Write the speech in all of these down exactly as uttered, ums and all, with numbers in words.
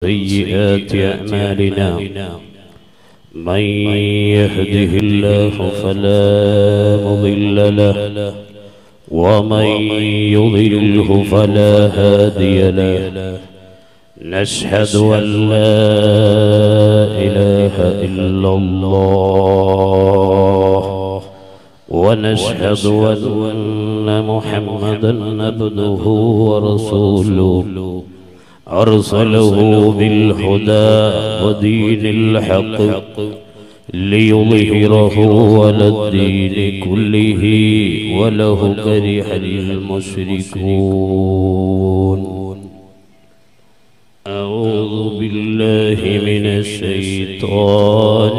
سيئات أعمالنا من يهده الله فلا مضل له ومن يضلله فلا هادي له نشهد أن لا إله إلا الله ونشهد أن محمدا عبده ورسوله أرسله بالهدى ودين الحق ليظهره على الدين كله ولو كره المشركون. أعوذ بالله من الشيطان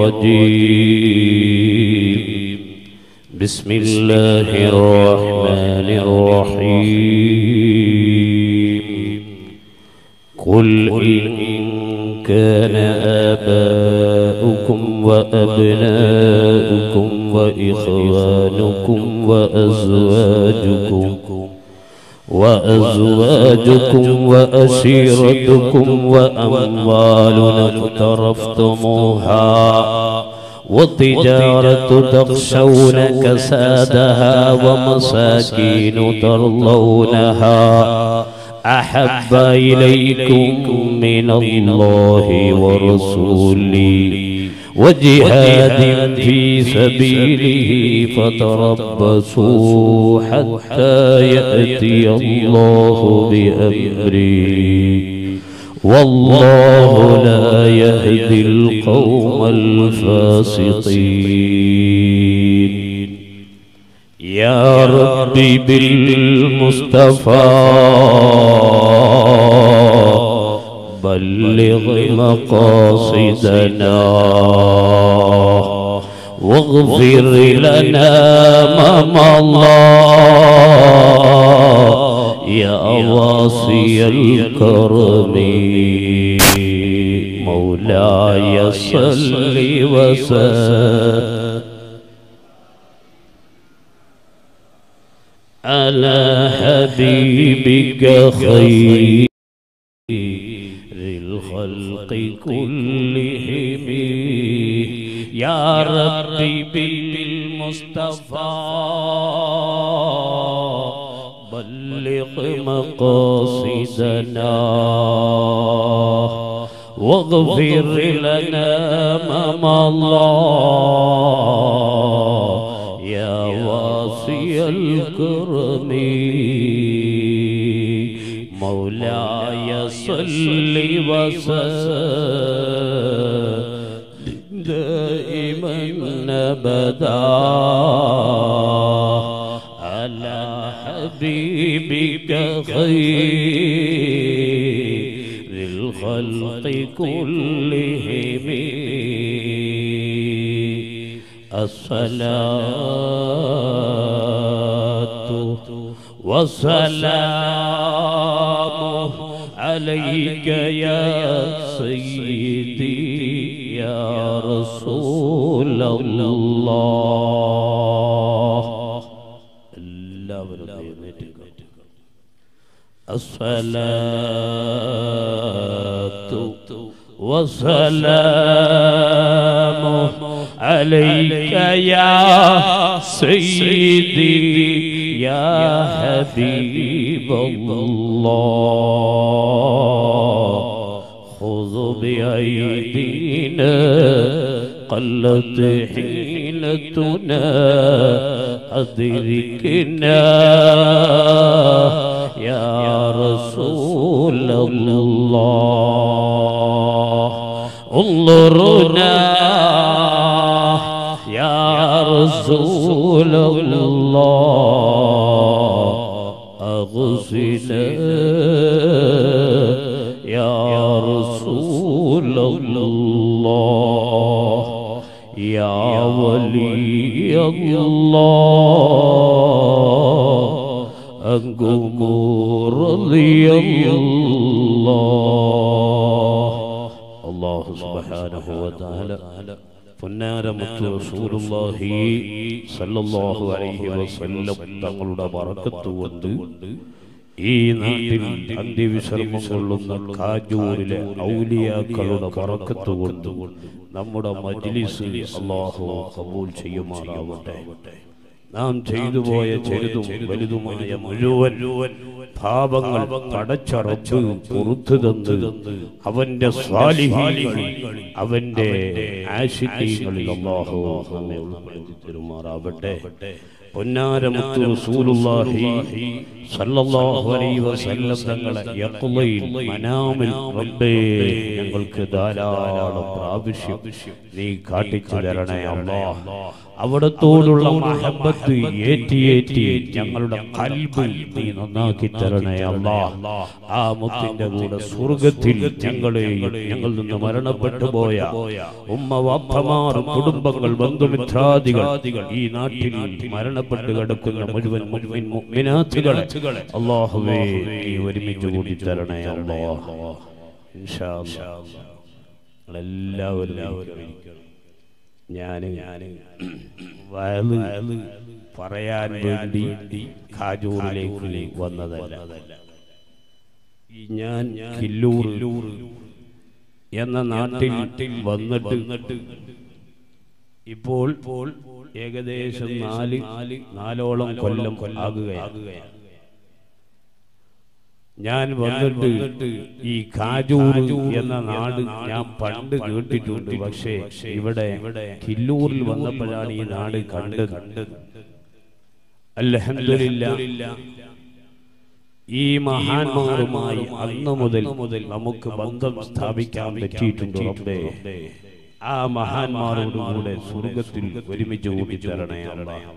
الرجيم. بسم الله الرحمن الرحيم. قل إن كان آباؤكم وأبناؤكم وإخوانكم وأزواجكم وأزواجكم وأشيرتكم وأموال اقترفتموها وتجارة تخشون كسادها ومساكين ترضونها أحب إليكم من الله ورسوله وجهاد في سبيله فتربصوا حتى يأتي الله بأمره والله لا يهدي القوم الفاسقين. يا ربي بالمصطفى بلغ مقاصدنا واغفر لنا ما مضى يا واسع الكرم. مولاي صل وسلم على حبيبك خير الخلق كلهم. يا ربي بالمصطفى بلغ مقاصدنا واغفر لنا ما مضى يا واسع الكرم. مولاي صل وسلم دائما أبدا على حبيبك خير الخلق كلهم. الصلاة والسلام عليك يا سيدي يا رسول الله. الصلاة والسلام عليك يا سيدي يا حبيب الله. خذ بأيدينا قلت حيلتنا أدركنا يا رسول الله. انظرنا يا رسول الله. أغسنا يا رسول الله. يا ولي الله أنكم رضي الله. الله سبحانه وتعالى പൊന്നാരമുത്ത് റസൂലുള്ളാഹി സ്വല്ലല്ലാഹു അലൈഹി വസല്ലം തങ്ങളുടെ ബറക്കത്ത് കൊണ്ട് ഈ നാട്ടിൽ അന്ത്യവിശ്രമം കൊള്ളുന്ന കാജൂരിലെ ഔലിയാക്കളുടെ ബറക്കത്ത് കൊണ്ട് നമ്മുടെ മജ്ലിസ് അല്ലാഹു ഖബൂൽ ചെയ്യുമാറാവട്ടെ. നാം ചെയ്തു പോയ ചെറുതും വലുതുമായ മുഴുവൻ പാപങ്ങൾ പടച്ച റബ്ബ് പുറത്തു തന്ന് അവന്റെ സ്വാലിഹീങ്ങളിൽ അവന്റെ ആശിഖീങ്ങളിൽ അല്ലാഹു നമ്മെ ഉൾപ്പെടുത്തി തരുമാറാവട്ടെ. പൊന്നാരമുത്തു റസൂലുള്ളാഹി സ്വല്ലല്ലാഹു അലൈഹി വസല്ലം തങ്ങളെ യഖ്ളയിൽ മനാമിൽ റബ്ബേ ഞങ്ങൾക്ക് ധാരാളം പ്രാവശ്യം നീ കാട്ടിച്ചു തരണേ അല്ലാഹ്. അവിടത്തോടുള്ള മഹബത്ത് ഏറ്റിയേറ്റി ഞങ്ങളുടെ ഖൽബ് നീ നന്നാക്കി തരണേ അല്ലാഹ്. ആ മുത്തിന്റെ കൂടെ സ്വർഗ്ഗത്തിൽ ഞങ്ങളെയും ഞങ്ങളിൽ നിന്ന് മരണപ്പെട്ടു പോയ ഉമ്മ വാപ്പമാർ കുടുംബങ്ങൾ ബന്ധുമിത്രാദികൾ ഈ നാട്ടിൽ മരണപ്പെട്ടു കിടക്കുന്ന മുഴുവൻ മുഅ്മിൻ മുഅ്മിനാത്തുകളെ അല്ലാഹുവേ നീ ഒരുമിച്ച് കൂടി തരണേ അല്ലാഹ്. ഇൻഷാ അല്ലാഹ് എല്ലാവരും ഞാൻ ഞാൻ വയല് പറയാൻ വേണ്ടി ഖാജൂറിലേക്ക് വന്നതല്ല. ഞാൻ കില്ലൂർ എന്ന നാട്ടിൽ വന്നിട്ട് ഇപ്പോൾ ഏകദേശം നാല് നാലോളം കൊല്ലം ആകുകയാണ്. ഞാൻ വന്നിട്ട് ഈ കാജൂർ എന്ന നാട് ഞാൻ പണ്ട് കേട്ടിട്ടുണ്ട്. പക്ഷേ ഇവിടെ കില്ലൂരിൽ വന്നപ്പോഴാണ് ഈ നാട് കണ്ടത്. അൽഹംദുലില്ലാഹ് ഈ മഹാന്മാരുമായി അന്ന് മുതൽ മുതൽ നമുക്ക് ബന്ധം സ്ഥാപിക്കാൻ പറ്റിയിട്ടുണ്ട്. റബ്ബേ ആ മഹാന്മാരോടുകൂടെ സ്വർഗ്ഗത്തിൽ ഒരുമിച്ച് കൂടി തരണേ അല്ലാഹ്.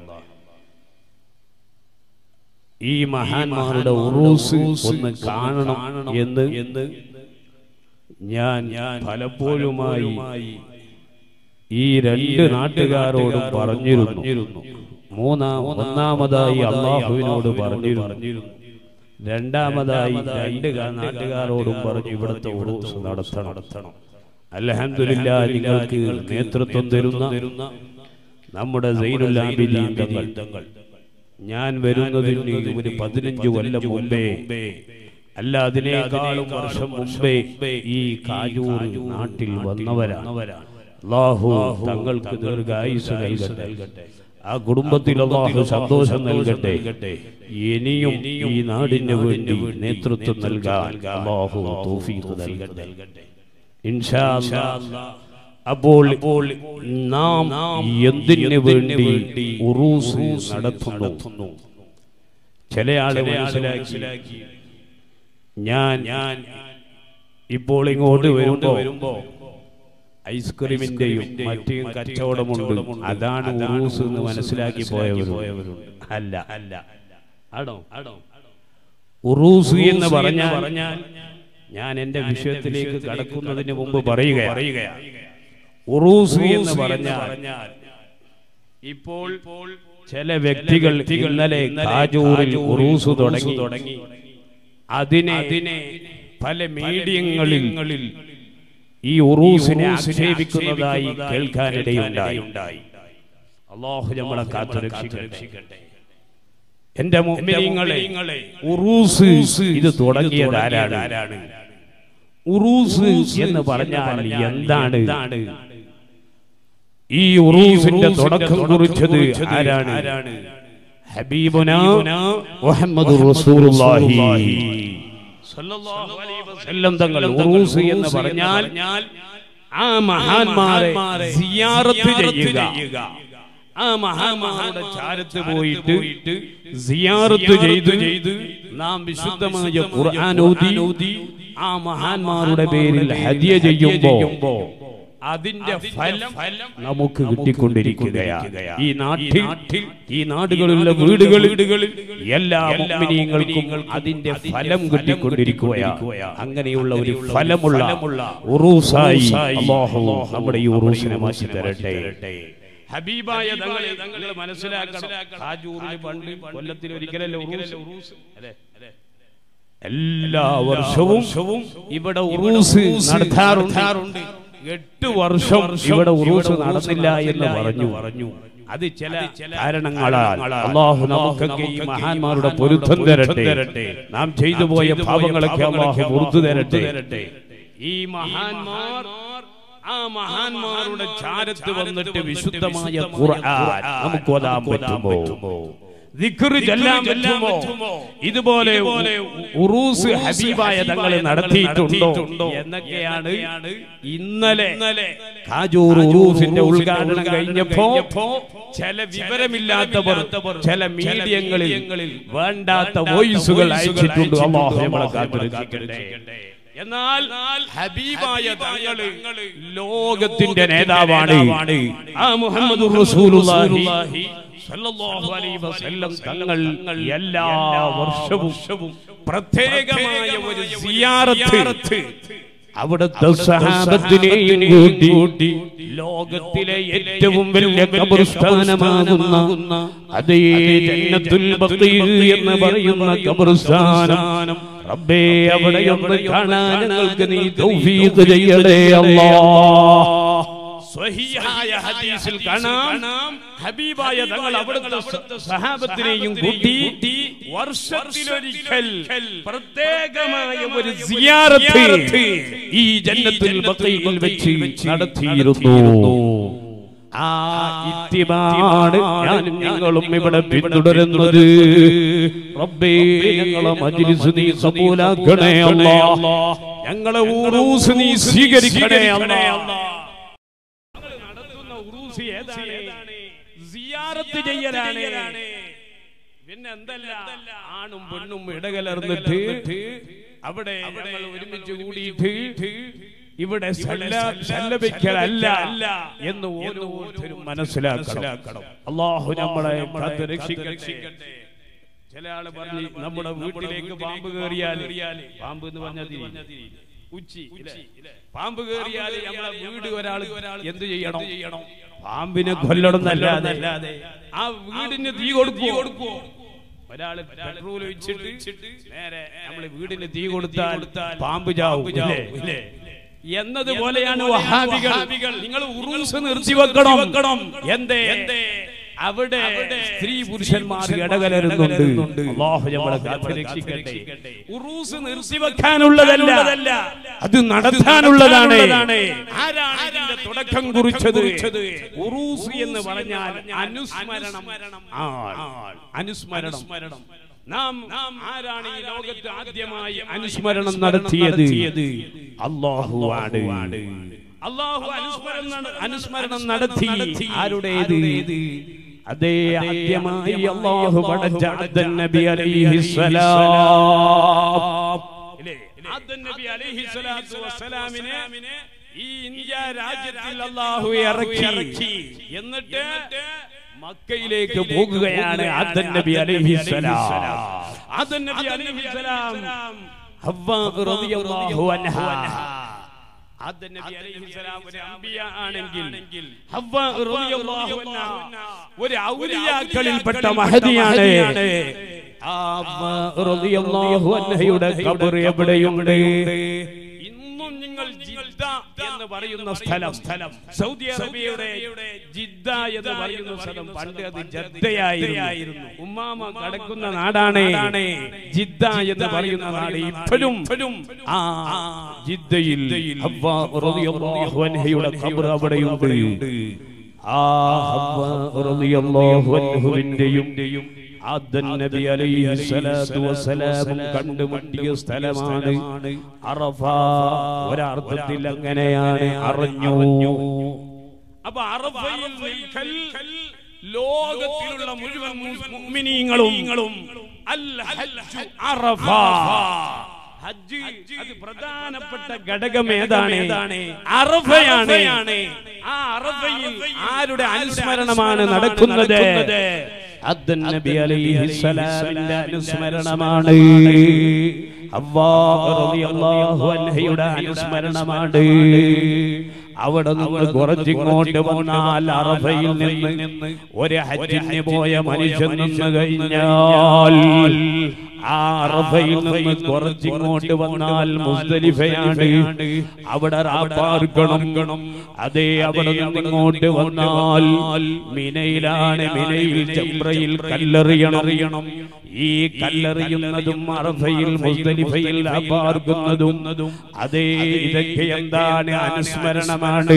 ഈ മഹാന്മാരുടെ ഉറൂസ് ഒന്ന് കാണണം എന്ന് എന്ന് ഞാൻ പലപ്പോഴുമായി ഈ രണ്ട് നാട്ടുകാരോടും പറഞ്ഞിരുന്നു. മൂന്നാം ഒന്നാമതായി അള്ളാഹുവിനോട് പറഞ്ഞിരുന്നു. രണ്ടാമതായി രണ്ട് നാട്ടുകാരോടും പറഞ്ഞു ഇവിടുത്തെ ഉറൂസ് നടത്തണം. അൽഹംദുലില്ലാഹ് നിങ്ങൾക്ക് നേതൃത്വം തരുന്ന നമ്മുടെ സൈനുൽ ആബിദീൻ തങ്ങൾ ഞാൻ വരുന്നതിന് ഒരു പതിനഞ്ച് കൊല്ലം മുമ്പേ അല്ല അതിനേക്കാളും വർഷം മുമ്പേ ഈ കാജൂർ നാട്ടിൽ വന്നവരാണ്. അല്ലാഹു തങ്ങൾക്ക് ദീർഘായുസ്സ് നൽകട്ടെ. ആ കുടുംബത്തിൽ അല്ലാഹു സന്തോഷം നൽകട്ടെ. ഇനിയും ഈ നാടിന് വേണ്ടി നേതൃത്വം നൽകാൻ അല്ലാഹു തൗഫീഖ് നൽകട്ടെ ഇൻഷാ അല്ലാഹ്. അപ്പോൾ നാം എന്തിനു വേണ്ടി ഉറൂസ് നടത്തുന്നു? ചില ആളുകൾ മനസ്സിലാക്കി ഞാൻ ഞാൻ ഇപ്പോൾ ഇങ്ങോട്ട് വരുമ്പോ ഐസ്ക്രീമിന്റെയും മറ്റും കച്ചവടമുണ്ട്, അതാണ് ഉറൂസ് എന്ന് മനസ്സിലാക്കി പോയവരും അല്ല അല്ല ആണോ ആണോ ഉറൂസ് എന്ന് പറഞ്ഞാൽ ഞാൻ എന്റെ വിഷയത്തിലേക്ക് കടക്കുന്നതിന് മുമ്പ് പറയുകയാണ്. ഉറൂസ് എന്ന് പറഞ്ഞാൽ ഇപ്പോൾ ചില വ്യക്തികൾ ഇന്നലെ കാജൂറിൽ ഉറൂസ് തുടങ്ങി തുടങ്ങി അതിനെ പല മീഡിയങ്ങളിൽ ഈ ഉറൂസിനെ ആക്ഷേപിക്കുന്നതായി കേൾക്കാനിടയുണ്ടായി. അല്ലാഹു നമ്മളെ കാത്തുരക്ഷിക്കട്ടെ. എന്റെ മുഅ്മിനീങ്ങളെ, ഉറൂസ് ഇത് തുടങ്ങിയത് ആരാണ്? ഉറൂസ് എന്ന് പറഞ്ഞാൽ എന്താണ്? ഈ ഉറൂസിന്റെ തുടക്കം കുറിച്ചത് ആരാണ്? ഹബീബുനാ മുഹമ്മദുർ റസൂലുള്ളാഹി സ്വല്ലല്ലാഹു അലൈഹി വസല്ലം തങ്ങൾ. ഉറൂസ് എന്ന് പറഞ്ഞാൽ ആ മഹാന്മാരെ സിയാറത്ത് ചെയ്യുക, ആ മഹാന്മാരുടെ ചാരത്ത് പോയിട്ട് സിയാറത്ത് ചെയ്ത് നാം വിശുദ്ധമായ ഖുർആൻ ഓതി ആ മഹാന്മാരുടെ പേരിൽ ഹദിയ ചെയ്യുമ്പോൾ അതിന്റെ ഫലം നമുക്ക് കിട്ടിക്കൊണ്ടിരിക്കുകയാണ്. ഈ നാട്ടിൽ ഈ നാടുകളിലുള്ള വീടുകളിൽ എല്ലാ മുഅ്മിനീങ്ങൾക്കും അതിന്റെ ഫലം കിട്ടിക്കൊണ്ടിരിക്കുകയാണ്. അങ്ങനെയുള്ള ഒരു ഫലമുള്ള ഉറൂസായി അല്ലാഹു നമ്മുടെ ഈ ഉറൂസിനെ മാറ്റി തരട്ടെ. ഹബീബായ തങ്ങളെ തങ്ങൾ മനസ്സിലാക്കണം. കാജൂറിൽ പണ്ട് കൊല്ലത്തിൽ ഒരിക്കലല്ലേ ഉറൂസ്? അല്ലേ? എല്ലാ വർഷവും ഇവിടെ ഉറൂസ് നടത്താറുണ്ട്. എട്ട് വർഷം ഇവിടെ ഉറൂസ് നടന്നില്ല എന്ന് പറഞ്ഞു പറഞ്ഞു അത് ചില കാരണങ്ങളാൽ അല്ലാഹു നമുക്കൊക്കെ ഈ മഹാന്മാരുടെ പൊരുത്തം തരട്ടെ. നാം ചെയ്തു പോയ പാപങ്ങളൊക്കെ അല്ലാഹു പുറത്തു തരട്ടെ. ഈ മഹാന്മാർ ആ മഹാന്മാരുടെ ചാരത്ത് വന്നിട്ട് വിശുദ്ധമായ ഖുർആൻ നമുക്ക് ഓതാൻ പറ്റുമോ? ദിക്ർ ചൊല്ലാൻ പറ്റുമോ? ഇതുപോലെ ഉറൂസ് ഹബീബായ തങ്ങൾ നടത്തിയിട്ടുണ്ടോ എന്നൊക്കെയാണ് ഇന്നലെ കാജൂർ ഉറൂസിന്റെ ഉദ്ഘാടനം കഴിഞ്ഞപ്പോ ചില വിവരമില്ലാത്തവർ ചില മീഡിയങ്ങളിൽ വേണ്ടാത്ത വോയിസുകൾ അയച്ചിട്ടുണ്ട്. അല്ലാഹു നമ്മളെ കാത്തുരക്ഷിക്കട്ടെ. എന്നാൽ ഹബീബായ തങ്ങള് ലോകത്തിന്റെ നേതാവാണ്. ആ മുഹമ്മദുർ റസൂലുള്ളാഹി സല്ലല്ലാഹു അലൈഹി വസല്ലം തങ്ങൾ എല്ലാ വർഷവും പ്രത്യേകമായ ഒരു സിയാറത്ത് അവിടുത്തെ സഹാബത്തിനെയും കൂട്ടി ലോകത്തിലെ ഏറ്റവും വലിയ ഖബർസ്ഥാനമാകുന്ന അതേ ജന്നത്തുൽ ബഖീ എന്ന് പറയുന്ന ഖബർസ്ഥാനം റബ്ബേ അവിടെയൊന്ന് കാണാൻ ഞങ്ങൾക്ക് നീ തൗഫീഖ് ചെയ്യണേ അല്ലാഹ്. സ്വഹീഹായ ഹദീസിൽ കാണാം ഹബീബായ തങ്ങൾ അവിടുത്തെ സഹാബത്തിനെയും കൂട്ടി വർഷത്തിലൊരിക്കൽ പ്രത്യേകമായ ഒരു സിയാറത്ത് ഈ ജന്നത്തുൽ ബഖീയിൽ വെച്ച് നടത്തിയിരുന്നു. ആ ഇത്തിബാണ് ഞാനും ഞങ്ങളും ഇവിടെ പിന്തുടരുന്നത്. റബ്ബേ ഞങ്ങളെ മജ്ലിസ് നീ ഖബൂലാക്കണേ അല്ലാഹ്. ഞങ്ങളെ ഉറൂസ് നീ സ്വീകരിക്കണേ അല്ലാഹ്. സിയാറത്ത് ചെയ്യലാണ്. പിന്നെ എന്തല്ല ആണും പെണ്ണും ഇടകലർന്നിട്ട് അവിടെ ഞങ്ങൾ ഒരുമിച്ച് കൂടിയിട്ട് ഇവിടെ സല്ലപിക്കലല്ല എന്ന് ഓരോരുത്തരും മനസ്സിലാക്കണം. അല്ലാഹു നമ്മളെ കാത്ത് രക്ഷിക്കട്ടെ. ചില ആള് പറഞ്ഞു നമ്മുടെ വീട്ടിലേക്ക് പാമ്പ് കയറിയാൽ, പാമ്പ് എന്ന് പറഞ്ഞാൽ ഉച്ചി, പാമ്പ് കയറിയാൽ നമ്മളെ വീട് ഒരാൾ എന്ത് ചെയ്യണം? പാമ്പിനെ കൊല്ലണമെന്നല്ലാതെ ആ വീടിന് തീ കൊടുക്കുവോ? ഒരാള് പെട്രോൾ ഒഴിച്ചിട്ട് നേരെ നമ്മളെ വീടിന് തീ കൊടുത്താൽ പാമ്പ് ചാവും ഇല്ലേ? എന്നതുപോലെയാണ് വഹാബികൾ. നിങ്ങൾ ഉറൂസ് നിർത്തി വെക്കണം. എന്തേ? അവിടെ സ്ത്രീ പുരുഷന്മാർ ഇടകലരുന്നുണ്ട്. അല്ലാഹു നമ്മളെ കാത്തുരക്ഷിക്കട്ടെ. ഉറൂസ് നിർത്തി വെക്കാനുള്ളതല്ല, അത് നടത്താനുള്ളതാണ്. ആരാണ് ഇതിന്റെ തുടക്കം കുറിച്ചത്? ഉറൂസ് എന്ന് പറഞ്ഞാൽ അനുസ്മരണം. അനുസ്മരണം. നാം ആരാണ് ഈ ലോകത്ത് ആദ്യമായി അനുസ്മരണം നടത്തിയത്? അല്ലാഹു ആണ്. അല്ലാഹു അനുസ്മരണം നടത്തി. ആരുടേത്? അതേ ആദ്യമായി അല്ലാഹു പടച്ച ആദം നബി അലൈഹിസ്സലാം. ആദം നബി അലൈഹിസ്സലാത്തു വസ്സലാമിനെ ഈ ഇന്ത്യ രാജ്യത്തിൽ അല്ലാഹു ഇറക്കി. എന്നിട്ട് മക്കയിലേക്ക് പോകുകയാണ് ആദം നബി അലൈഹിസ്സലാം. ആദം നബി അലൈഹിസ്സലാം ഹവ്വ റളിയല്ലാഹു അൻഹാ. ആദം നബി അലൈഹിസ്സലാം ഒരു അംബിയ ആണെങ്കിൽ ഹവ്വ റളിയല്ലാഹു അൻഹാ ഒരു ഔലിയാക്കളിൽപ്പെട്ട മഹദിയാണ്. ആ ഹവ്വ റളിയല്ലാഹു അൻഹയുടെ ഖബർ എവിടെയുണ്ട്? ഇന്നും നിങ്ങൾ ജിദ്ദ എന്ന് പറയുന്ന സ്ഥലം, സൗദി അറേബ്യയുടെ ജിദ്ദ എന്ന് പറയുന്ന സ്ഥലം പണ്ട് അത് ജദ്ദയായിരുന്നു. ഉമ്മാമ കടക്കുന്ന നാടാണ് ജിദ്ദ എന്ന് പറയുന്ന നാട്. ഇപ്പോഴും ആ ജിദ്ദയിൽ ഹവ്വ റളിയല്ലാഹു അൻഹയുടെ ഖബർ അവിടെയുണ്ട്. ആ ഹവ്വ റളിയല്ലാഹു അൻഹുവിന്റെയും ആദം നബി അലൈഹിസ്സലാത്തു വസ്സലാം കണ്ടുമുട്ടിയ സ്ഥലമാണ് അറഫ. ഒരർത്ഥത്തിൽ അങ്ങനെയാണ് അറിഞ്ഞു. അപ്പൊ അറഫയിൽ നിൽക്കൽ ലോകത്തിലുള്ള മുഴുവൻ മുഅ്മിനീങ്ങളും അൽ ഹജ്ജു അറഫ. ഹജ്ജ് അത് പ്രധാനപ്പെട്ട ഘടകം ഏതാണ്? അറഫയാണ്. ആ അറഫയിൽ ആരുടെ അനുസ്മരണമാണ് നടക്കുന്നത്? ആദം നബി അലൈഹിസ്സലാമിന്റെ അനുസ്മരണമാണ്. ഹവ്വ റളിയല്ലാഹു അൻഹയുടെ അനുസ്മരണമാണ്. അവിടെ നിന്ന് കുറച്ചിങ്ങോട്ട് വന്നാൽ അറഫയിൽ നിന്ന് ഒരു ഹജ്ജിന് പോയ മനുഷ്യൻ നിന്ന് കഴിഞ്ഞാൽ ആ അറഫയിൽ നിന്ന് കുറച്ചിങ്ങോട്ട് വന്നാൽ മുസ്ദലിഫയാണ്. അവിടെ റാപ്പാർക്കണം. അതേ അവിടെ നിന്ന് ഇങ്ങോട്ട് വന്നാൽ മിനയിലാണ്. മിനയിൽ ജംറയിൽ കല്ലെറിയണം. ഈ കല്ലെറിയുന്നതും അറഫയിൽ മുസ്ദലിഫയിൽ റാപ്പാർക്കുന്നതും അതേ ഇതൊക്കെ എന്താണ്? അനുസ്മരണമാണ്.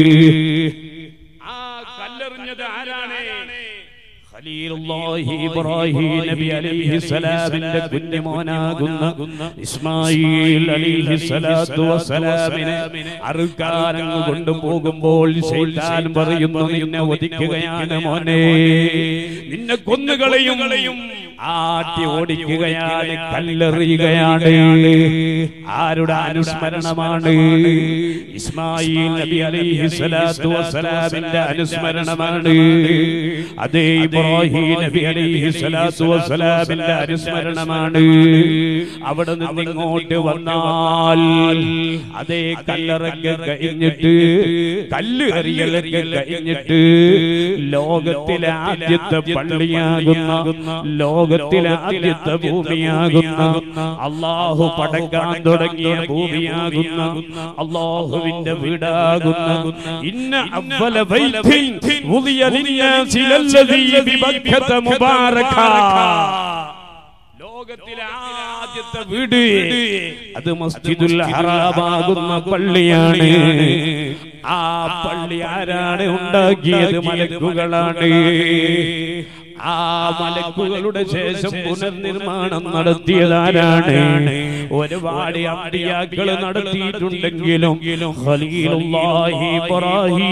ആ കല്ലെറിഞ്ഞത് ആരാണ്? ഖലീലുല്ലാഹി ഇബ്രാഹിം നബി അലൈഹിസ്സലാമിന്റെ കുഞ്ഞുമോനാകുന്ന ഇസ്മായിൽ അലൈഹിസ്സലാത്തു വസ്സലാമിനെ അറുക്കാനങ്ങ് കൊണ്ടുപോകുമ്പോൾ ശൈത്താൻ പറയുന്നു, നിന്നെ വധിക്കുകയാണ് മോനെ, നിന്നെ കൊന്നുകളയും, ആട്ടി ഓടിക്കുകയാണ്, കല്ലെറിയുകയാണ്. ആരുടെ അനുസ്മരണമാണ്? ഇസ്മായിൽ നബി അലൈഹിസ്സലാത്തു വസ്സലാമിന്റെ അനുസ്മരണമാണ്. അതേ ഇബ്രാഹിം നബി അലൈഹിസ്സലാത്തു വസ്സലാമിന്റെ അനുസ്മരണമാണ്. അവിടെ നിന്ന് ഇങ്ങോട്ട് വന്നാൽ അതേ കല്ലറൊക്കെ കഴിഞ്ഞിട്ട്, കല്ല് എറിയലൊക്കെ കഴിഞ്ഞിട്ട് ലോകത്തിലെ ആദ്യത്തെ പള്ളിയാകുന്ന, ലോകത്തിലെ ആദ്യത്തെ ഭൂമിയാകുന്ന, അള്ളാഹു പടക്കാൻ തുടങ്ങിയ ഭൂമിയാകുന്ന, അള്ളാഹുവിന്റെ വീടാകുന്ന ഇന്ന അവ്വല ബൈത്തിൻ വുദിയ ലിന്നാസി ലല്ലദീ ബിബക്കത മുബാറകാ, ലോകത്തിലെ ആദ്യത്തെ വീട് അത് മസ്ജിദുൽ ഹറാമാകുന്ന പള്ളിയാണ്. ആ പള്ളി ആരാണ് ഉണ്ടാക്കിയത്? മലക്കുകളാണ്. ആ മലക്കുകളുടെ ശേഷം പുനർനിർമ്മാണം നടത്തിയതാരാണ്? ഒരുപാട് അമ്പിയാക്കൾ നടത്തിയിട്ടുണ്ടെങ്കിലും ഖലീലുല്ലാഹി ഇബ്രാഹിം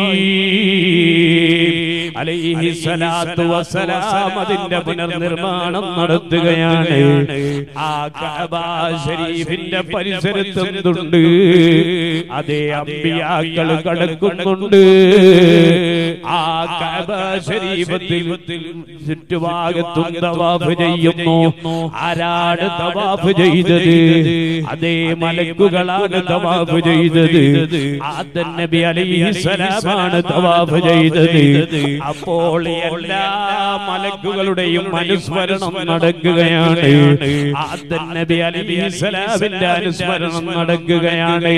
അലൈഹിസ്സലാത്തു വസ്സലാം അതിന്റെ പുനർനിർമ്മാണം നടത്തുകയാണ്. ആ കഅബ ശരീഫിന്റെ പരിസരത്തുണ്ട്. അതേ അമ്പിയാക്കൾ കടക്കുന്നുണ്ട്. ആ കഅബ ശരീഫത്തിൽ ചുറ്റുഭാഗത്തും തവാഫ് ചെയ്യുന്നു. ആരാണ് തവാഫ് ചെയ്തത്? അതേ മലക്കുകളാണ് തവാഫ് ചെയ്തത്. ആദം നബി അലൈഹിസ്സലാമാണ് തവാഫ് ചെയ്തത്. അപ്പോൾ എല്ലാ മലക്കുകളുടെയും അനുസ്മരണം നടക്കുകയാണ്. ആദം നബി അലൈഹിസ്സലാമിന്റെ അനുസ്മരണം നടക്കുകയാണ്.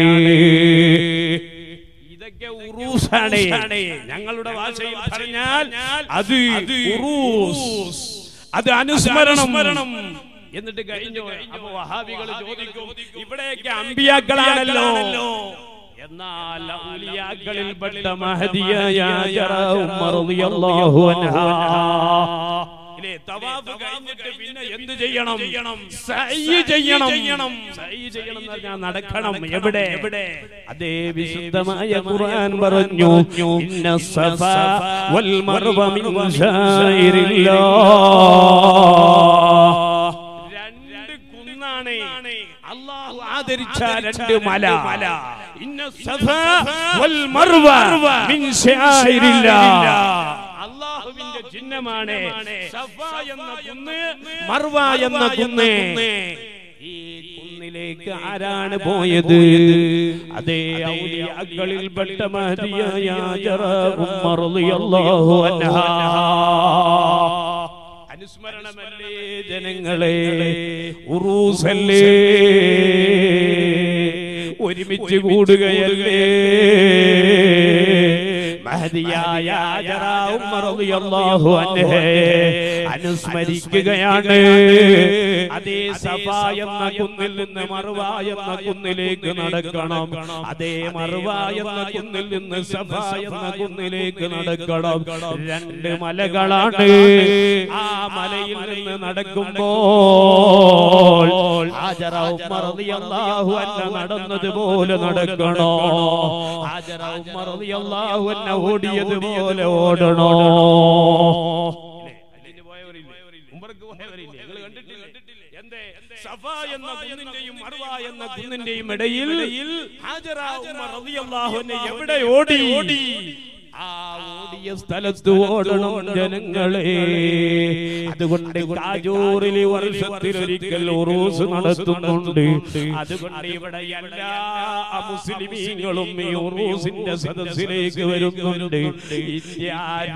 ഇതൊക്കെ ഉറൂസാണ്. ഞങ്ങളുടെ ഭാഷയിൽ പറഞ്ഞാൽ അത് ഉറൂസ്, അത് അനുസ്മരണം. എന്നിട്ട് കഴിഞ്ഞു. അപ്പൊ വഹാബികൾ ചോദിക്കും, ഇവിടെയൊക്കെ അമ്പിയാക്കളാണല്ലോ, എന്നാൽ ഔലിയാക്കളിൽ പെട്ട മഹദിയായ ഹജറ ഉമ്മ റളിയല്ലാഹു അൻഹാ ഇല്ലേ, തവാഫ് കഴിഞ്ഞിട്ട് പിന്നെ എന്ത് ചെയ്യണം? സഅയ് ചെയ്യണം. സഅയ് ചെയ്യണം എന്ന് പറഞ്ഞാൽ നടക്കണം. എവിടെ? അതേ വിശുദ്ധമായ ഖുർആൻ പറഞ്ഞു, ഇന്ന സഫാ വൽ മർവ മിൻ ശാഇരില്ലാഹ്. രണ്ട് കുന്നാണ് അല്ലാഹു ആദരിച്ച രണ്ട് മല. ഇന്ന സഫാ വൽ മർവ മിൻ ശാഇരില്ലാഹ്, അല്ലാഹുവിന്റെ ചിഹ്നമാണ്. സഫ എന്ന കുന്ന്, മർവ എന്ന കുന്ന്. ഈ കുന്നിലേക്ക് ആരാണ് പോയത്? അതേ ഔലിയാക്കളിൽ പെട്ട മഹദിയായ ഹജറ ഉമ്മ റളിയല്ലാഹു അൻഹാ. അനുസ്മരണമല്ലേ ജനങ്ങളെ, ഉറൂസല്ലേ, ഒരുമിച്ച് കൂടുകയല്ലേ. മഹദിയായ ഹജറ ഉമ്മ റളിയല്ലാഹു അൻഹയെ അനുസ്മരിക്കുകയാണ്. അതേ സഫ എന്ന കുന്നിൽ നിന്ന് മർവ എന്ന കുന്നിലേക്ക് നടക്കണം. അതേ മർവ എന്ന കുന്നിൽ നിന്ന് സഫ എന്ന കുന്നിലേക്ക് നടക്കണം. രണ്ട് മലകളാണ്. ആ മലയിൽ നിന്ന് നടക്കുമ്പോൾ ഹജറ ഉമ്മ റളിയല്ലാഹു അൻഹ നടന്നതുപോലെ നടക്കണോ? ഹജറ ഉമ്മ റളിയല്ലാഹു അൻഹ ഓടിയതുപോലെ ഓടണോ? സഫ എന്ന കുന്നിന്റെയും മർവ എന്ന കുന്നിന്റെയും ഇടയിൽ ഹജറ ഉമ്മ റളിയല്ലാഹു അൻഹ എവിടെ ഓടി? ആ ഓടിയ കൂടിയ സ്ഥലത്ത് ഓടണം ജനങ്ങളെ. അതുകൊണ്ട് കാജൂറിൽ വർഷത്തിലൊരിക്കൽ ഉറൂസ് നടത്തുന്നുണ്ട്. അതുകൊണ്ട് ഇവിടെ എല്ലാ മുസ്ലിമീങ്ങളും ഈ ഉറൂസിന്റെ സദസ്സിലേക്ക് വരുന്നുണ്ട്. ഇന്ത്യ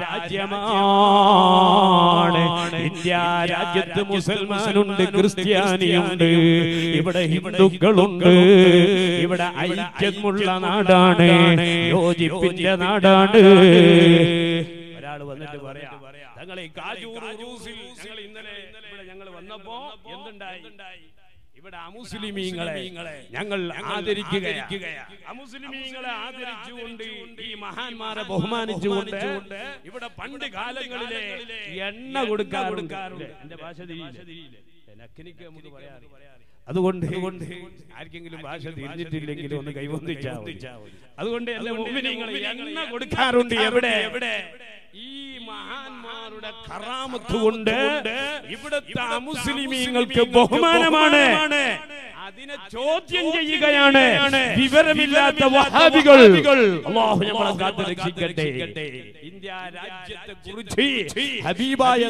രാജ്യമാണ്. ഇന്ത്യ രാജ്യത്ത് മുസൽമാനുണ്ട്, ക്രിസ്ത്യാനിയുണ്ട്, ഇവിടെ ഹിന്ദുക്കളുണ്ട്. ഇവിടെ ഐക്യമുള്ള നാടാണ്, യോജിപ്പിന്റെ നാടാണ്. ഒരാൾ വന്നിട്ട് പറയാ, ഞങ്ങളെ കാജൂർ ഉറൂസിൽ ഞങ്ങൾ ഇന്നലെ ഇവിടെ ഞങ്ങൾ വന്നപ്പോ എന്തുണ്ടായി? ഇവിടെ അമുസ്ലിമീങ്ങളെ ഞങ്ങൾ ആദരിക്കുകയാണ്. അമുസ്ലിമീങ്ങളെ ആദരിച്ചുകൊണ്ട് ഈ മഹാന്മാരെ ബഹുമാനിച്ചുകൊണ്ട് ഇവിടെ പണ്ട് കാലങ്ങളിലെ എണ്ണ കൊടുക്കാറുണ്ട്. എന്റെ ഭാഷ തിരിയില്ല, നമുക്ക് പറയാറ്. അതുകൊണ്ട് ആർക്കെങ്കിലും ഭാഷ തിരിഞ്ഞിട്ടില്ലെങ്കിൽ ഒന്ന് കൈവന്നിച്ചാ. അതുകൊണ്ട് എന്റെ മുഅ്മിനീങ്ങളെ എണ്ണ കൊടുക്കാറുണ്ട്. എവിടെ? ഈ മഹാന്മാരുടെ കറാമത്ത് കൊണ്ട് ഇവിടുത്തെ മുസ്ലിമീങ്ങൾക്ക് ബഹുമാനമാണ്. അതിനെ ചോദ്യം ചെയ്യുകയാണ് വിവരമില്ലാത്ത വഹാബികൾ. അല്ലാഹു നമ്മളെ കാത്തു രക്ഷിക്കട്ടെ. ഇന്ത്യ രാജ്യത്തെ കുറിച്ച് ഹബീബായ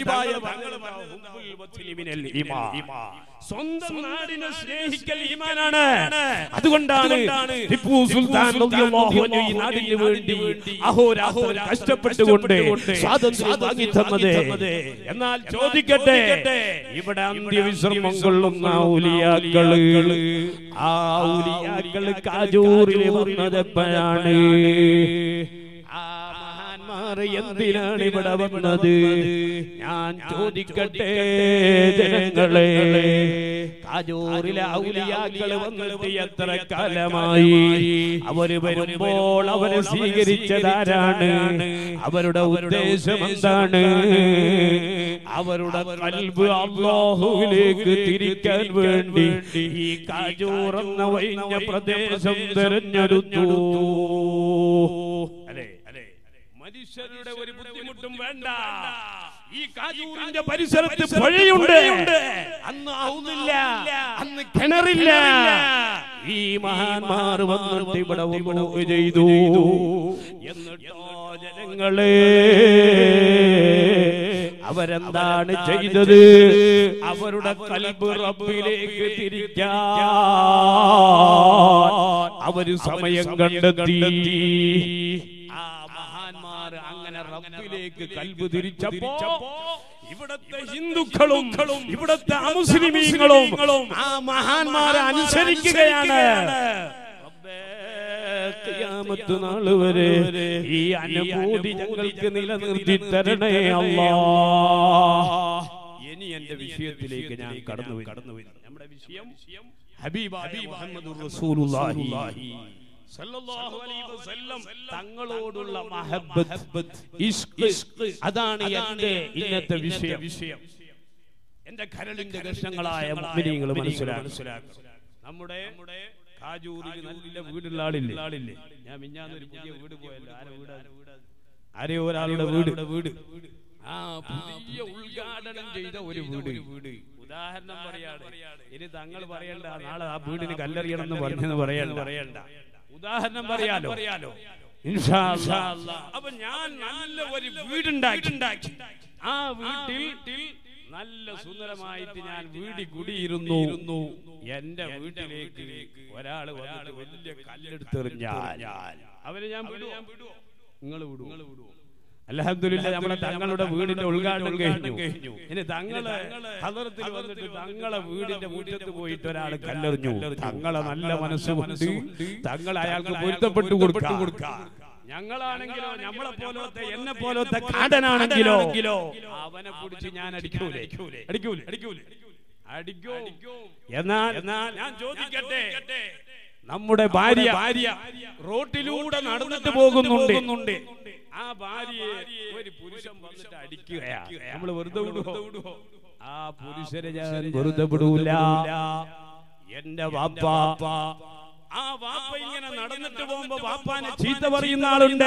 സ്വന്തം നാടിനെ സ്നേഹിക്കൽ ഈമാനാണ്. അതുകൊണ്ടാണ് ടിപ്പു സുൽത്താൻ റളിയല്ലാഹു അൻഹു ഈ നാടിന് വേണ്ടി അഹോരാത്രം കഷ്ടപ്പെട്ടുകൊണ്ട് സ്വാതന്ത്ര്യം വാങ്ങി തന്നത്. എന്നാൽ ചോദിക്കട്ടെ, ഇവിടെ അന്ത്യവിശ്രമം കൊള്ളുന്ന ഔലിയാക്കള്, ആ ഔലിയാക്കള് കാജൂറിൽ വന്നതെപ്പോഴാണ്? ആ മഹാന്മാർ എന്തിനാണ് ഇവിടെ വന്നത്? ഞാൻ ചോദിക്കട്ടെ ജനങ്ങളെ, കാജൂറിലെ ഔലിയാക്കള് വന്നിട്ട് എത്ര കാലമായി? അവര് വരുമ്പോൾ അവരെ സ്വീകരിച്ചതാരാണ്? അവരുടെ ഉദ്ദേശം എന്താണ്? അവരുടെ ഖൽബ് അല്ലാഹുവിലേക്ക് തിരിക്കാൻ വേണ്ടി ഈ കാജൂർ എന്ന വൈഞ്ഞ പ്രദേശം തെരഞ്ഞെടുത്തു. അല്ലേ? മനുഷ്യരുടെ ഒരു ബുദ്ധിമുട്ടും വേണ്ട. ഈ കാജൂരിന്റെ പരിസരത്ത് പുഴയുണ്ട്, അന്ന് ഔദില്ല, അന്ന് കിണറില്ല. ഈ മഹാന്മാർ വന്നിട്ട് ഇവിടെ വന്നു ചെയ്തു. എന്നിട്ടോ ജനങ്ങളെ അവരെന്താണ് ചെയ്തത്? അവരുടെ ഖൽബ് റബ്ബിലേക്ക് തിരിക്കാൻ അവര് സമയം കണ്ടെത്തി. ആ മഹാന്മാർ അങ്ങനെ റബ്ബിലേക്ക് ഖൽബ് തിരിച്ചപ്പോ ഇവിടത്തെ ഹിന്ദുക്കളും ഇവിടത്തെ അമുസ്ലിമീങ്ങളും ആ മഹാന്മാരെ അനുസരിക്കുകയാണ്. ഖിയാമത്ത് നാൾ വരെ ഈ അനുഭൂതി ഞങ്ങൾക്ക് നിലനിർത്തി തരണേ അല്ലാഹ്. ഇനി എന്റെ വിഷയത്തിലേക്ക് ഞാൻ കടന്നു കടന്നു നമ്മുടെ വിഷയം ഹബീബായ മുഹമ്മദുർ റസൂലുള്ളാഹി സല്ലല്ലാഹു അലൈഹി വസല്ലം തങ്ങളോടുള്ള മഹബ്ബത്ത്, ഇശ്ഖ്, അതാണ് എന്റെ ഇന്നത്തെ വിഷയം. എന്റെ കരളിന്റെ കഷ്ണങ്ങളായ മുഅ്മിനീങ്ങൾ മനസ്സിലാക്കുക. നമ്മുടെ കാജൂരിൽ നല്ല വീടുള്ള ആളില്ലേ? ഞാൻ മിഞ്ഞാന്നൊരു പുതിയ വീട് പോയല്ലോ. ആരെ വീട്? ആരെയോ ഒരാളുടെ വീട് വീട് ആ പുതിയ ഉദ്ഘാടനം ചെയ്ത ഒരു വീട്. ഉദാഹരണം പറയാണ്. ഇനി തങ്ങൾ പറയണ്ട നാളെ ആ വീടിന് കല്ലെറിയണം എന്ന് പറഞ്ഞെന്ന് പറയണ്ട പറയണ്ട ഉദാഹരണം പറയാലോ ഇൻഷാ അല്ലാഹ്. അപ്പൊ ഞാൻ നല്ല ഒരു വീടുണ്ടാക്കി. ആ വീട്ടിൽ നല്ല സുന്ദരമായിട്ട് ഞാൻ വീടി കുടിയിരുന്നു. എന്റെ വീട്ടിലേക്ക് ഒരാള് വന്നിട്ട് വലിയ കല്ലെടുത്തെറിഞ്ഞാൽ അവരെ ഞാൻ വിടുവോ? നിങ്ങൾ വിടുവോ? അൽഹംദുലില്ലാഹ് നമ്മുടെ തങ്ങളുടെ വീടിന്റെ ഉദ്ഘാടനം കഴിഞ്ഞു. ഇനി തങ്ങളെ ഹദറത്തിൽ വന്നിട്ട് തങ്ങളെ വീടിന്റെ മുറ്റത്ത് പോയിട്ട് ഒരാൾ കല്ലെറിഞ്ഞു. തങ്ങളെ നല്ല മനസ്സുകൊണ്ട് തങ്ങൾ അയാൾക്ക് പൊരുത്തപ്പെട്ടു കൊടുക്കാം. ഞങ്ങളാണെങ്കിലോ നമ്മളെ പോലത്തെ എന്നെ പോലത്തെ കാടനാണെങ്കിലോ അവനെ പിടിച്ച് ഞാൻ അടിക്കൂലേ? അടിക്കൂലേ? അടിക്കൂലേ? അടിക്കൂ. എന്നാൽ ഞാൻ ചോദിക്കട്ടെ, നമ്മുടെ ഭാര്യ ഭാര്യ റോട്ടിലൂടെ നടന്നിട്ട് പോകുന്നുണ്ട്. ആ ഭാര്യയെ ഒരു പുരുഷൻ വന്നിട്ട് അടിക്കുകയാ. നമ്മൾ വെറുതെ വിടുവോ? ആ പുരുഷനെ ഞാൻ വെറുതെ വിടൂല. എന്റെ വാപ്പ ആ വാപ്പ ഇങ്ങനെ നടന്നിട്ട് പോകുമ്പോ വാപ്പാനെ ചീത്ത പറയുന്ന ആളുണ്ട്.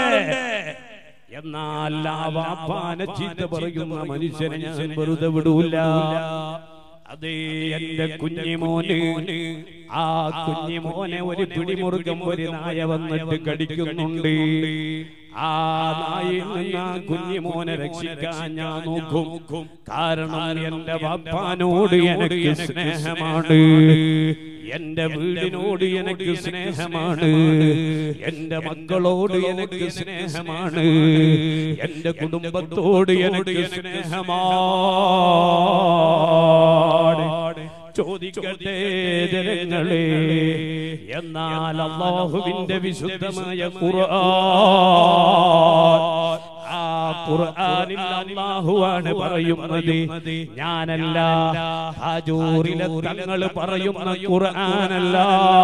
എന്നാൽ ആ വാപ്പാനെ ചീത്ത പറയുന്ന മനുഷ്യനെ ഞാൻ വെറുതെ വിടൂല. അതേ എന്റെ കുഞ്ഞിമോന്, ആ കുഞ്ഞിമോനെ ഒരു പിടിമുറുക്കം ഒരു നായ വന്നിട്ട് കടിക്കുന്നുണ്ട്. ആ നായിൽ നിന്ന് ആ കുഞ്ഞിമോനെ രക്ഷിക്കാൻ ഞാൻ നോക്കും. കാരണം എന്റെ ബാപ്പാനോട് എനിക്ക് സ്നേഹമാണ്, എന്റെ വീടിനോട് എനിക്ക് സ്നേഹമാണ്, എന്റെ മക്കളോട് എനിക്ക് സ്നേഹമാണ്, എന്റെ കുടുംബത്തോട് എനിക്ക് സ്നേഹമാണ്. ചോദിക്കട്ടെ ജനങ്ങളെ, എന്നാൽ അല്ലാഹുവിന്റെ വിശുദ്ധമായ ഖുർആൻ, ആ ഖുർആനിൽ അല്ലാഹുവാണ് പറയുന്നത്, ഞാനല്ല. ഹാജൂറിലെ തങ്ങൾ പറയുന്ന ഖുർആനല്ല,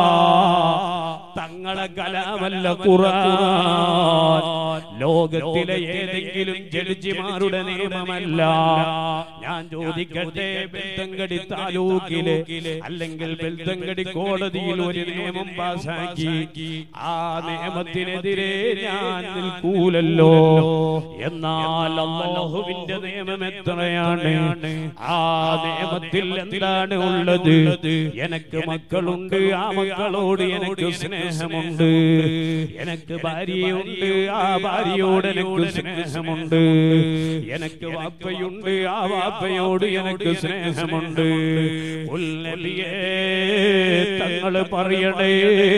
തങ്ങളെ കലാമല്ല ഖുർആൻ, ലോകത്തിലെ ഏതെങ്കിലും ജഡ്ജിമാരുടെ നിയമമല്ല. ഞാൻ ചോദിക്കട്ടെ, ബെൽത്തങ്കടി താലൂക്കിലെ അല്ലെങ്കിൽ ബെൽത്തങ്കടി കോടതിയിൽ ഒരു നിയമം പാസാക്കി, ആ നിയമത്തിനെതിരെ ഞാൻ നിൽക്കൂലല്ലോ. എന്നാൽ അല്ലാഹുവിന്റെ നിയമം എത്രയാണ്? ആ നിയമത്തിൽ എന്താണ് ഉള്ളത്? എനിക്ക് മക്കളുണ്ട്, ആ മക്കളോട് എനിക്ക് സ്നേഹമുണ്ട്, എനിക്ക് ഭാര്യയുണ്ട്, ആ ഭാര്യയോട് എനിക്ക് സ്നേഹമുണ്ട്, എനിക്ക് വാപ്പയുണ്ട്, ആ വാപ്പയോട് എനിക്ക് സ്നേഹമുണ്ട്. ഉൽനബിയേ തങ്ങൾ പറയണേ,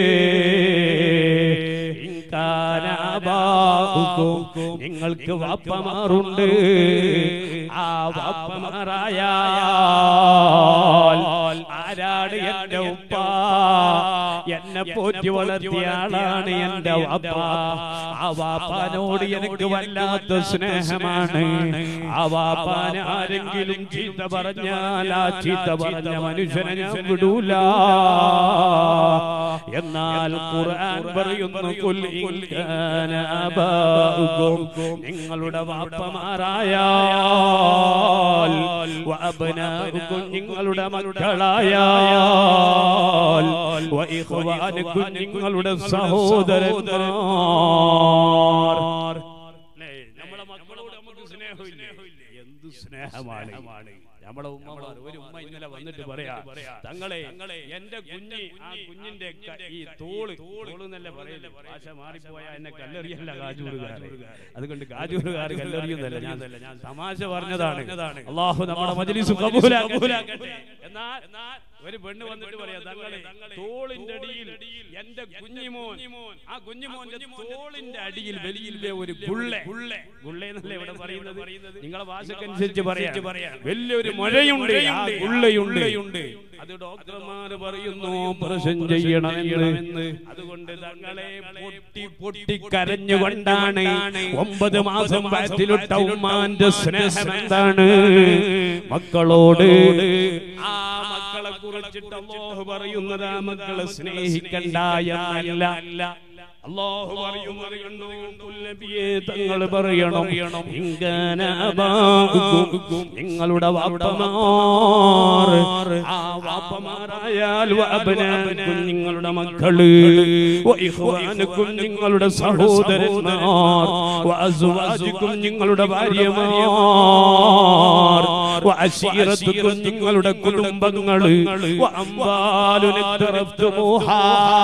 നിങ്ങൾക്ക് വാപ്പമാറുണ്ട്, ആ വാപ്പമാരായാൽ ആരാണ് എന്റെ ഉപ്പ? എന്നെ പോറ്റി വളർത്തിയ ആളാണ് എന്റെ വാപ്പ. ആ വാപ്പാനോട് എനിക്ക് വല്ലാത്ത സ്നേഹമാണ്. ആ വാപ്പാനെ ആരെങ്കിലും ചീത്ത പറഞ്ഞാൽ ആ ചീത്ത പറഞ്ഞ മനുഷ്യനെ ഞാൻ വിടൂല. എന്നാൽ ഖുർആൻ പറയുന്നു, ഖുൽ ഇൻ കാന ആബാഉകും, നിങ്ങളുടെ വാപ്പമാരായാൽ, വഅബ്നാഉകും, നിങ്ങളുടെ മക്കളായാൽ, വഇഖ്വാനുകും, നിങ്ങളുടെ സഹോദരന്മാർ. നമ്മളെ മക്കളോട് നമുക്ക് സ്നേഹമില്ലേ? എന്ത് സ്നേഹമാണ് നമ്മുടെ ഉമ്മമാർ. ഒരു ഉമ്മ ഇന്നലെ വന്നിട്ട് പറയാ, തങ്ങളെ എന്റെ കുഞ്ഞ്, ആ കുഞ്ഞിന്റെ ഈ തോള് തോള് എന്നല്ല പറയില്ല, ഭാഷ മാറിപ്പോയാ എന്നെ കല്ലെറിയല്ല കാജൂറുകാർ. അതുകൊണ്ട് കാജൂറുകാർ കല്ലെറിയുന്നല്ല, ഞാൻ ഞാൻ തമാശ പറഞ്ഞതാണ്. അല്ലാഹു നമ്മുടെ മജ്ലിസ് കബൂലാക്കട്ടെ. എന്നാൽ ഒരു പെണ്ണ് വന്നിട്ട് പറയാ, തങ്ങളെ തോളിന്റെ അടിയിൽ എന്റെ കുഞ്ഞിമോൻ, ആ കുഞ്ഞിമോന്റെ തോളിന്റെ അടിയിൽ വലിയ ഒരു ഗുള്ളെ, ഗുള്ളെ എന്നല്ലേ ഇവിടെ പറയുന്നത്, നിങ്ങളെ ഭാഷക്കനുസരിച്ച് പറയാ, വലിയൊരു മഴയുണ്ട്, ആ ഗുള്ളയുണ്ട്. അത് ഡോക്ടർമാര് പറയുന്നു ഓപ്പറേഷൻ ചെയ്യണമെന്ന്. അതുകൊണ്ട് തങ്ങളെ പൊട്ടി പൊട്ടി കരഞ്ഞുകൊണ്ടാണ് ഒമ്പത് മാസം വയറ്റിലിട്ട ഉമ്മാന്റെ സ്നേഹം എന്താണ് മക്കളോട്. ആ മക്കളെ കുറിച്ചിട്ട് അല്ലാഹു പറയുന്നത്, ആ മക്കളെ സ്നേഹിക്കണ്ട എന്നല്ല. അല്ലാഹു പറയുന്നത് കണ്ടു, നബിയേ തങ്ങൾ പറയണം, നിങ്ങളുടെ വാപ്പമാർ, ആ വാപ്പമാരായാൽ വഅബ്നാഉകും, നിങ്ങളുടെ മക്കള്, വഇഖ്വാനുകും, നിങ്ങളുടെ സഹോദരന്മാർ, വഅസ്വാജുകും, നിങ്ങളുടെ ഭാര്യമാർ, വഅശീറത്തുകും, നിങ്ങളുടെ കുടുംബങ്ങള്, വഅംവാലുൻ ഇഖ്തറഫ്തുമൂഹാ,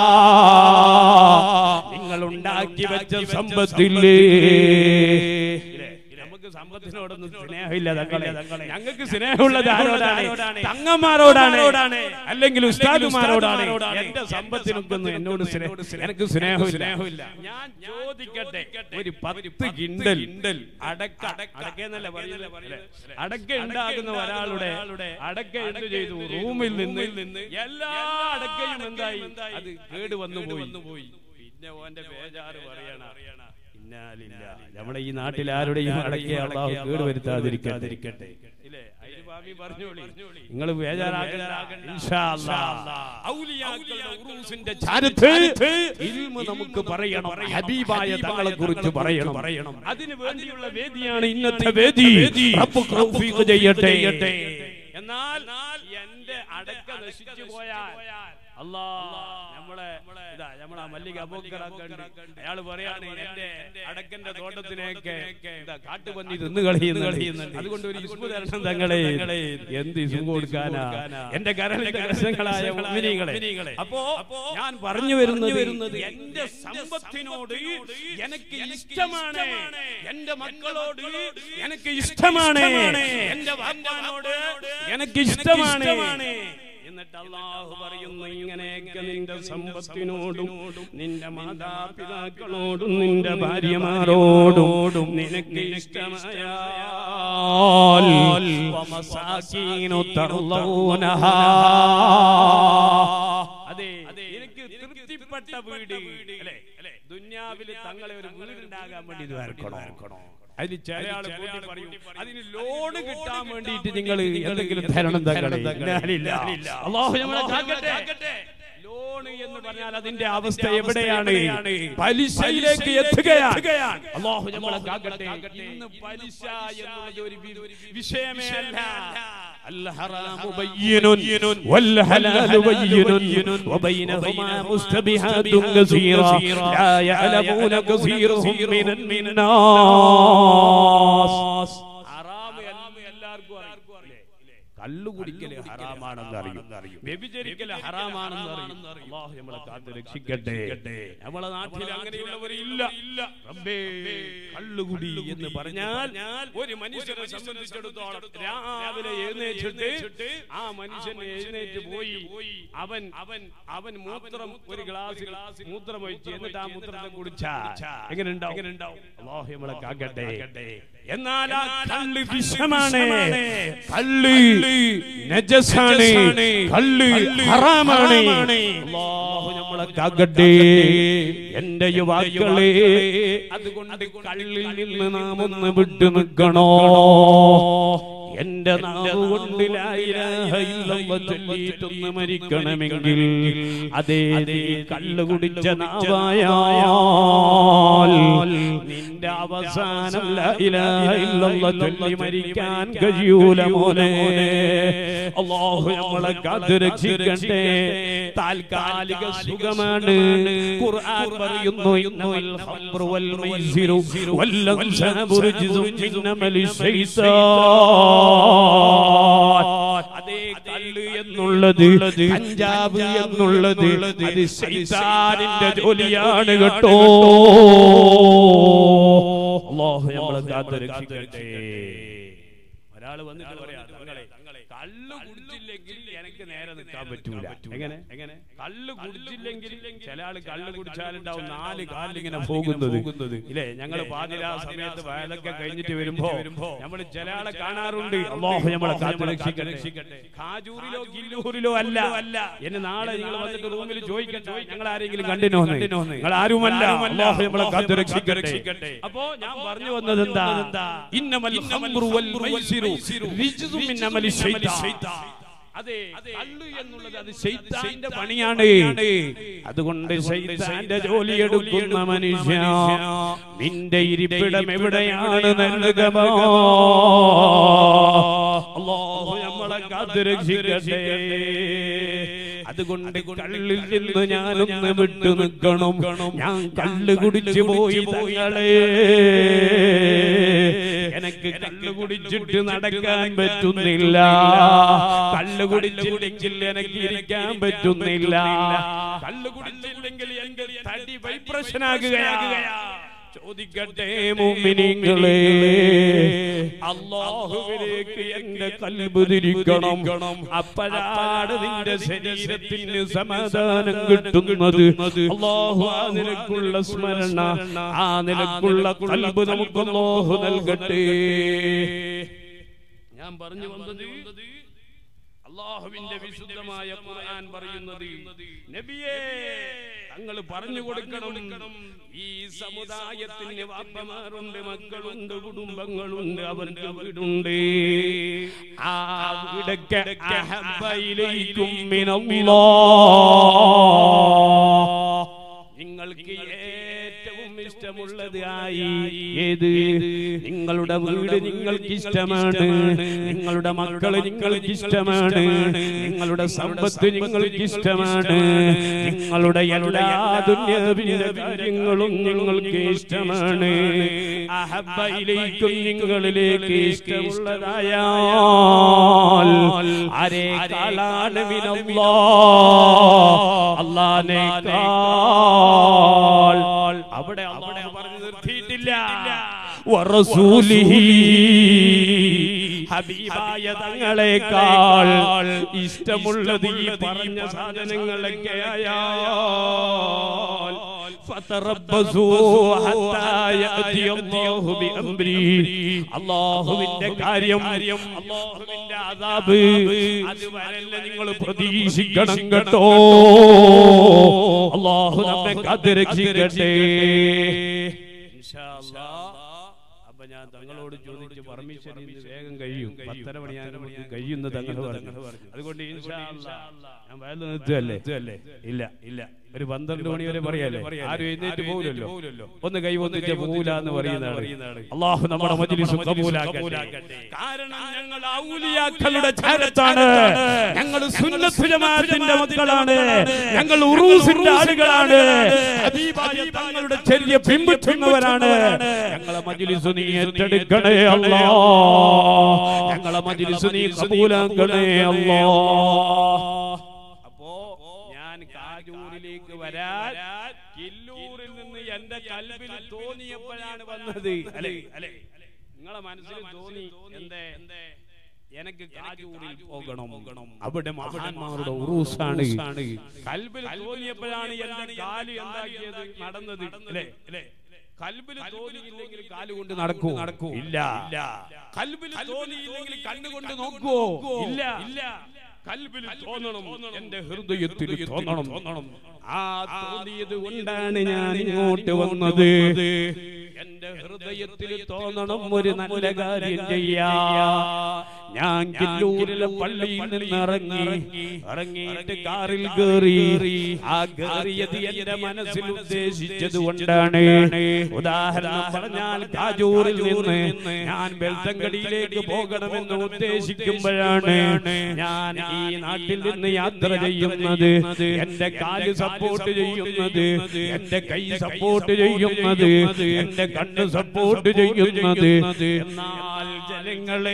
നിങ്ങൾ ഉണ്ടാക്കി വെച്ച സമ്പത്തില്ലേ. നമുക്ക് സമ്പത്തിനോടൊന്നും സ്നേഹമില്ല തങ്ങളെ. ഞങ്ങൾക്ക് സ്നേഹമുള്ളത് ആരോടാണ്? തങ്ങന്മാരോടാണ്, അല്ലെങ്കിൽ ഉസ്താദുമാരോടാണ്. എന്റെ സമ്പത്തിനൊക്കൊന്നും എന്നോട് എനിക്ക് സ്നേഹമില്ല. ഞാൻ ചോദിക്കട്ടെ, ഒരു പത്ത് കിണ്ടൽ അടക്ക, അടക്കെന്നല്ല പറയുന്നത്, അടക്ക ഉണ്ടാകുന്ന ഒരാളുടെ അടക്ക എന്ത് ചെയ്തു? റൂമിൽ നിന്ന് എല്ലാ അടക്കയും എന്തായി? അത് കേട് വന്നു പോയി. പിന്നെ ഓന്റെ ബേജാറ് പറയണ, ഇന്നാലില്ല, നമ്മുടെ ഈ നാട്ടിൽ ആരുടെയും അടക്കെ അല്ലാഹു കേട് വരുത്താതിരിക്കാതിരിക്കട്ടെ. ഇല്ലേ? അതിന് ഭാവി പറഞ്ഞോളി, നിങ്ങൾ ബേജാറാകണ്ട. ഇൻഷാ അല്ലാഹ് ഔലിയാക്കളുടെ ഉറൂസിന്റെ ചരിത്രം ഇൽമു നമുക്ക് പറയണം, ഹബീബായ തങ്ങളെ കുറിച്ച് പറയണം. അതിനു വേണ്ടിയുള്ള വേദിയാണ് ഇന്നത്തെ വേദി. റബ്ബ് തൗഫീഖ് ചെയ്യട്ടെ. എന്നാൽ എന്റെ അടക്ക നശിച്ചു പോയാൽ അല്ലാഹ് നമ്മളെ ഇതാ നമ്മളെ മല്ലിക അബൂബക്കറാക്കണ്ട് അയാൾ പറയാണ് എന്റെ അടക്കന്റെ തോട്ടത്തിനൊക്കെ ഇതാ കാട്ടുപന്നി തിന്നു കളയുന്നുണ്ട് അതുകൊണ്ട് ഒരു ഇസ്മു തരണം തങ്ങളെ എന്ത് ഇസ്മു കൊടുക്കാനാ എന്റെ കരളിന്റെ കർശനങ്ങളായ മുഅ്മിനീങ്ങളെ അപ്പോ ഞാൻ പറഞ്ഞു വരുന്നത് എന്റെ സമ്പത്തിനോട് എനിക്ക് ഇഷ്ടമാണ് എന്റെ മക്കളോട് എനിക്ക് ഇഷ്ടമാണ് എന്റെ വാപ്പാനോട് എനിക്ക് ഇഷ്ടമാണ് എന്നിട്ട് അല്ലാഹു പറയുന്നു ഇങ്ങനെയൊക്കെ നിന്റെ സമ്പത്തിനോടും നിന്റെ മാതാപിതാക്കളോടും നിന്റെ ഭാര്യമാരോടും നിനക്ക് ഇഷ്ടമായാൽ വമസാകീനു തർളൂനഹാ അതെ എനിക്ക് തൃപ്തിപ്പെട്ട വീട് അല്ലേ ദുനിയാവിൽ തങ്ങളെ ഒരു വീടുണ്ടാകാൻ വേണ്ടി ദ്വാരക്കണോ അതിന് ചില ആള് കൂട്ടി പറയും അതിന് ലോൺ കിട്ടാൻ വേണ്ടിയിട്ട് നിങ്ങൾ എന്തെങ്കിലും തരണം തങ്ങളെ അല്ലാഹു നമ്മളെ കാക്കട്ടെ ലോൺ എന്ന് പറഞ്ഞാൽ അതിന്റെ അവസ്ഥ എവിടെയാണ് പലിശയിലേക്ക് എത്തുകയാണ് അല്ലാഹു നമ്മളെ കാക്കട്ടെ ഇന്ന് പലിശ എന്നുള്ളത് ഒരു വിഷയമേ അല്ല الحرام بين والحلال بين وبينهما مشتبهات كثيرة لا يعلمون كثير من الناس حرام എല്ലാവർക്കും അറിയാം കള്ളു കുടിക്കൽ ഹറാമാണെന്ന് അറിയും വ്യഭിചരിക്കൽ ഹറാമാണെന്ന് അറിയും അല്ലാഹു നമ്മളെ കാത്ത് രക്ഷിക്കട്ടെ നമ്മളെ നാട്ടിൽ അങ്ങനെയുള്ളവരില്ല റബ്ബേ കള്ളുകുടി എന്ന് പറഞ്ഞാൽ ഒരു മനുഷ്യനെ സംബന്ധിച്ചിടത്തോളം രാവിലെ എഴുന്നേറ്റിട്ട് ആ മനുഷ്യൻ എഴുന്നേറ്റ് പോയി അവൻ അവൻ അവൻ മൂത്രം ഒരു ഗ്ലാസ് മൂത്രം ഒഴിച്ച് എന്നിട്ട് ആ മൂത്രത്തെ കുടിച്ചാൽ എങ്ങനെ ഉണ്ടാവും അല്ലാഹു നമ്മളെ കാക്കട്ടെ എന്നാൽ ആ കള്ള് വിഷമാണ് കള്ള് നജസാണ് കള്ള് ഹറാമാണ് അല്ലാഹു നമ്മളെ കാക്കട്ടെ എന്റെ യുവാക്കളെ അതുകൊണ്ട് കള്ളിൽ നിന്ന് നാം ഒന്ന് വിട്ടു നിൽക്കണോ എന്റെ നാവ് കൊണ്ട് ലാ ഇലാഹ ഇല്ലല്ലാഹ് ചൊല്ലിയിട്ടൊന്ന് മരിക്കണമെങ്കിൽ അതേ കള്ളു കുടിച്ച നാവായാൽ നിന്റെ അവസാനം ലാ ഇലാഹ ഇല്ലല്ലാഹ് ചൊല്ലി മരിക്കാൻ കഴിയൂല മോനെ അല്ലാഹു നമ്മളെ കാത്ത് രക്ഷിക്കട്ടെ താൽക്കാലിക സുഖമാണ് ഖുർആൻ പറയുന്നു ഇന്നൽ ഖംറു വൽ മൈസിറു വൽ അൻസാബു റിജ്സും മിന്നമലി ശൈത്താൻ അതേ കള്ള് എന്നുള്ളത് കഞ്ചാവ് എന്നുള്ളത് അത് ശൈത്താനിന്റെ ജോലിയാണ് കേട്ടോ അല്ലാഹു നമ്മളെ കാത്ത് രക്ഷിക്കട്ടെ ഒരാൾ വന്നിട്ട് പറയാ തങ്ങളെ കള്ളു കുടിച്ചില്ലെങ്കിൽ എനിക്ക് നേരെ നിൽക്കാൻ പറ്റൂല എങ്ങനെ എങ്ങനെ കള്ളു കുടിച്ചില്ലെങ്കിൽ ചില ആള് കള്ളു കുടിച്ചാലുണ്ടാവും നാല് കാലിങ്ങനെ പോകുന്നത് ഇല്ലേ ഞങ്ങൾ പാതിരാ സമയത്ത് വയലൊക്കെ കഴിഞ്ഞിട്ട് വരുമ്പോ നമ്മൾ ചില ആളെ കാണാറുണ്ട് അല്ലാഹു നമ്മളെ കാത്ത് രക്ഷിക്കട്ടെ ഖാജൂറിലോ ഗില്ലൂരിലോ അല്ല എന്നെ നാളെ നിങ്ങൾ വന്നിട്ട് റൂമിൽ ചോദിക്കട്ടെ ഞങ്ങൾ ആരെങ്കിലും കണ്ടിനോ നിങ്ങൾ ആരുമല്ല അല്ലാഹു നമ്മളെ കാത്ത് രക്ഷിക്കട്ടെ അപ്പോ ഞാൻ പറഞ്ഞു വന്നത് എന്താ ഇന്നമൽ ഖംറു വൽ മൈസിറു റിജ്സും മിൻ അമലി ശൈത്താൻ അതെ കള്ളു എന്നുള്ളത് അത് ശൈത്താന്റെ പണിയാണ് അതുകൊണ്ട് ശൈത്താന്റെ ജോലി എടുക്കുന്ന മനുഷ്യ നിന്റെ ഇരിപ്പിടം എവിടെയാണ് നൽകുക അല്ലാഹു നമ്മളെ കാത്ത് രക്ഷിക്കട്ടെ അതുകൊണ്ട് കള്ളിൽ നിന്ന് ഞാനൊന്ന് വിട്ടു നിൽക്കണം ഞാൻ കള്ള് കുടിച്ചു പോയി തങ്ങളെ എനിക്ക് കള്ളു കുടിച്ചിട്ട് നടക്കാൻ പറ്റുന്നില്ല കള്ളു കുടിച്ചില്ലെങ്കിൽ എനിക്ക് ഇരിക്കാൻ പറ്റുന്നില്ല കള്ളു കുടിച്ചില്ലെങ്കിൽ എന്റെ തടി വൈബ്രേഷൻ ആകുകയാ ചോദിക്കട്ടെ മുഅ്മിനീങ്ങളെ അല്ലാഹുവിലേക്ക് എന്റെ ഖൽബ് തിരിക്കണം അപ്പോഴാണ് നിന്റെ ശരീരത്തിന് സമാധാനം കിട്ടുന്നത് അല്ലാഹു ആ നിലക്കുള്ള സ്മരണ ആ നിലക്കുള്ള ഖൽബ് നമുക്ക് അല്ലാഹു നൽകട്ടെ ഞാൻ പറഞ്ഞു വന്നത് അല്ലാഹുവിന്റെ വിശുദ്ധമായ ഖുർആൻ പറയുന്നത് നബിയേ തങ്ങൾ പറഞ്ഞു കൊടുക്കണം ഈ സമുദായത്തിന് വാപ്പമാരുണ്ട് മക്കളുണ്ട് കുടുംബങ്ങളുണ്ട് അവർക്ക് വീടുണ്ട് ആ വീടൊക്കെ അഹബ്ബ ഇലൈക്കും മിനല്ലാഹ് നിങ്ങൾക്ക് ഏറ്റവും ഇഷ്ടമുള്ളത് ആയി. ഏത്? നിങ്ങളുടെ വീട് നിങ്ങൾക്ക് ഇഷ്ടമാണ്, നിങ്ങളുടെ മക്കള് നിങ്ങൾക്ക് ഇഷ്ടമാണ്, നിങ്ങളുടെ സമ്പത്ത് നിങ്ങൾക്ക് ഇഷ്ടമാണ്, നിങ്ങളുടെ എല്ലാ ദുനിയാവിന്റെ കാര്യങ്ങളും നിങ്ങൾക്ക് ഇഷ്ടമാണ്. അഹബ്ബ ഇലൈക്കും നിങ്ങളിലേക്ക് ഇഷ്ടമുള്ളതായാൽ ആരേക്കാളാണ് മിനല്ലാഹ് അല്ലാഹുവിനേക്കാൾ. അവിടെ അല്ലാഹു പറഞ്ഞു നിർത്തിയിട്ടില്ല. വറസൂലിഹി ഹബീബായ തങ്ങളെക്കാൾ ഇഷ്ടമുള്ളത് ഈ പറഞ്ഞ സാധനങ്ങളൊക്കെ ആയാൽ ഫതറബ്ബസൂ ഹത്താ യഅതി അല്ലാഹു ബിഅംരി. അല്ലാഹുവിന്റെ കാര്യം, അല്ലാഹുവിന്റെ അദാബ് അത് വരല്ല നിങ്ങൾ പ്രതീക്ഷിക്കണം കേട്ടോ. അല്ലാഹു നമ്മെ കാത്തുരക്ഷിക്കട്ടെ ഇൻഷാ അല്ലാഹ്. അപ്പൊ ഞാൻ തങ്ങളോട് ചോദിച്ചു പെർമിഷൻ ഇന്ന് വേഗം കഴിയും, പത്തര മണിയാകുമ്പോൾ കഴിയുന്ന തങ്ങൾ പറഞ്ഞു. അതുകൊണ്ട് ഇൻഷാ അല്ലാഹ് ഞാൻ വയലു നിർത്തുകയല്ലേ? ഇല്ല ഇല്ല, ഒരു പന്ത്രണ്ട് മണി വരെ പറയാല്ലേ, ആരും എഴുന്നേറ്റ് പോകില്ലല്ലോ. ഒന്ന് കൈ ഒന്നിച്ച് പോകില്ല എന്ന് പറയുന്നതാണ്. അല്ലാഹു നമ്മുടെ മജ്ലിസ് ഖബൂലാക്കട്ടെ. കാരണം ഞങ്ങൾ ഔലിയാക്കളുടെ ചാരത്താണ്, ഞങ്ങൾ സുന്നത്ത് ജമാഅത്തിന്റെ മക്കളാണ്, ഞങ്ങൾ ഉറൂസിന്റെ ആളുകളാണ്, ഹബീബായ തങ്ങളുടെ ചര്യ പിൻപറ്റുന്നവരാണ്. ഞങ്ങളെ മജ്ലിസ് നീ ഏറ്റെടുക്കണേ അല്ലാഹ്, ഞങ്ങളെ മജ്ലിസ് നീ ഖബൂലാക്കണേ അല്ലാഹ്. കാജൂരിലേക്ക് വരാൻ കില്ലൂരിൽ നിന്ന് എന്റെ കൽബിൽ തോന്നിയപ്പോഴാണ് വന്നത്. അല്ലേ അല്ലേ നിങ്ങളെ മനസ്സിൽ തോന്നി എന്തേ എനിക്ക് കാജൂരിൽ പോകണം, അവിടെ മഹാന്മാരുടെ ഉറൂസാണ്. കൽബിൽ തോന്നിയപ്പോഴാണ് എന്റെ കാല് എന്താക്കിയത്, നടന്നത്. അല്ലേ അല്ലേ കൽബിൽ തോന്നിയില്ലെങ്കിൽ കാലുകൊണ്ട് നടക്കൂ നടക്കൂ ഇല്ല. കൽബിൽ തോന്നിയില്ലെങ്കിൽ കണ്ണുകൊണ്ട് നോക്കുവോ ഇല്ല. കൽബിൽ തോന്നണം, എന്റെ ഹൃദയത്തിൽ തോന്നണം. ആ തോന്നിയത് കൊണ്ടാണ് ഞാൻ ഇങ്ങോട്ട് വന്നത്. എന്റെ ഹൃദയത്തിൽ തോന്നണം ഒരു നല്ല കാര്യം ചെയ്യാ. ഞാൻ കില്ലൂരിലെ പള്ളിയിൽ നിന്ന് ഇറങ്ങി ഇറങ്ങിയിട്ട് കാറിൽ കയറി. ആ കയറിയത് എന്റെ മനസ്സിൽ ഉദ്ദേശിച്ചത് കൊണ്ടാണ്. ഉദാഹരണം പറഞ്ഞാൽ കാജൂരിൽ നിന്ന് ഞാൻ ബെൽത്തങ്കടിയിലേക്ക് പോകണമെന്ന് ഉദ്ദേശിക്കുമ്പോഴാണ് ഞാൻ ഈ നാട്ടിൽ നിന്ന് യാത്ര ചെയ്യുന്നത്. എന്റെ കാല് സപ്പോർട്ട് ചെയ്യുന്നത്, എന്റെ കൈ സപ്പോർട്ട് ചെയ്യുന്നത്, എന്റെ കണ്ണ് സപ്പോർട്ട് ചെയ്യുന്നത്. എന്നാൽ ജനങ്ങളെ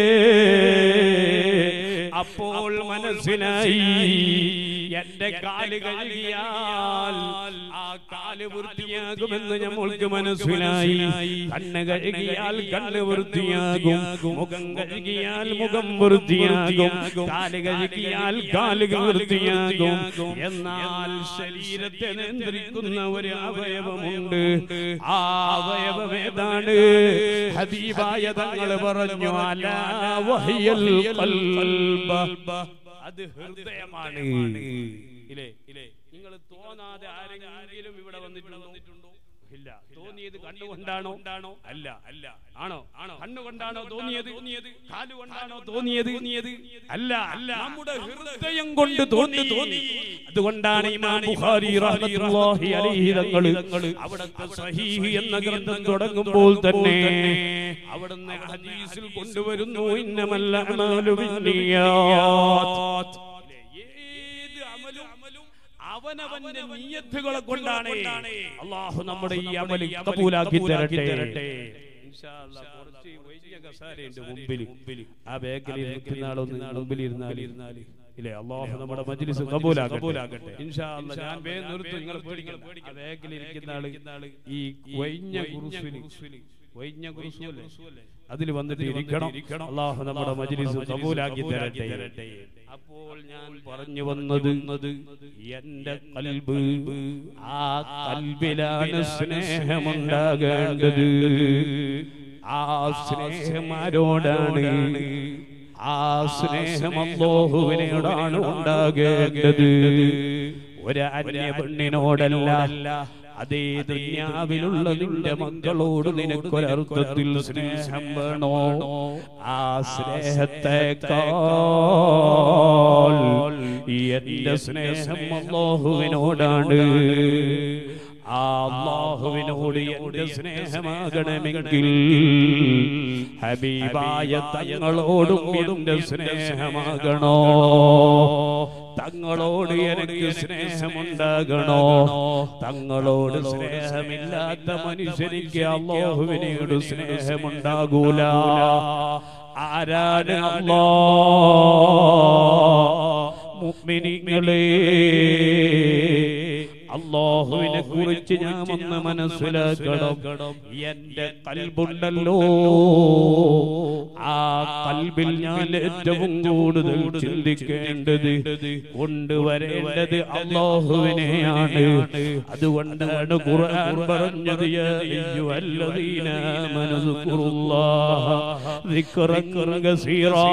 അപ്പോൾ മനസ്സിലായി എന്റെ കാല് കഴുകിയാൽ ആ കാല് വൃത്തിയാകുമെന്ന് നമ്മൾക്ക് മനസ്സിലായി. കണ്ണ് കഴുകിയാൽ കണ്ണ് വൃത്തിയാകും, മുഖം കഴുകിയാൽ മുഖം വൃത്തിയാകും, കാല് കഴുകിയാൽ കാലുകൾ വൃത്തിയാകും. എന്നാൽ ശരീരത്തെ നിയന്ത്രിക്കുന്ന ഒരു അവയവമുണ്ട്. ആ അവയവം ഏതാണ്? ഹബീബായ തങ്ങൾ പറഞ്ഞു അലാ വഹിയൽ ഖൽബ്, അത് ഹൃദയമാണ്. ഇല്ലേ ഇല്ലേ നിങ്ങൾ തോന്നാതെ ആരെങ്കിലും ഇവിടെ വന്നിട്ടുണ്ടോ? ഇല്ല. തോന്നിയത് കണ്ണുകൊണ്ടാണോ? അല്ല അല്ല. ആണോ ആണോ കണ്ണുകൊണ്ടാണോ തോന്നിയത്? കാലുകൊണ്ടാണോ തോന്നിയത്? അല്ല അല്ല, നമ്മുടെ ഹൃദയം കൊണ്ട് തോന്നി തോന്നി അതുകൊണ്ടാണ് ഇമാം ബുഖാരി റഹ്മത്തുള്ളാഹി അലൈഹി തങ്ങൾ അവിടുത്തെ സ്വഹീഹ് എന്ന ഗ്രന്ഥം തുടങ്ങുമ്പോൾ തന്നെ അവിടുന്ന് ഹദീസിൽ കൊണ്ടുവരുന്നു ഇന്നമൽ അഅ്മാലു ബിന്നിയാത്ത്. അവനവന്റെ നിയ്യത്തുകളെ കൊണ്ടാണ്. അല്ലാഹു നമ്മുടെ ഈ അമൽ ഖബൂലാക്കി തരട്ടെ ഇൻഷാ അല്ലാഹ്. കുറച്ച് വലിയ കസാരയുണ്ട് മുമ്പിൽ, ആ ബേക്കറിയിൽ നിൽക്കുന്ന ആളൊന്ന് മുമ്പിൽ ഇരുന്നാൽ ഇല്ലേ. അല്ലാഹു നമ്മുടെ മജ്ലിസ് ഖബൂലാക്കട്ടെ ഇൻഷാ അല്ലാഹ്. ഞാൻ വേഗം നിർത്തും, നിങ്ങൾ പേടിക്കണം. ആ ബേക്കറിയിൽ ഇരിക്കുന്ന ആള് ഈ വൈഞ്ഞ കുറുസുവിൽ വൈഞ്ഞ കുറുസുവല്ലേ അതിൽ വന്നിട്ട് ഇരിക്കണം. അല്ലാഹു നമ്മുടെ മജ്ലിസ് ഖബൂലാക്കി തരട്ടെ. അപ്പോൾ ഞാൻ പറഞ്ഞു വന്നത് എന്റെ ഖൽബ്, ആ ഖൽബിലാണ് സ്നേഹമുണ്ടാകേണ്ടത്. ആ സ്നേഹം ആരോടാണ്? ആ സ്നേഹം അല്ലാഹുവിനോടാണ് ഉണ്ടാകേണ്ടത്, ഒരു അന്യ പെണ്ണിനോടല്ല. അതേ ദുനിയാവിലുള്ള നിന്റെ മക്കളോട് നിനക്കൊരർത്ഥത്തിൽ സ്നേഹം വേണോ? ആ സ്നേഹത്തെക്കാൾ എന്റെ സ്നേഹം അല്ലാഹുവിനോടാണ്. ആ അല്ലാഹുവിനോട് എന്റെ സ്നേഹമാകണമെങ്കിൽ ഹബീബായ തങ്ങളോടും എന്റെ സ്നേഹമാകണോ, തങ്ങളോട് എനിക്ക് സ്നേഹമുണ്ടാകണോ. തങ്ങളോട് സ്നേഹമില്ലാത്ത മനുഷ്യനിക്ക് അല്ലാഹുവിനോട് സ്നേഹമുണ്ടാകൂല. ആരാണ് അല്ലാഹ്? മുഅ്മിനീങ്ങളെ, അല്ലാഹുവിനെ കുറിച്ച് ഞാൻ ഒന്ന് മനസ്സിലാക്കണം. എന്റെ ഖൽബുണ്ടല്ലോ, ആ ഖൽബിൽ ഞാൻ ഏറ്റവും കൂടുതൽ ചിന്തിക്കേണ്ടത്, കൊണ്ടുവരേണ്ടത് അല്ലാഹുവിനെയാണ്. അതുകൊണ്ടാണ് ഖുർആൻ പറഞ്ഞത്, യാ അയ്യുഹല്ലദീന ആമനൂ ദിക്റുല്ലാഹ ദിക്റൻ കസീറാ.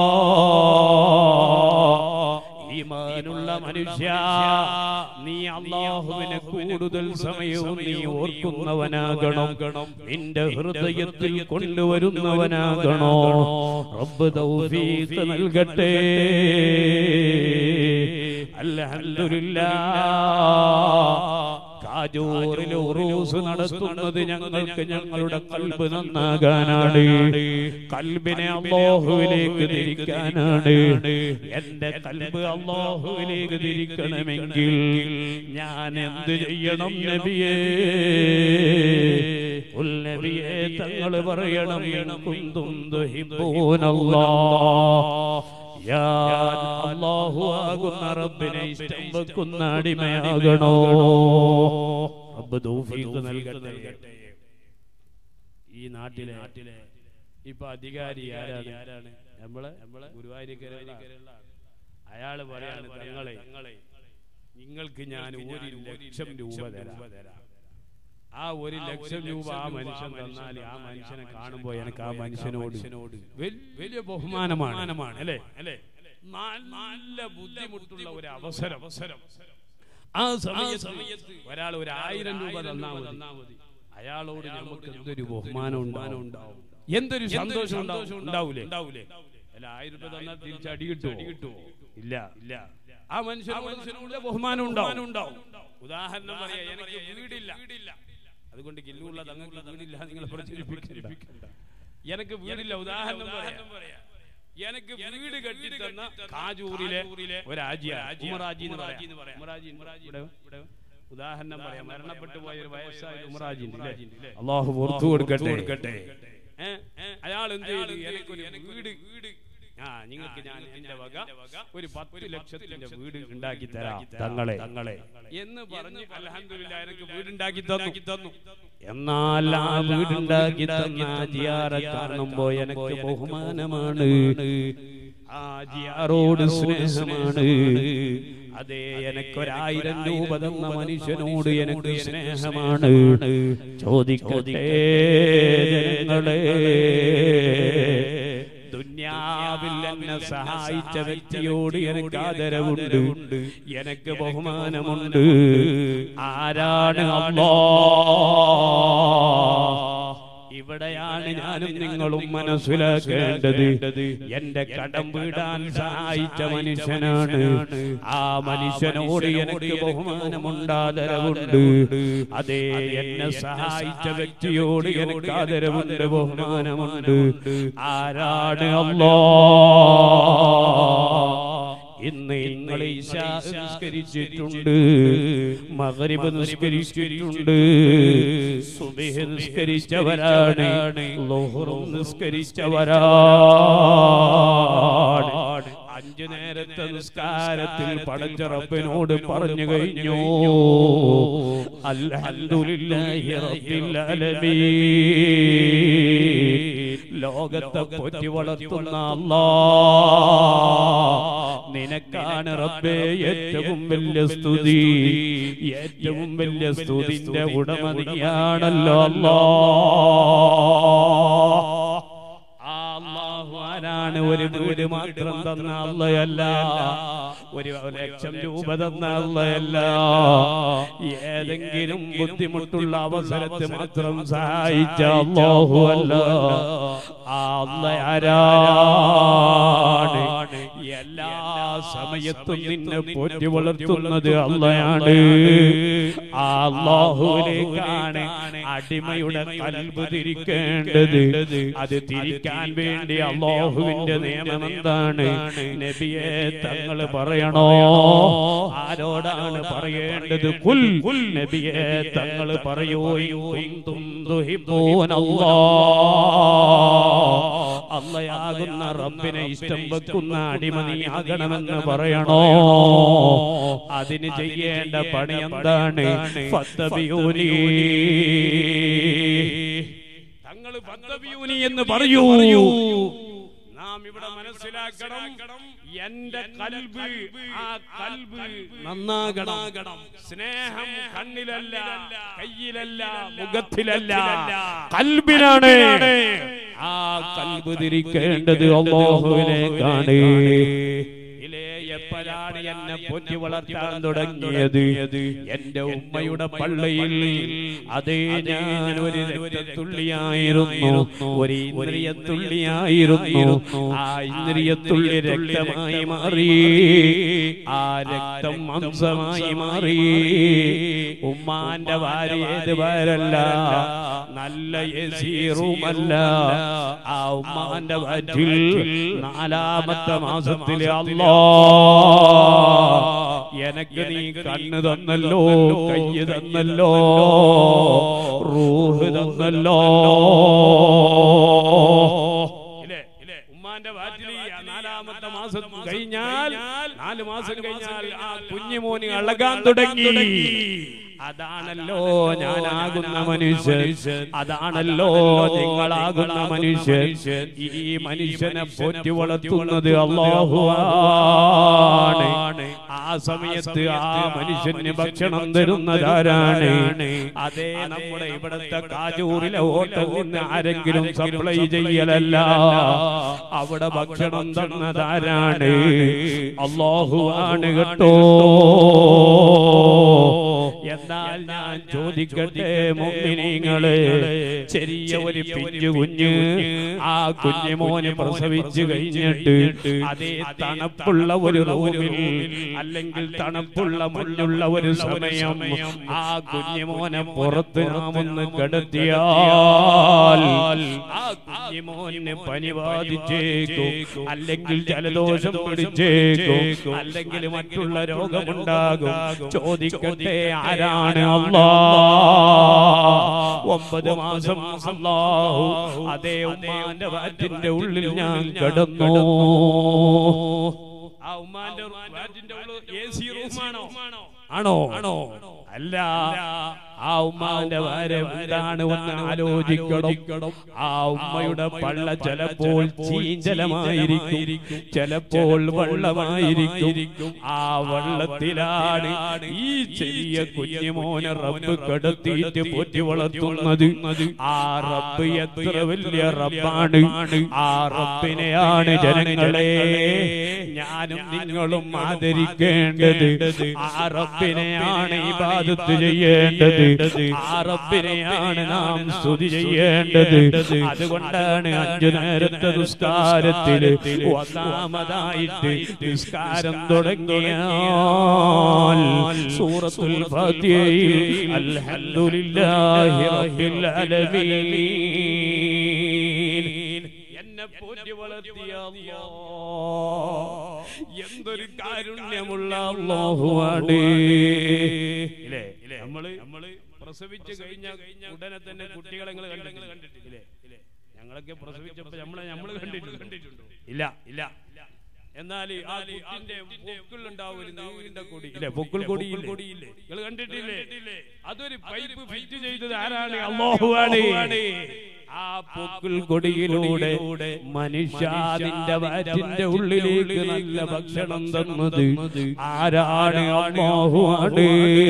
ഈമാനുള്ള മനുഷ്യ, നീ അല്ലാഹുവിനെ കൂടുതൽ സമയവും നീ ഓർക്കുന്നവനാകണം, നിന്റെ ഹൃദയത്തിൽ കൊണ്ടുവരുന്നവനാകണോ. റബ്ബ് തൗഫീഖ് നൽകട്ടെ. അൽഹംദുലില്ലാഹ്, കാജൂറിൽ ഉറൂസ് നടത്തുന്നത് ഞങ്ങൾക്ക് ഞങ്ങളുടെ ഖൽബ് നന്നാകാനാണ്, ഖൽബിനെ അല്ലാഹുവിലേക്ക് തിരിക്കാനാണ്. എന്റെ ഖൽബ് അല്ലാഹുവിലേക്ക് തിരിക്കണമെങ്കിൽ ഞാൻ എന്ത് ചെയ്യണം നബിയേ? ഖുൽ നബിയേ, തങ്ങൾ പറയണം, കുന്തും തുഹിബ്ബൂനല്ലാഹ്, അല്ലാഹു ആകുന്ന റബ്ബിനെ ഇഷ്ടം വെക്കുന്ന അടിമയാകണോ. റബ്ബ് തൗഫീഖ് നൽകട്ടെ. ഈ നാട്ടിലെ ഇപ്പൊ അധികാരി ആരാണ്? നമ്മളെ നമ്മളെ ഗുരുവായൂരിക്കരയുള്ള അയാള് പറയാണ്, തങ്ങളെ നിങ്ങൾക്ക് ഞാൻ ഒരു ലക്ഷം രൂപ തരാം. ആ ഒരു ലക്ഷം രൂപ ആ മനുഷ്യൻ തന്നാൽ ആ മനുഷ്യനെ കാണുമ്പോ എനിക്ക് ആ മനുഷ്യനോട് വലിയ ബഹുമാനമാണ് അല്ലേ അല്ലേ നല്ല ബുദ്ധിമുട്ടുള്ള ഒരു അവസരം അവസരം ആ സമയത്ത് ഒരാൾ ഒരു ആയിരം രൂപ തന്നാൽ മതി, അയാളോട് നമുക്ക് എന്തൊരു ബഹുമാനം ഉണ്ടാവും, എന്തൊരു സന്തോഷം ഉണ്ടാവൂലേ ഉണ്ടാവൂലേ അല്ല ആയിരം രൂപ തന്നാൽ തിരിച്ചടി കിട്ടുമോ? ഇല്ല ഇല്ല. ആ മനുഷ്യനോട് ബഹുമാനം ഉണ്ടാവും. ഉദാഹരണം പറയാ, എനിക്ക് വീടില്ല, അതുകൊണ്ട് കില്ലുള്ള തങ്ങൾക്ക് വീടില്ല, നിങ്ങൾ പ്രചരിപ്പിക്കണ്ട. എനിക്ക് വീടില്ല, ഉദാഹരണം പറയാ, എനിക്ക് വീട് കെട്ടി തന്ന കാജൂരിലെ ഒരു ആജി, ഉമറാജി എന്ന് പറയാം, ഉദാഹരണം പറയാം, മരണപ്പെട്ടു പോയ ഒരു വയസ്സായ ഉമറാജി, അല്ലാഹു പുറത്തു കൊടുക്കട്ടെ. അയാൾ എന്ത് ചെയ്തു? എനിക്കൊരു വീട്, ആ നിങ്ങൾക്ക് ഞാൻ എന്റെ വക ഒരു പത്ത് ലക്ഷത്തിന്റെ വീട് ഉണ്ടാക്കി തരാം തങ്ങളെ തങ്ങളെ എന്ന് പറഞ്ഞ് അൽഹംദുലില്ലാഹ് എനിക്ക് വീടുണ്ടാക്കി തന്നു. എന്നാൽ ആ വീടുണ്ടാക്കി തന്ന ജിയാറെ കാണുമ്പോ എനിക്ക് ബഹുമാനമാണ്, ആ ജിയാറോട് സ്നേഹമാണ്. അതേ, എനിക്കൊരായിരം രൂപ തന്ന മനുഷ്യനോട് എനിക്ക് സ്നേഹമാണ്. ചോദിക്കട്ടെ ജനങ്ങളെ, ദുനിയാവിൽ എന്നെ സഹായിച്ച വ്യക്തിയോട് എനിക്ക് ആദരവുണ്ട്, എനിക്ക് ബഹുമാനമുണ്ട്. ആരാണ് അല്ലാഹ്? ഇവിടെയാണ് ഞാനും നിങ്ങളും മനസ്സിലാക്കേണ്ടത്. എന്റെ കടം വീടാൻ സഹായിച്ച മനുഷ്യനാണ്, ആ മനുഷ്യനോട് എനിക്ക് ബഹുമാനമുണ്ട്, ആദരവുണ്ട്. അതേ, എന്നെ സഹായിച്ച വ്യക്തിയോട് എനിക്ക് ആദരവുണ്ട്, ബഹുമാനമുണ്ട്. ആരാണ് അല്ലാഹ്? ഇന്ന് നിങ്ങൾ ഇശാ നിസ്കരിച്ചിട്ടുണ്ട്, മഗ്രിബ് നിസ്കരിച്ചിട്ടുണ്ട്, സുബ്ഹ് നിസ്കരിച്ചവരാണ്, ളുഹ്ർ നിസ്കരിച്ചവരാണ്. അഞ്ചു നേരത്തെ നിസ്കാരത്തിൽ പടച്ച റബ്ബിനോട് പറഞ്ഞു കഴിഞ്ഞു, അൽഹംദുലില്ലാഹി റബ്ബിൽ ആലമീൻ. ലോകത്തെ പോറ്റി വളർത്തുന്ന അല്ലാഹ്, നിനക്കാണ് റബ്ബേ ഏറ്റവും വലിയ സ്തുതി, ഏറ്റവും വലിയ സ്തുതിന്റെ ഉടമ നീയാണല്ലോ അല്ലാഹ്. അല്ലാഹു ആരാണ്? ഒരു വീട് മാത്രം തന്ന അല്ലാഹയല്ല, ഒരു ലക്ഷം രൂപ തന്ന അല്ലാഹയല്ല, ഏതെങ്കിലും ബുദ്ധിമുട്ടുള്ള അവസരത്തിൽ മാത്രം സഹായിച്ച അല്ലാഹു അല്ല. ആ അല്ലാഹ് ആരാണ്? എല്ലാ സമയത്തും നിന്നെ പോറ്റി വളർത്തുന്നത് അല്ലാഹുവാണ്. ആ അല്ലാഹുവിലേക്കാണ് അടിമയുടെ ഖൽബ് തിരിക്കേണ്ടത്. അത് തിരിക്കാൻ വേണ്ടി അല്ലാഹുവിന്റെ നിയമം എന്താണ്? നബിയെ തങ്ങൾ പറയണോ? ആരോടാണ് പറയേണ്ടത്? ഖുൽ നബിയെ തങ്ങൾ പറയൂ, കുന്തും അല്ലാഹുവിനെ റബ്ബിനെ ഇഷ്ടം വെക്കുന്ന അടിമ നീയാകണമെന്ന് പറയണോ? അതിന് ചെയ്യേണ്ട പണി എന്താണ്? ഫത്തബിയൂനി, തങ്ങൾ ഫത്തബിയൂനി എന്ന് പറയൂ. നാം ഇവിടെ മനസ്സിലാക്കണം, എന്റെ ഖൽബ്, ആ ഖൽബ് നന്നാകണം. സ്നേഹം കണ്ണിലല്ല, കയ്യിലല്ല, മുഖത്തിലല്ല, ഖൽബിലാണ്. ആ ഖൽബ് തിരിക്കേണ്ടത് അല്ലാഹുവിലേക്കാണ്. എപ്പോഴാണ് എന്നെ പോറ്റി വളർത്താൻ തുടങ്ങിയത്? എന്റെ ഉമ്മയുടെ പള്ളയിൽ. അതേ, ഞാൻ ഒരു രക്തത്തുള്ളിയായിരുന്നു, ഒരു ഇന്ദ്രിയത്തുള്ളിയായിരുന്നു. ആ ഇന്ദ്രിയത്തുള്ളി രക്തമായി മാറി, ആ രക്തം മാംസമായി മാറി. ഉമ്മാന്റെ ഭാര്യ ഏത് ഭാര്യല്ല, നല്ല യസീറുമല്ല. ആ ഉമ്മാന്റെ വയറ്റിൽ നാലാമത്തെ മാസത്തിലെ അല്ലാഹ് എനക്ക് നീ കണ്ണ് തന്നല്ലോ, കയ്യ് തന്നല്ലോ, റൂഹ് തന്നല്ലോ. ഉമ്മാന്റെ വയറ്റിൽ നാലാമത്തെ മാസം കഴിഞ്ഞാൽ, നാല് മാസം കഴിഞ്ഞാൽ ആ കുഞ്ഞുമോന് അളകാൻ തുടങ്ങി. അതാണല്ലോ ഞാനാകുന്ന മനുഷ്യൻ, അതാണല്ലോ നിങ്ങളാകുന്ന മനുഷ്യൻ. ഈ മനുഷ്യനെ പോറ്റി വളർത്തുന്നത് അല്ലാഹുവാണ്. ആ സമയത്ത് ആ മനുഷ്യന് ഭക്ഷണം തരുന്നതാരാണ്? അതേ, നമ്മുടെ ഇവിടുത്തെ കാജൂരിലെ ഹോട്ടലിൽ നിന്ന് ആരെങ്കിലും സപ്ലൈ ചെയ്യലല്ല, അവിടെ ഭക്ഷണം തന്നതാരാണ്? അല്ലാഹുവാണ് കേട്ടോ. എന്നാൽ ഞാൻ ചോദിക്കട്ടെ മുഅ്മിനീങ്ങളെ, ചെറിയ ഒരു പിഞ്ചു കുഞ്ഞ്, ആ കുഞ്ഞുമോനെ പ്രസവിച്ചു കഴിഞ്ഞിട്ട് അതേ തണുപ്പുള്ള ഒരു റൂമിൽ, അല്ലെങ്കിൽ തണുപ്പുള്ള മഞ്ഞുള്ള ഒരു സമയം, ആ കുഞ്ഞുമോനെ പുറത്ത് നാം ഒന്ന് കിടത്തിയാൽ ആ കുഞ്ഞുമോന് പനി ബാധിച്ചേക്കും, അല്ലെങ്കിൽ ജലദോഷം പിടിച്ചേക്കും, അല്ലെങ്കിൽ മറ്റുള്ള രോഗമുണ്ടാകും. ചോദിക്കട്ടെ, ആരാണ് അല്ലാഹ്? ഒമ്പത് മാസം അല്ലാഹു അതേ ഉമ്മാന്റെ വയറ്റിന്റെ ഉള്ളിൽ ഞാൻ കിടന്നു. ആ ഉമ്മാന്റെ വയറ്റിന്റെ ഉള്ളിൽ എസി റൂമാണോ? ആണോ? അല്ല. ആ ഉമ്മാന്റെ ഭാര്യ എന്താണ് ഒന്ന് ആലോചിക്കണം. ആ ഉമ്മയുടെ പള്ള ചിലപ്പോൾ ചീഞ്ചലമായിരിക്കും, ചിലപ്പോൾ വെള്ളമായിരിക്കും. ആ വെള്ളത്തിലാണ് ഈ ചെറിയ കുഞ്ഞുമോനെ റബ്ബ് കിടത്തിയിട്ട് പോറ്റി വളർത്തുന്നത്. ആ റബ്ബ് എത്ര വലിയ റബ്ബാണ്! ആ റബ്ബിനെയാണ് ജനങ്ങളെ ഞാനും നിങ്ങളും ആദരിക്കേണ്ടത്. ആ റബ്ബിനെയാണ് ഇബാദത്ത് ചെയ്യേണ്ടത്. ആ റബ്ബിനെയാണ് നാം സ്തുതി ചെയ്യേണ്ടത്. അതുകൊണ്ടാണ് അഞ്ചു നേരത്തെ നിസ്കാരത്തിൽ ഒന്നാമതായിട്ട് നിസ്കാരം തുടങ്ങിയാൽ സൂറത്തുൽ ഫാത്തിഹയിൽ അൽഹംദുലില്ലാഹി റബ്ബിൽ ആലമീൻ, എന്നെ പോറ്റി വളർത്തിയ അല്ലാഹ് എന്തൊരു കാരുണ്യമുള്ള അല്ലാഹുവാണ്. ഇല്ലേ, നമ്മള് നമ്മള് പ്രസവിച്ച് കഴിഞ്ഞ ഉടനെ തന്നെ കുട്ടികളെ കണ്ടിട്ടില്ലേ? ഞങ്ങളൊക്കെ പ്രസവിച്ചപ്പോ നമ്മളെ നമ്മള് കണ്ടിട്ടുണ്ടോ? ഇല്ല ഇല്ല. എന്നാൽ ആ കുട്ടിന്റെ പൊക്കിളുണ്ടാവും ഒരു നീണ്ട കൊടി, ഇല്ലേ? പൊക്കിൾ കൊടിയില്ലേ? നിങ്ങൾ കണ്ടിട്ടില്ലേ? അതൊരു പൈപ്പ് ഫിറ്റ് ചെയ്തത് ആരാണ്? അല്ലാഹുവാണ്. ആ പൊക്കിൾ കൊടിയിലൂടെ മനുഷ്യ നിന്റെ വയറ്റിന്റെ ഉള്ളിലേക്ക് നല്ല ഭക്ഷണം തന്നത് ആരാണ്? അല്ലാഹുവാണ്.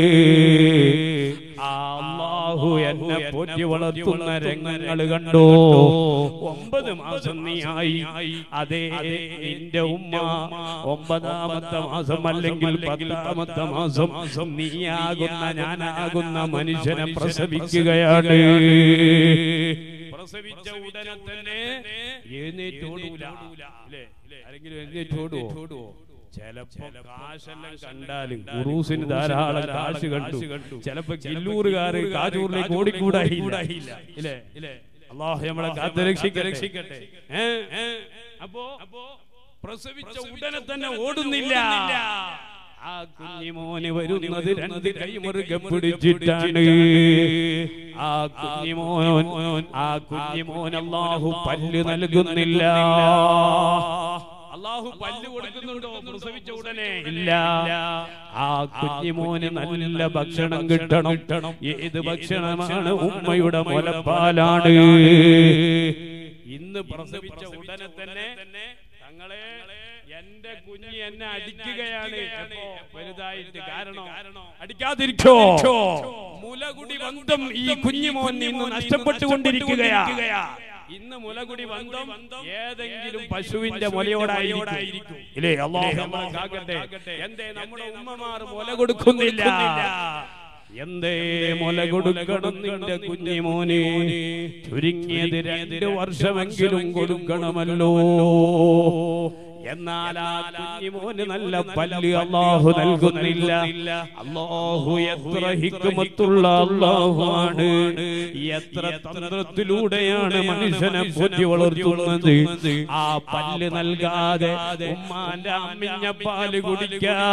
ആ അല്ലാഹു എന്നെ പോറ്റി വളർത്തുന്ന രംഗങ്ങൾ കണ്ടോ? ഒമ്പത് മാസം നീ ആയി. അതേ, നിന്റെ ഉമ്മ ഒമ്പതാമത്തെ മാസം അല്ലെങ്കിൽ പത്താമത്തെ മാസം നീയാകുന്ന ഞാനാകുന്ന മനുഷ്യനെ പ്രസവിക്കുകയാണ്. പ്രസവിച്ച ഉടനെ തന്നെ എഴുന്നേറ്റോടൂല. ആരെങ്കിലും എഴുന്നേറ്റോടുവോ? ചിലപ്പോ കാശെല്ലാം കണ്ടാലും ഉറൂസിന് ധാരാളം കാശ് കണ്ടു, ചിലപ്പോ കില്ലൂറുകാര് കാജൂറിലേക്ക് ഓടിക്കൂടായില്ല. അല്ലാഹു നമ്മളെ കാത്തുരക്ഷിക്കട്ടെ. അപ്പോ പ്രസവിച്ച ഉടനെ തന്നെ ഓടുന്നില്ല. ആ കുഞ്ഞിമോന് വരുന്നത് രണ്ട് കൈമുറുകെ പിടിച്ചിട്ടാണ്. ആ കുഞ്ഞിമോൻ ആ കുഞ്ഞിമോൻ അല്ലാഹു പല്ല് നൽകുന്നില്ല. അല്ലാഹു പല്ല് കൊടുക്കുന്നുണ്ടോ പ്രസവിച്ച ഉടനെ? ഇല്ല. ആ കുഞ്ഞിമോന് നല്ല ഭക്ഷണം കിട്ടണം. ഏത് ഭക്ഷണമാണ്? ഉമ്മയുടെ മുലപ്പാലാണ്. ഇന്ന് പ്രസവിച്ച ഉടനെ തന്നെ തങ്ങളെ എന്റെ കുഞ്ഞി എന്നെ അടിക്കുകയാണ് വലുതായിട്ട്. കാരണം അടിക്കാതിരിക്കോ? മുലകുടി ബന്ധം ഈ കുഞ്ഞിമോൻ ഇന്ന് നഷ്ടപ്പെട്ടുകൊണ്ടിരിക്കുകയാ. ഇന്ന് മുലകുടി ബന്ധം ഏതെങ്കിലും പശുവിന്റെ മുലയോടായിരിക്കും. ഇല്ലേ? അല്ലാഹു നമ്മളെ കാക്കട്ടെ. എന്തേ നമ്മുടെ ഉമ്മമാർ മുല കൊടുക്കുന്നില്ല? എന്തേ മുല കൊടുക്കണം നിന്റെ കുഞ്ഞിമോനെ? ചുരുങ്ങിയത് രണ്ട് വർഷമെങ്കിലും കൊടുക്കണമല്ലോ. എന്നാൽ ആ കുഞ്ഞിമോന് നല്ല പല്ല് അല്ലാഹു നൽകുന്നില്ല. അല്ലാഹു എത്ര ഹിക്മത്തുള്ള അല്ലാഹുവാണ്. എത്ര തന്ത്രത്തിലൂടെയാണ് മനുഷ്യനെ ബുദ്ധി വളർത്തുന്നത്. ആ പല്ല് നൽകാതെ ഉമ്മാന്റെ അമ്മിഞ്ഞ പാല് കുടിക്കാൻ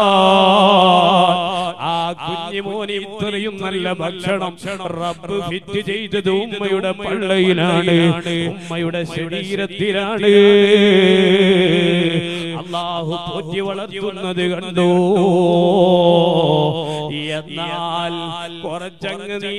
ആ കുഞ്ഞിമോന് ഇത്രയും നല്ല ഭക്ഷണം റബ്ബ് ഫിറ്റ് ചെയ്തത് ഉമ്മയുടെ പള്ളയിലാണ്, ഉമ്മയുടെ ശരീരത്തിലാണ്. അല്ലാഹു പോറ്റി വളർത്തുന്നത് കണ്ടോ? എന്നാൽ കുറച്ചങ്ങ് നീ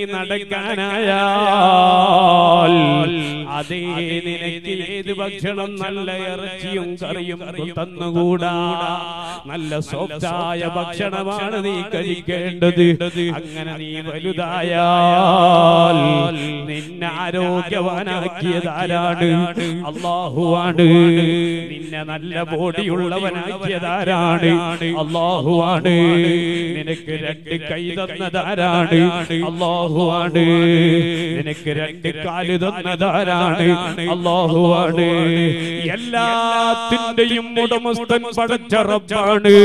നടക്കാനായാൽ അതേ നിനക്ക് ഏത് ഭക്ഷണം നല്ല ഇറച്ചിയും കറിയും തന്നുകൂടാ. നല്ല സോഫ്റ്റായ ഭക്ഷണമാണ് നീ കഴിക്കേണ്ടത്. അങ്ങനെ നീ വലുതായാൽ നിന്നെ ആരോഗ്യവാനാക്കിയതാരാണ്? അല്ലാഹുവാണ്. നിന്നെ നല്ല ബോഡിയുള്ളവനാക്കിയതാരാണ്? അല്ലാഹുവാണ്. നിനക്ക് രണ്ട് കൈ തന്നതാരാണ്? അല്ലാഹുവാണ്. നിനക്ക് രണ്ട് കാല് തന്നതാരാണ്? അല്ലാഹുവാണ്. എല്ലാത്തിന്റെയും ഉടമസ്ഥൻ പടച്ച റബ്ബാണ്.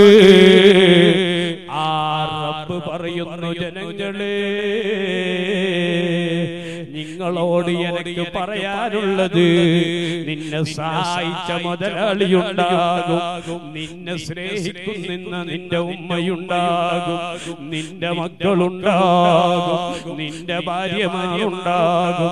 ആ റബ്ബ് പറയുന്നു, ജനങ്ങളെ നിങ്ങളോട് എനിക്ക് പറയാനുള്ളത്, നിന്നെ സഹായിച്ച മുതലാളിയുണ്ടാകും, നിന്നെ സ്നേഹിക്കുന്ന നിന്റെ ഉമ്മയുണ്ടാകും, നിന്റെ മക്കളുണ്ടാകും, നിന്റെ ഭാര്യമാരുണ്ടാകും.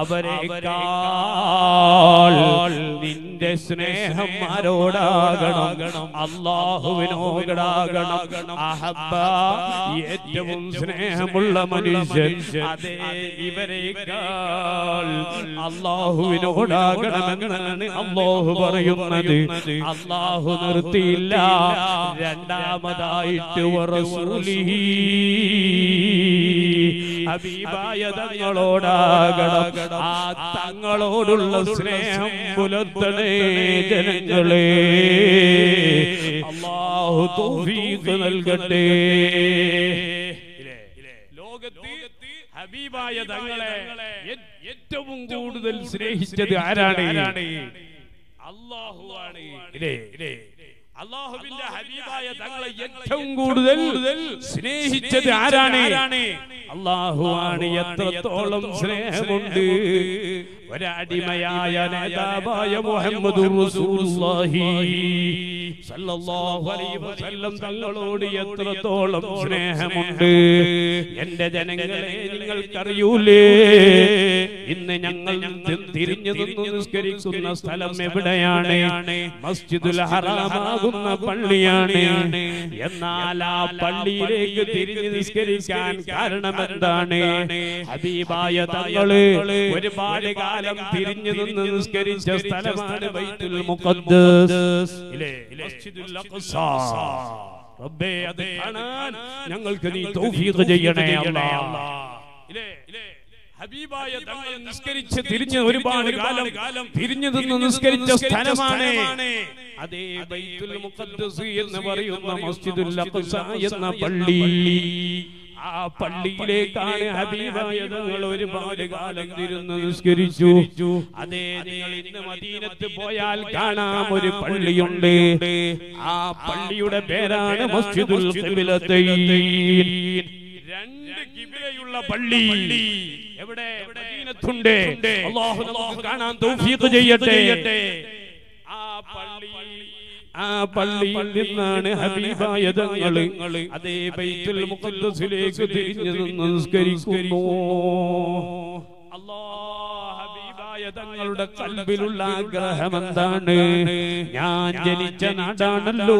അവരെക്കാൾ നിന്റെ സ്നേഹം ആരോടാകണം? അല്ലാഹുവിനോടാകണം. അഹബ്ബ ഏറ്റവും സ്നേഹമുള്ള മനുഷ്യൻ അതേ ഇവരെക്കാൾ അല്ലാഹുവിനോടാകണമെന്നാണ് അല്ലാഹു പറയുന്നത്. അല്ലാഹു നിർത്തിയില്ല. രണ്ടാമതായിട്ട് വറസൂലിഹി ഹബീബായ തങ്ങളോടാകണം. ആ തങ്ങളോടുള്ള സ്നേഹം പുലർത്തണേ ജനങ്ങളെ. അല്ലാഹു തൗഫീഖ് നൽകട്ടെ. ലോകത്ത് ഹബീബായ തങ്ങളെ ഏറ്റവും കൂടുതൽ സ്നേഹിച്ചത് ആരാണ്? അല്ലാഹുവാണ്. അല്ലാഹുവിന്റെ ഹബീബായ തങ്ങളെ ഏറ്റവും കൂടുതൽ സ്നേഹിച്ചത് ആരാണ്? അല്ലാഹുവാണ്. എത്രത്തോളം സ്നേഹമുണ്ട് ഒരടിമയായ നേതാവായ മുഹമ്മദുർ റസൂലുള്ളാഹി സല്ലല്ലാഹു അലൈഹി വസല്ലം തങ്ങളോട് എത്രത്തോളം സ്നേഹമുണ്ട്. എന്റെ ജനങ്ങളെ, നിങ്ങൾക്കറിയൂലേ, ഇന്ന് ഞങ്ങൾ തിരിഞ്ഞു നിന്ന് നിസ്കരിക്കുന്ന സ്ഥലം എവിടെയാണ്? മസ്ജിദുൽ ഹറാമാകുന്ന പള്ളിയാണ്. എന്നാൽ ആ പള്ളിയിലേക്ക് തിരിഞ്ഞു നിസ്കരിക്കാൻ കാരണം എന്താണ്? ഹബീബായ തങ്ങള് ഒരുപാട് കാലം തിരിഞ്ഞു നിന്ന് നിസ്കരിച്ച സ്ഥലമാണ് ബൈത്തുൽ മുഖദ്ദസ്. മസ്ജിദുൽ അഖ്സ. റബ്ബേ, അത് കാണാൻ ഞങ്ങൾക്ക് നീ തൗഫീഖ് ചെയ്യണേ അല്ലാഹ്. ഹബീബായ തങ്ങൾ നിസ്കരിച്ച് തിരിഞ്ഞ് ഒരുപാട് കാലം തിരിഞ്ഞു നിന്ന് നിസ്കരിച്ച സ്ഥലമാണ് അതേ ബൈത്തുൽ മുഖദ്ദസ് എന്ന് പറയുന്ന മസ്ജിദുൽ അഖ്സ എന്ന പള്ളി. ആ ആ പള്ളിയിലേക്കാണ് ഹബീബായ തങ്ങൾ ഒരുപാട് കാലം തിരുന്ന് നിസ്കരിച്ചു. അതേ, നിങ്ങൾ ഇന്ന് മദീനത്ത് പോയാൽ കാണാം ഒരു പള്ളിയുണ്ട്. ആ പള്ളിയുടെ പേരാണ് മസ്ജിദുൽ ഖിബ്ലത്തൈൻ. രണ്ട് ഖിബ്ലയുള്ള പള്ളി എവിടെ? മദീനത്തുണ്ട്. അല്ലാഹു നമുക്ക് കാണാൻ തൗഫീഖ് ചെയ്യട്ടെ. ആ പള്ളി ആ പള്ളിയിൽ നിന്നാണ് ഹബീബായ തങ്ങൾ അതേ ബൈത്തുൽ മുഖദ്ദസിലേക്ക് തിരിഞ്ഞു നിസ്കരിക്കുന്നു. തങ്ങളുടെ കൽബിലുള്ള ആഗ്രഹം എന്താണ്? ഞാൻ ജനിച്ച നാടാണല്ലോ,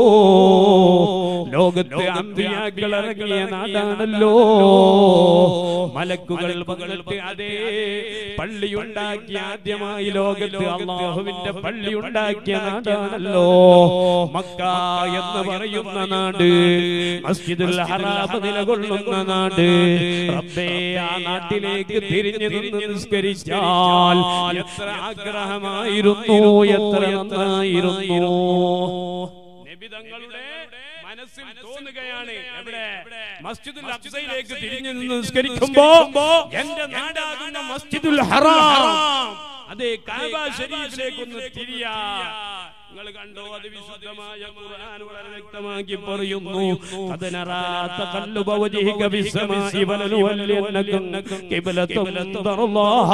ലോകത്തെ അമ്പിയാക്കൾ ഇറങ്ങിയ നാടാണല്ലോ, മലക്കുകൾ പകർത്തി അതേ പള്ളി ഉണ്ടാക്കിയ ആദ്യമായി ലോകത്ത് അല്ലാഹുവിന്റെ പള്ളി ഉണ്ടാക്കിയ നാടാണല്ലോ മക്ക എന്ന് പറയുന്ന നാട്, മസ്ജിദുൽ ഹറാം നിലകൊള്ളുന്ന നാട്. റബ്ബേ, ആ നാട്ടിലേക്ക് തിരിഞ്ഞു നിന്ന് നിസ്കരിച്ചാൽ എത്ര ആഗ്രഹമായിരുന്നു, എത്ര നന്നായിരുന്നു. നബി തങ്ങളുടെ മനസ്സിൽ തോന്നുകയാണ്, എവിടെ? മസ്ജിദുൽ അഖ്സയിലേക്ക് തിരിഞ്ഞു നിന്ന് നിസ്കരിക്കുമ്പോ എന്റെ നാടാകുന്ന മസ്ജിദുൽ ഹറാം അതേ കഅബ ശരീഫിലേക്ക് ഒന്ന് തിരിയാ. നിങ്ങൾ കണ്ടോ? അത് വിശുദ്ധമായ ഖുർആൻ വളരെ വ്യക്തമാക്കി പറയുന്നു. ഖദനറാ തഖല്ലുബ വജ്ഹിക ഫിസ്സമാഇ വലനുവല്ലിയന്നകും ഖിബ്ലതൻ തർളാഹ.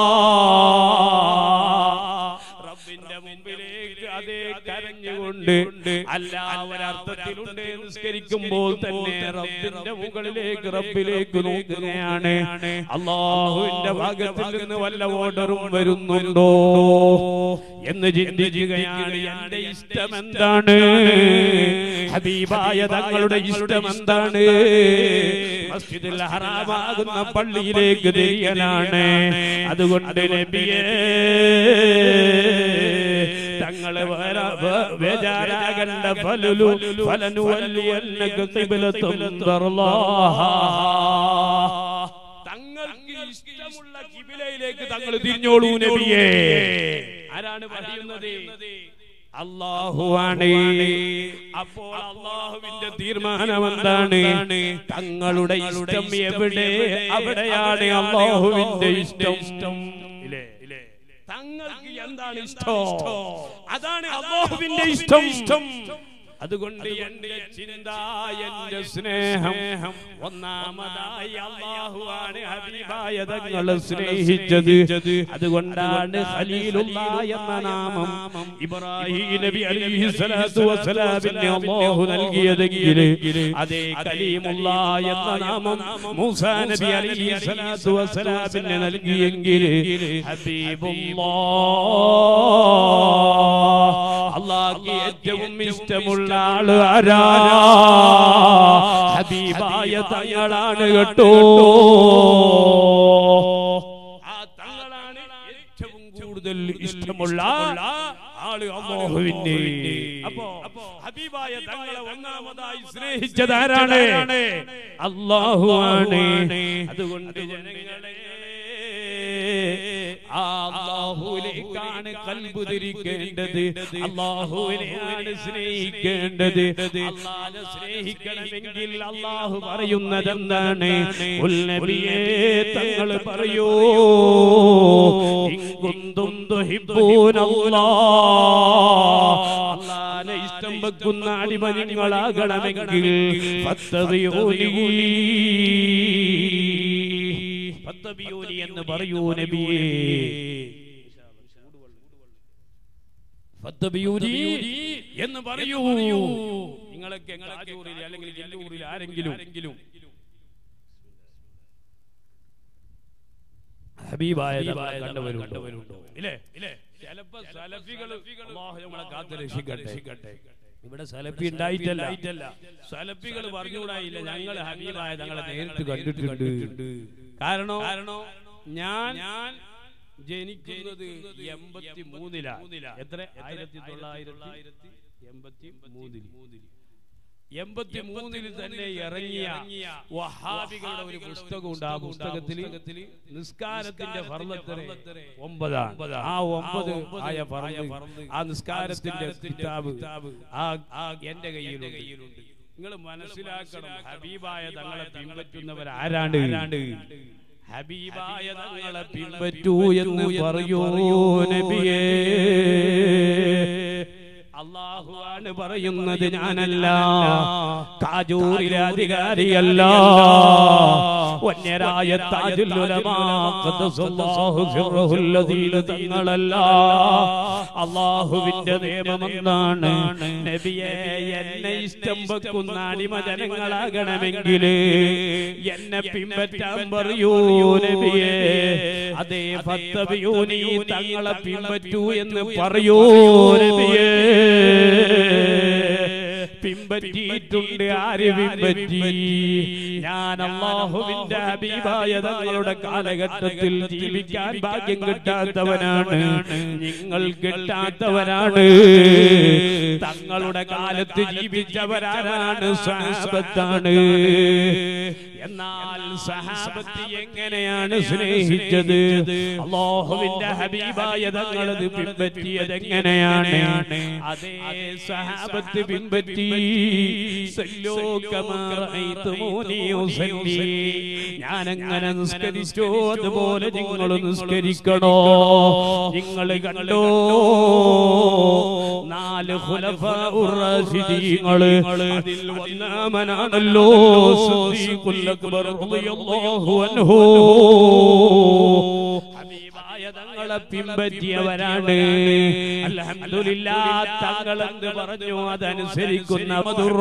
റബ്ബിന്റെ മുമ്പിലേക്ക് അതേ കരഞ്ഞുകൊണ്ട് അല്ല ഒരർത്ഥത്തിലുണ്ട് നിസ്കരിക്കുമ്പോൾ തന്നെ റബ്ബിന്റെ മുകളിലേക്ക് റബ്ബിലേക്ക് നോക്കുകയാണ്. അല്ലാഹുവിന്റെ ഭാഗത്തിൽ നിന്ന് വല്ല ഓർഡറും വരുന്നുണ്ടോ എന്ന് ചിന്തിക്കുകയാണ്. എന്റെ ഇഷ്ടം എന്താണ്? ഹബീബായ തങ്ങളുടെ ഇഷ്ടം എന്താണ്? മസ്ജിദുൽ ഹറാമാകുന്ന പള്ളിയിലേക്ക് തിരിയലാണ്. അതുകൊണ്ട് നബിയേ, തങ്ങളെ ബേജാരാകണ്ട ഫലലു ഫലനുവല്ലിയന്നക ഖിബ്ലതൻ തർളാഹ. തങ്ങൾക്ക് ഇഷ്ടമുള്ള ഖിബ്ലയിലേക്ക് തങ്ങൾ തിരിഞ്ഞോളൂ നബിയേ. ആരാണ് പറയുന്നത്? അല്ലാഹുവാണ്. അപ്പോൾ അല്ലാഹുവിന്റെ തീരുമാനം എന്താണ്? തങ്ങളുടെ ഇഷ്ടം എവിടെ, അവിടെയാണ് അല്ലാഹുവിന്റെ ഇഷ്ടം. തങ്ങൾക്ക് എന്താണ് ഇഷ്ടം, അതാണ് അല്ലാഹുവിന്റെ ഇഷ്ടം. അതുകൊണ്ട് എന്റെ ചിന്ത, എന്റെ സ്നേഹം ഒന്നാമതായി അല്ലാഹുവാണ് ഹബീബായ തങ്ങളെ സ്നേഹിച്ചത്. അതുകൊണ്ടാണ് ഖലീലുല്ലാഹ് എന്ന നാമം ഇബ്രാഹിം നബി അലൈഹി സ്വലാത്തു വസ്സലാമിന് അല്ലാഹു നൽകിയതെങ്കിൽ അതേ കലീമുല്ലാഹ് എന്ന നാമം മൂസാ നബി അലൈഹി സ്വലാത്തു വസ്സലാമിന് നൽകിയെങ്കിൽ ഹബീബുല്ലാഹ് അല്ലാഹുവിന് ഏറ്റവും ഇഷ്ടമുള്ള ആള് ആരാ? ഹബീബായ തങ്ങളാണ് കേട്ടോ. ആ തങ്ങളാണ് ഏറ്റവും കൂടുതൽ ഇഷ്ടമുള്ള ആള് അല്ലാഹുവിന്റെ. അപ്പോ ഹബീബായ തങ്ങളെ ഒന്നാമതായി സ്നേഹിച്ചത് ആരാണ്? അല്ലാഹുവാണ്. അതുകൊണ്ട് ജനങ്ങളെ അല്ലാഹുവിലേക്കാണ് ഖൽബ് തിരിക്കേണ്ടത്, അല്ലാഹുവിനെയാണ് സ്നേഹിക്കേണ്ടത്. അല്ലാഹുവിനെ സ്നേഹിക്കണമെങ്കിൽ അല്ലാഹു പറയുന്നത് എന്താണ്? ഖുൽ നബിയേ, തങ്ങൾ പറയൂ, ഇൻ കുന്തും തുഹിബ്ബൂനല്ലാഹ്, അല്ലാഹുവിനെ ഇഷ്ടം വെക്കുന്ന അടിമ നിങ്ങളാകണമെങ്കിൽ ഫത്തബിഊനി ഫത്തബിഊനി എന്ന് പറയൂ നബിയേ. ഫത്തബിഊനി എന്ന് പറയൂ. നിങ്ങളൊക്കെ കാജൂരിൽ അല്ലെങ്കിൽ ജില്ലൂരിൽ ആരെങ്കിലും ഹബീബായ കണ്ടവരുണ്ടോ? ഇല്ലേ? ചിലപ്പോ സലഫികൾ അല്ലാഹു നമ്മളെ കാത്ത് രക്ഷിക്കട്ടെ. ഇവിടെ സലഫി ഉണ്ടായിട്ടല്ല, സലഫികൾ പറഞ്ഞുകൂടായില്ല. ഞങ്ങൾ ഹബീബായ തങ്ങളെ നേരിട്ട് കണ്ടിട്ടുണ്ട്. കാരണം ഞാൻ ജനിക്കുന്നത് എൺപത്തി മൂന്നിലാണ്. എത്ര? ആയിരത്തി തൊള്ളായിരത്തി എൺപത്തി മൂന്നിൽ എൺപത്തി മൂന്നിൽ തന്നെ ഇറങ്ങിയ വഹാബികളുടെ ഒരു പുസ്തകമുണ്ട്. ആ പുസ്തകത്തിൽ നിസ്കാരത്തിന്റെ ഫർള് ഒമ്പതാണ്. ആ ഒമ്പത് ആയ ഫർള്, ആ നിസ്കാരത്തിന്റെ കിതാബ് ആ എന്റെ കയ്യിലുണ്ട്. നിങ്ങൾ മനസ്സിലാക്കണം, ഹബീബായ തങ്ങളെ പിൻപറ്റുന്നവർ ആരാണ്? ഹബീബായ തങ്ങളെ പിൻപറ്റൂ എന്ന് പറയൂ നബിയേ. അല്ലാഹുവാണ് പറയുന്നത്, ഞാനല്ല. താജൂരിലെ അധികാരിയല്ല. വന്യരായ താജുൽ ഉലമാ ഖദ്ദസല്ലാഹു സിർറഹുൽ ലദീന തങ്ങളല്ല. അല്ലാഹുവിന്റെ നിയമമെന്താണ്? നബിയെ, എന്നെ ഇഷ്ടം വെക്കുന്ന അടിമജനങ്ങളാകണമെങ്കിൽ എന്നെ പിൻപറ്റാൻ പറയൂ നബിയെ. അതേ ഫത്തബിയൂനി, തങ്ങളെ പിൻപറ്റൂ എന്ന് പറയൂ നബിയെ. പിൻപറ്റിയിട്ടുണ്ട്. ആര് പിൻപറ്റി? ഞാൻ അല്ലാഹുവിന്റെ ഹബീബായ തങ്ങളുടെ കാലഘട്ടത്തിൽ ജീവിക്കാൻ ഭാഗ്യം കിട്ടാത്തവനാണ്. നിങ്ങൾ കിട്ടാത്തവരാണ്. തങ്ങളുടെ കാലത്ത് ജീവിച്ചവരാരാണ്? സഹാബത്താണ്. എന്നാൽ സഹാബത്ത് എങ്ങനെയാണ് സ്നേഹിച്ചത്? അല്ലാഹുവിന്റെ ഹബീബായ തങ്ങളത് പിൻപറ്റിയത് എങ്ങനെയാണ്? അതേ സഹാബത്ത് പിൻപറ്റി. സല്ലൂ കമാ റഅയ്തുമൂനി ഉസല്ലി, ഞാൻ എങ്ങനെ നിസ്കരിച്ചോ അതുപോലെ നിങ്ങൾ നിസ്കരിക്കണോ. നിങ്ങൾ കണ്ടോ, നാല് ഖുലഫാഉർ റാഷിദീങ്ങൾ, അതിൽ ഒന്നാമനാണല്ലോ സിദ്ദീഖുൽ അക്ബർ റളിയല്ലാഹു അൻഹു. ഹബീബായ തങ്ങളെ പിൻപറ്റിയവരാണ്. അൽഹംദുലില്ലാഹ്, തങ്ങൾ എന്ത് പറഞ്ഞു അതനുസരിക്കുന്ന മുഹമ്മദുർ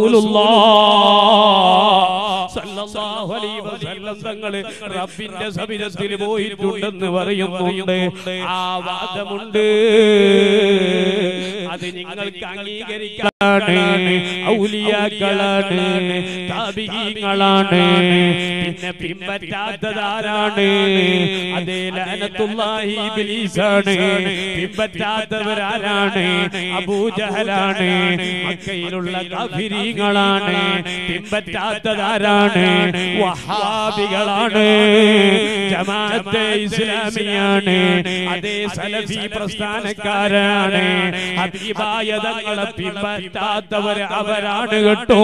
റസൂലുള്ളാഹ് സല്ലല്ലാഹു അലൈഹി വസല്ലം തങ്ങൾ റബ്ബിന്റെ സവിധത്തിൽ പോയിട്ടുണ്ടെന്ന് പറയുന്നുണ്ട്. ആ വാദമുണ്ട്. അത് നിങ്ങൾക്ക് അംഗീകരിക്കാനാണ്. ഔലിയാക്കളാണ്, താബിഈങ്ങളാണ്. പിന്നെ പിൻപറ്റാത്തതാരാണ്? അതേ ലഅനത്തുല്ലാഹി ഇബ്ലീസാണ്. പിൻപറ്റാത്തവരാരാണ്? അബൂജഹലാണ്. മക്കയിലുള്ള കാഫിരീങ്ങളാണ്. പിൻപറ്റാത്തതാരാണ്? വഹാബികളാണ്. ജമാഅത്തെ ഇസ്ലാമിയാണ്. അതേ സലഫി പ്രസ്ഥാനക്കാരാണ്. ഹബീബായ തങ്ങളെ പിൻപറ്റാത്തവർ അവരാണ് കേട്ടോ.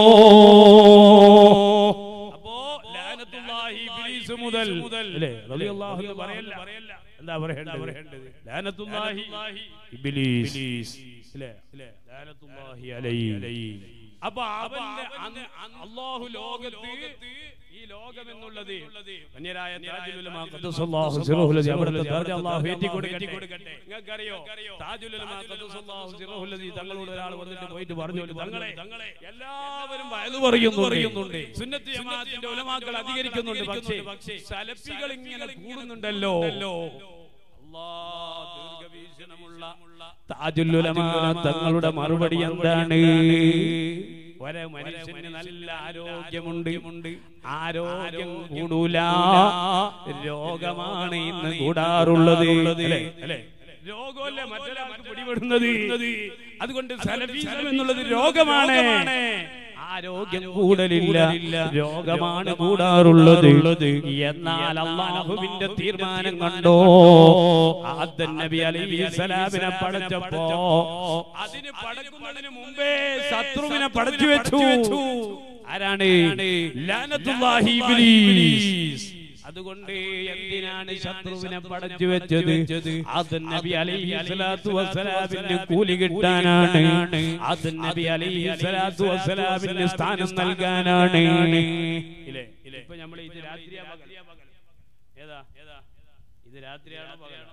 അപ്പോ ലഅനത്തുല്ലാഹി ഇബ്ലീസ് മുതൽ അല്ലേ റളിയല്ലാഹു അൻഹു പറയല്ല. എന്താ പറയേണ്ടത്? ലഅനത്തുല്ലാഹി ഇബ്ലീസ് അല്ലേ ലഅനത്തുല്ലാഹി അലൈഹി. അപ്പൊ അവന്റെ അല്ലാഹു ലോകത്ത്, ഈ ലോകം എന്നുള്ളത് വന്യരായ താജുൽ ഉലമാ ഖദ്ദസല്ലാഹു സിർറഹുൽ ലദീ, അവിടുത്തെ ദർജ അല്ലാഹു ഏറ്റി കൊടുക്കട്ടെ. നിങ്ങൾക്കറിയോ, താജുൽ ഉലമാ ഖദ്ദസല്ലാഹു സിർറഹുൽ ലദീ തങ്ങളോട് ഒരാൾ വന്നിട്ട് പോയിട്ട് പറഞ്ഞു, തങ്ങളെ എല്ലാവരും വയലു പറയുന്നുണ്ട്, സുന്നത്ത് ജമാഅത്തിന്റെ ഉലമാക്കൾ അധികരിക്കുന്നുണ്ട്, പക്ഷേ സലഫികൾ ഇങ്ങനെ കൂടുന്നുണ്ടല്ലോ. അല്ലാഹ് ദീർഘവീക്ഷണമുള്ള താജുൽ ഉലമാ തങ്ങളുടെ മറുപടി എന്താണ്? ഒരേ മനുഷ്യന് നല്ല ആരോഗ്യമുണ്ട്, ആരോഗ്യം കൂടൂല, രോഗമാണ് ഇന്ന് കൂടാറുള്ളത്. രോഗമല്ലേ മറ്റൊരാൾക്ക് പിടിപെടുന്നത്. അതുകൊണ്ട് സലഫിസം എന്നുള്ളത് രോഗമാണ്. ആരോഗ്യം കൂടലില്ല, രോഗമാണ് കൂടാറുള്ളത്. എന്നാൽ അല്ലാഹുവിന്റെ തീർമാനം കണ്ടോ? ആദം നബി അലൈഹിസ്സലാമിനെ പടച്ചപ്പോ അതിന് പടക്കുന്നതിന് മുമ്പേ ശത്രുവിനെ പടച്ചു വെച്ചു. ആരാണ്? ലഅനത്തുല്ലാഹി ഇബ്ലീസ്. അതുകൊണ്ട് എന്തിനാണ് ശത്രുവിനെ പടച്ചു വെച്ചത്? ആദം നബി അലൈഹിസ്സലാത്തു വസ്സലാമിന് കൂലി കിട്ടാനാണ്. ആദം നബി അലൈഹിസ്സലാത്തു വസ്സലാമിന് സ്ഥാനം നൽകാനാണ്. ഇല്ലേ? ഇപ്പൊ നമ്മൾ ഇത് രാത്രിയാ പകൽ? ഏതാ ഇത്? രാത്രിയാണോ പകലാണോ?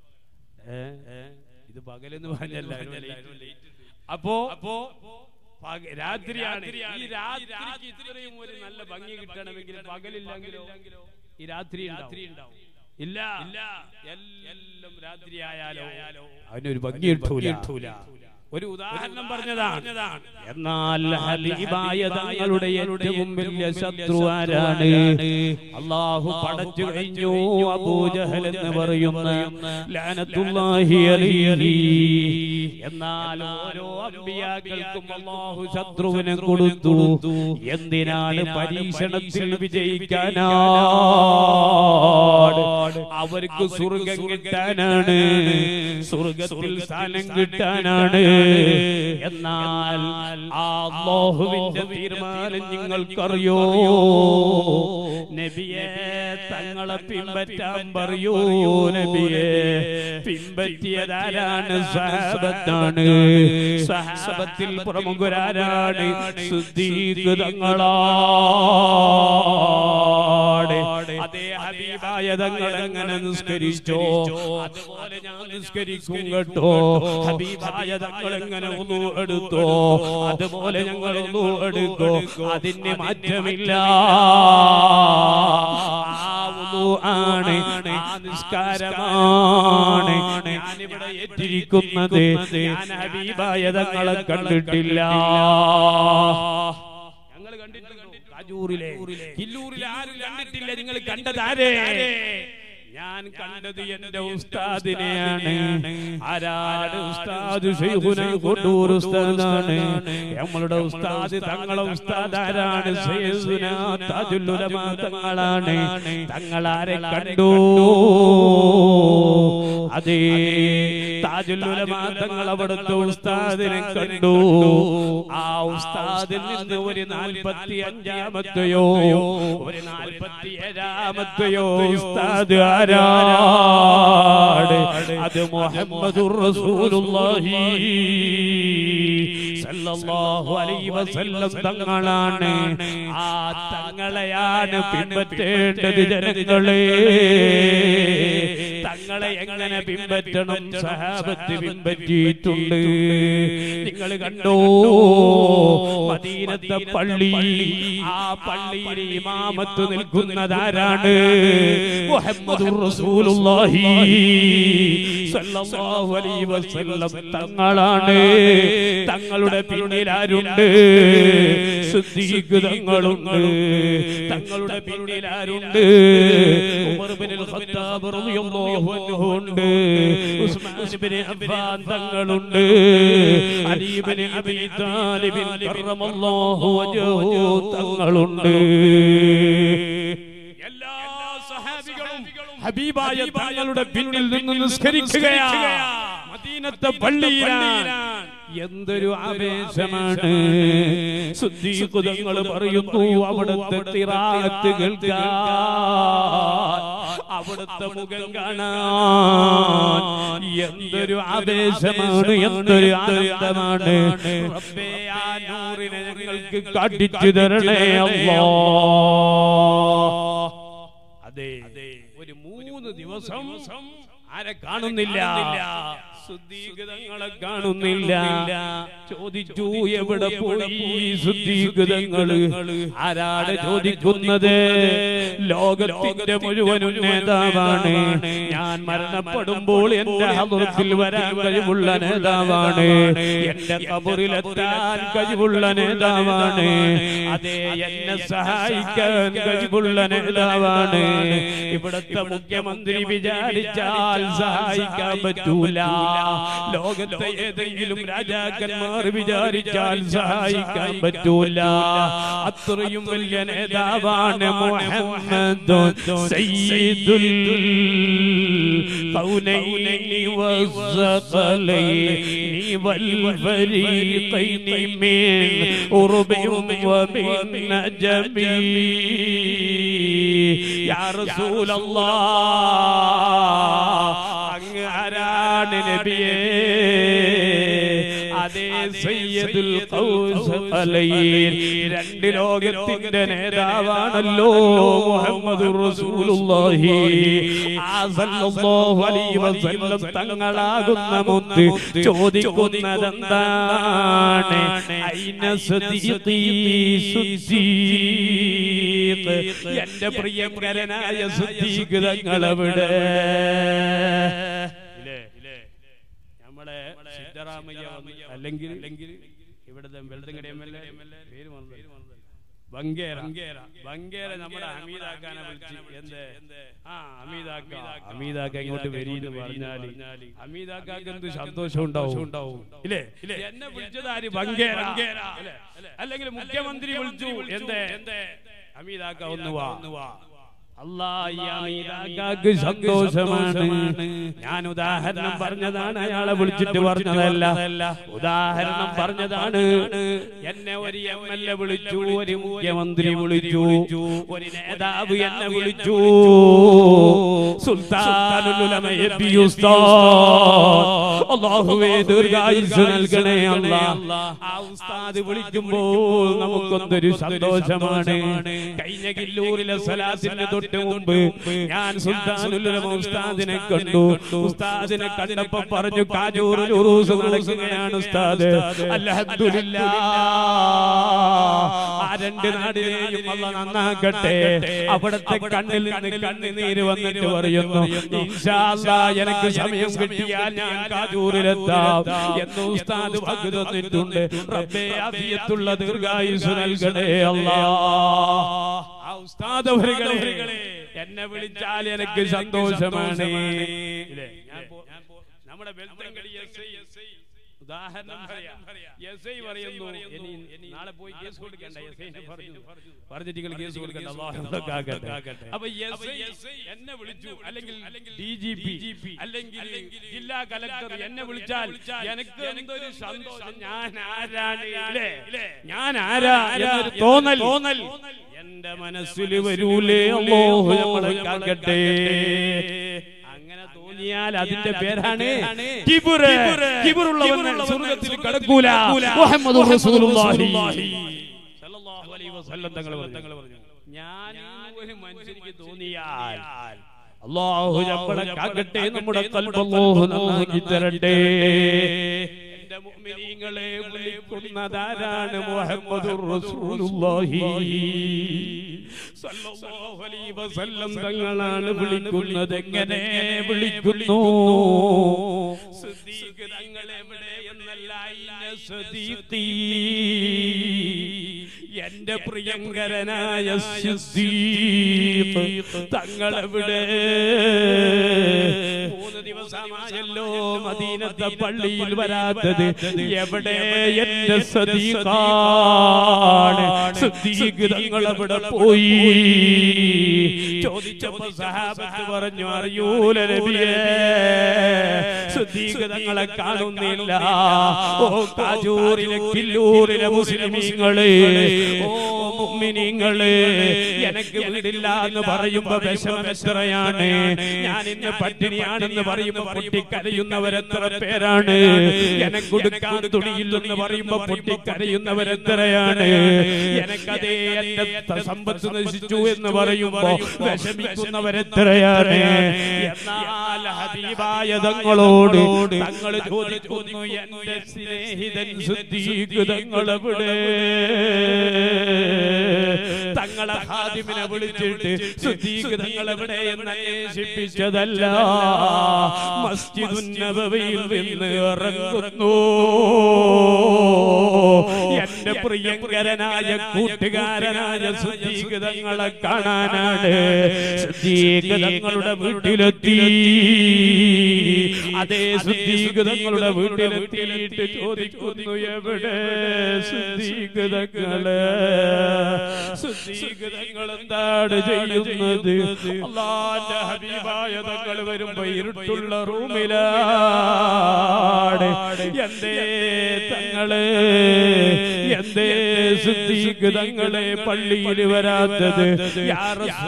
ഇത് പകലെന്ന് പറഞ്ഞല്ല. അപ്പോ അപ്പോ രാത്രിയാണ്. ഈ രാത്രിക്ക് ഇത്രയും ഒരു നല്ല ഭംഗി കിട്ടണമെങ്കിൽ പകലില്ലെങ്കിലോ ഈ രാത്രി ഉണ്ടാവും. ഇല്ല, എല്ലാം രാത്രിയായാലോ അതിനൊരു ഭംഗി കിട്ടൂല. ഒരു ഉദാഹരണം പറഞ്ഞതാണ്. എന്നാൽ ഹബീബായ തങ്ങളുടെ ഏറ്റവും വലിയ ശത്രു ആരാണ്? അല്ലാഹു പടച്ചു കഴിഞ്ഞു. അബൂജഹൽ എന്ന് പറയുന്ന ലഅനത്തുല്ലാഹി അലൈഹി. എന്നാൽ ഓരോ അമ്പിയാക്കൾക്കും അല്ലാഹു ശത്രുവിനെ കൊടുത്തു. എന്തിനാണ്? പരീക്ഷണത്തിൽ വിജയിക്കാനാണ്. അവർക്ക് സ്വർഗ്ഗം കിട്ടാനാണ്, സ്വർഗ്ഗത്തിൽ സ്ഥാനം കിട്ടാനാണ്. എന്നാൽ ആ അല്ലാഹുവിന്റെ തീരുമാനം നിങ്ങൾക്കറിയോ? നബിയെ തങ്ങളെ പിൻപറ്റാൻ പറയൂ. നബിയെ പിൻപറ്റിയതാരാണ്? സഹാബത്താണ്. സഹാബത്തിൽ പ്രമുഖരാരാണ്? സിദ്ദീഖ് തങ്ങളാണ്. അതേ ഹബീബായ തങ്ങൾ എങ്ങനെ നിസ്കരിച്ചോ അതുപോലെ ഞാൻ നിസ്കരിക്കും കേട്ടോ. ഹബീബായ തങ്ങൾ എങ്ങനെ വുളു എടുത്തോ അതുപോലെ ഞങ്ങൾ വുളു എടുക്കോ. അതിന് മാറ്റമില്ല. ആ വുളു ആണ്, ആ നിസ്കാരമാണ് ഞാനിവിടെ ഏറ്റിരിക്കുന്നത്. ഞാൻ ഹബീബായ തങ്ങളെ കണ്ടിട്ടില്ല. ഞങ്ങൾ കണ്ടിട്ടുണ്ടോ? കാജൂരിലെ കില്ലൂരിലെ ആരും കണ്ടിട്ടില്ല. നിങ്ങൾ കണ്ടതാരേ? ഞാൻ കണ്ടത് എന്റെ ഉസ്താദിനെയാണ്. ആരാണ് ഉസ്താദ്? ശൈഖുന കൊണ്ടൂർ ഉസ്താദാണ്. നമ്മളുടെ ഉസ്താദ് തങ്ങളെ ഉസ്താദ് ആരാണ്? സയ്യിദുനാ താജുൽ ഉലമാ തങ്ങളാണ്. തങ്ങളാരെ കണ്ടു? അതേ താജുൽ ഉലമാ തങ്ങൾ അവിടുത്തെ ഉസ്താദിനെ കണ്ടു. ആ ഉസ്താദിൽ നിന്ന് ഒരു നാൽപ്പത്തി അഞ്ചാമത്തെയോ ഒരു നാൽപ്പത്തി ഏഴാമത്തെയോ ഉസ്താദ് ആരാണ്? അത് മുഹമ്മദുർ റസൂലുള്ളാഹി സല്ലല്ലാഹു അലൈഹി വസല്ലം തങ്ങളാണ്. ആ തങ്ങളെയാണ് പിൻപറ്റേണ്ടത് ജനങ്ങളെ. തങ്ങളെ എങ്ങനെ പിൻപറ്റണം? സഹാബത്ത് പിൻപറ്റിയിട്ടുണ്ട്. നിങ്ങൾ കണ്ടോ മദീനത്തെ പള്ളി? ആ പള്ളിയിൽ ഇമാമത്ത് നിൽക്കുന്നതാരാണ്? മുഹമ്മദുർ റസൂലുള്ളാഹി സല്ലല്ലാഹു അലൈഹി വസല്ലം തങ്ങളാണ്. തങ്ങളുടെ പിന്നിൽ ആരുണ്ട്? സിദ്ദീഖ് തങ്ങളുണ്ട്. തങ്ങളുടെ പിന്നിൽ ആരുണ്ട്? ഉമർ ഇബ്നുൽ ഖത്താബ് റളിയല്ലാഹു അൻഹു ഉണ്ട്. ഉസ്മാൻ ഇബ്നു അഫ്ഫാൻ തങ്ങളുണ്ട്. അലി ഇബ്നു അബീ താലിബ് കറമല്ലാഹു വജ്ഹഹു തങ്ങളുണ്ട്. എല്ലാ സഹാബികളും ഹബീബായ തങ്ങളുടെ പിന്നിൽ നിന്ന് നിസ്കരിക്കുകയാണ്. മദീനത്തെ പള്ളിയിലാണ്. എന്തൊരു ആവേശമാണ്! സിദ്ദീഖ് തങ്ങൾ പറയുന്നു അവിടുത്തെ ഖിറാഅത്ത് കേൾക്കാൻ, അവിടുത്തെ മുഖം കാണാൻ എന്തൊരു ആവേശമാണ്, എന്തൊരു ആനന്ദമാണ്! റബ്ബേ ആ നൂറിനെ ഞങ്ങൾക്ക് കാട്ടിച്ചു തരണേ അല്ലാഹ്. അതെ, ഒരു മൂന്ന് ദിവസം ആരെ കാണുന്നില്ല? സിദ്ദീഖ് തങ്ങളെ കാണുന്നില്ല. ചോദിച്ചു എവിടെ പോയി സിദ്ദീഖ് തങ്ങൾ? ആരാണ് ചോദിക്കുന്നത്? ലോകത്തിന്റെ മുഴുവനും നേതാവാണ്. ഞാൻ മരണപ്പെടുമ്പോൾ എന്റെ ഹദ്റത്തിൽ വരാൻ കഴിവുള്ള നേതാവാണ്. എന്റെ ഖബറിലെത്താൻ കഴിവുള്ള നേതാവാണ്. അതേ, എന്നെ സഹായിക്കാൻ കഴിവുള്ള നേതാവാണ്. ഇവിടുത്തെ മുഖ്യമന്ത്രി വിചാരിച്ചാൽ സഹായിക്കാൻ പറ്റൂല. ലോകത്തെ ഏതെങ്കിലും രാജാക്കന്മാർ വിചാരിച്ചാൽ സഹായിക്കാൻ പറ്റൂല. അത്രയും വലിയ നേതാവാണ് മുഹമ്മദ് സയ്യിദുൽ ഖൗനൈനി വസ്സഖലൈനി വൽ ഫരീഖൈനി മിൻ ഉർബിൻ വമിൻ നജമി. യാ റസൂലല്ലാഹ്, അങ്ങ് ആരാണ് നബിയേ? അതേ, സയ്യിദുൽ ഖൗസഖലൈൻ, രണ്ട് ലോകത്തിന്റെ നേതാവാണല്ലോ മുഹമ്മദുർ റസൂലുള്ളാഹി സല്ലല്ലാഹു അലൈഹി വസല്ലം തങ്ങളാകുന്ന മുത്ത് ചോദിക്കുന്നതെന്താണ്? ഐന സദീഖി സിദ്ദീഖ്, എന്റെ പ്രിയങ്കരനായ സിദ്ദീഖ് തങ്ങളെവിടെ? നമ്മളെ സിദ്ധരാമയ്യ അല്ലെങ്കിൽ ഇവിടുത്തെ വെള്ളത്തിങ്കടി എം എൽ എ പേര് ബംഗേര ബംഗേര നമ്മുടെ ഹമീദാക്കാനെ വിളിച്ച് എന്ത് ആ ഹമീദാക്ക ഹമീദാക്ക ഇങ്ങോട്ട് വരീന്ന് പറഞ്ഞാല് ഹമീദാക്കാക്ക് എന്ത് സന്തോഷം ഉണ്ടാവും ഉണ്ടാവും ഇല്ലേ? എന്നെ വിളിച്ചത് ആര്? ബംഗേര. അല്ലെങ്കിൽ മുഖ്യമന്ത്രി വിളിച്ചു, എന്തേ ഹമീദാക്ക ഒന്ന് വാ. അല്ലാഹ് സന്തോഷമാണ്. ഞാൻ ഉദാഹരണം പറഞ്ഞതാണ്, അയാളെ വിളിച്ചിട്ട് പറഞ്ഞതല്ല. ഉദാഹരണം പറഞ്ഞതാണ്. എന്നെ ഒരു എം എൽ എ വിളിച്ചു, ഒരു മുഖ്യമന്ത്രി വിളിച്ചു, ഒരു നേതാവ് എന്നെ വിളിച്ചു. സുൽത്താനുൽ ഉലമ എബി ഉസ്താദ്, അല്ലാഹുവേ ദീർഘായുസ്സ് നൽകണേ അല്ലാഹ്. ആ ഉസ്താദ് വിളിക്കുമ്പോൾ നമുക്കൊന്നൊരു സന്തോഷമാണ്. കഴിഞ്ഞ കില്ലൂരിലെ സലാത്തിന് തൊട്ട് മുമ്പ് ഞാൻ സുൽത്താനുൽ ഉലമ ഉസ്താദിനെ കണ്ടു. ഉസ്താദിനെ കണ്ടപ്പോൾ പറഞ്ഞു, കാജൂറിൽ ഉറൂസ് നടക്കുകയാണ് ഉസ്താദ്. അൽഹംദുലില്ലാഹ്, ആ രണ്ട് നാടിനെയും അല്ലാഹ് നന്നാക്കട്ടെ. അവിടുത്തെ കണ്ണിൽ നിന്ന് കണ്ണുനീര് വന്നിട്ട് പറയുന്നു, ഇൻഷാ അല്ലാഹ് എനിക്ക് സമയം കിട്ടിയാൽ ഞാൻ കാജൂറിലെത്താം എന്ന് ഉസ്താദ് വാക്ക് തന്നിട്ടുണ്ട്. റബ്ബേ ആഫിയത്തുള്ള ദീർഘായുസ്സ് നൽകണേ അല്ലാഹ്. ആ ഉസ്താദ് അവരുകളെ എന്നെ വിളിച്ചാൽ എനിക്ക് സന്തോഷമാണ്. നമ്മുടെ വെൽത്തങ്കടി ഉദാഹരണം എസ് ഐ പറയുന്നു, നാളെ പോയി കേസ് കൊടുക്കണ്ട. എസ് ഐ പറഞ്ഞിട്ട് കേസ് കൊടുക്കണ്ട. അപ്പൊ എസ് ഐ എന്നെ വിളിച്ചു, അല്ലെങ്കിൽ ഡി ജി പി അല്ലെങ്കിൽ ജില്ലാ കലക്ടർ എന്നെ വിളിച്ചാൽ എനിക്ക് എന്തൊരു സന്തോഷം. ഞാൻ ആരാണ്, ഞാൻ ആരാ എന്നൊരു തോന്നൽ തോന്നൽ എന്റെ മനസ്സിൽ വരൂലേ. അല്ലാഹു നമ്മളെ കാക്കട്ടെ. അങ്ങനെ തോന്നിയാൽ അതിന്റെ പേരാണ് കിബ്ർ. കിബ്റുള്ളവൻ സ്വർഗ്ഗത്തിൽ കടക്കൂല. മുഹമ്മദുർ റസൂലുള്ളാഹി സ്വല്ലല്ലാഹു അലൈഹി വസല്ലം തങ്ങൾ പറഞ്ഞു, ഞാൻ ഒരു മനുഷ്യനിക്ക് തോന്നിയാൽ അല്ലാഹു നമ്മളെ കാക്കട്ടെ, നമ്മുടെ ഖൽബ് അല്ലാഹു നന്നാക്കി തരട്ടെ. എന്റെ മുഅ്മിനീങ്ങളെ വിളിക്കുന്നതാരാണ്? മുഹമ്മദുർ റസൂലുള്ളാഹി സ്വല്ലല്ലാഹു അലൈഹി വസല്ലം തങ്ങളാണ് വിളിക്കുന്നത്. എങ്ങനെ വിളിക്കുന്നു? സിദ്ദീഖ് തങ്ങൾ എവിടെ എന്നല്ല, ഇന്ന സിദ്ദീഖി, എന്റെ പ്രിയങ്കരനായ സിദ്ദീഖ് തങ്ങൾ എവിടെ? മൂന്ന് ദിവസമായല്ലോ മദീനത്തെ പള്ളിയിൽ വരാത്തത്. എവിടെ എന്റെ സിദ്ദീഖാണ്? സിദ്ദീഖ് തങ്ങൾ എവിടെ പോയി? ചോദിച്ചപ്പോൾ സഹാബത്ത് പറഞ്ഞു, അറിയൂല നബിയേ, സിദ്ദീഖ് തങ്ങളെ കാണുന്നില്ല. ഓ കാജൂരിലെ കില്ലൂരിലെ മുസ്ലിമീങ്ങളെ, ഓ മുഅ്മിനീങ്ങളെ, എനിക്ക് വീടില്ല എന്ന് പറയുമ്പോ വിഷമം എത്രയാണ്. ഞാൻ ഇന്ന് പട്ടിണിയാണെന്ന് പറയുമ്പോ പൊട്ടിക്കരയുന്നവരെത്ര പേരാണ്. എനിക്ക് കൊടുക്കാൻ തുണിയില്ലെന്ന് പറയുമ്പോ പൊട്ടിക്കരയുന്നവരെത്രയാണ്. എനിക്കതേ എന്റെ സമ്പത്ത് നശിച്ചു എന്ന് പറയുമ്പോ വിഷമിക്കുന്നവരെത്രയാണ്. എന്നാൽ ഹബീബായ തങ്ങളോട് തങ്ങൾ ചോദിക്കുന്നു, എന്റെ സ്നേഹിതൻ സിദ്ദീഖ് തങ്ങൾ എവിടെ? തങ്ങളെ ഖാദിമിനെ വിളിച്ചിട്ട് സിദ്ദീഖ് തങ്ങൾ എവിടെ എന്ന് അന്വേഷിപ്പിച്ചതല്ല, മസ്ജിദുൻ നബവിയിൽ നിന്ന് ഇറങ്ങുന്നു. എന്റെ പ്രിയങ്കരനായ കൂട്ടുകാരനായ സിദ്ദീഖ് തങ്ങളെ കാണാനാണ്. സിദ്ദീഖ് തങ്ങളുടെ വീട്ടിലെത്തി. അതേ സിദ്ദീഖ് തങ്ങളുടെ വീട്ടിലെത്തിയിട്ട് ചോദിക്കുന്നു, എവിടെ സിദ്ദീഖ് തങ്ങള്? സിദ്ദീഖ് തങ്ങൾ എന്താണ് ചെയ്യുന്നത്? അല്ലാഹുവിന്റെ ഹബീബായ തങ്ങൾ വരുമ്പോ ഇരുട്ടുള്ള റൂമിലാണ്. എന്തേ തങ്ങളെ, എന്തേ സിദ്ദീഖ് തങ്ങളെ പള്ളിയിൽ വരാത്തത്? യാ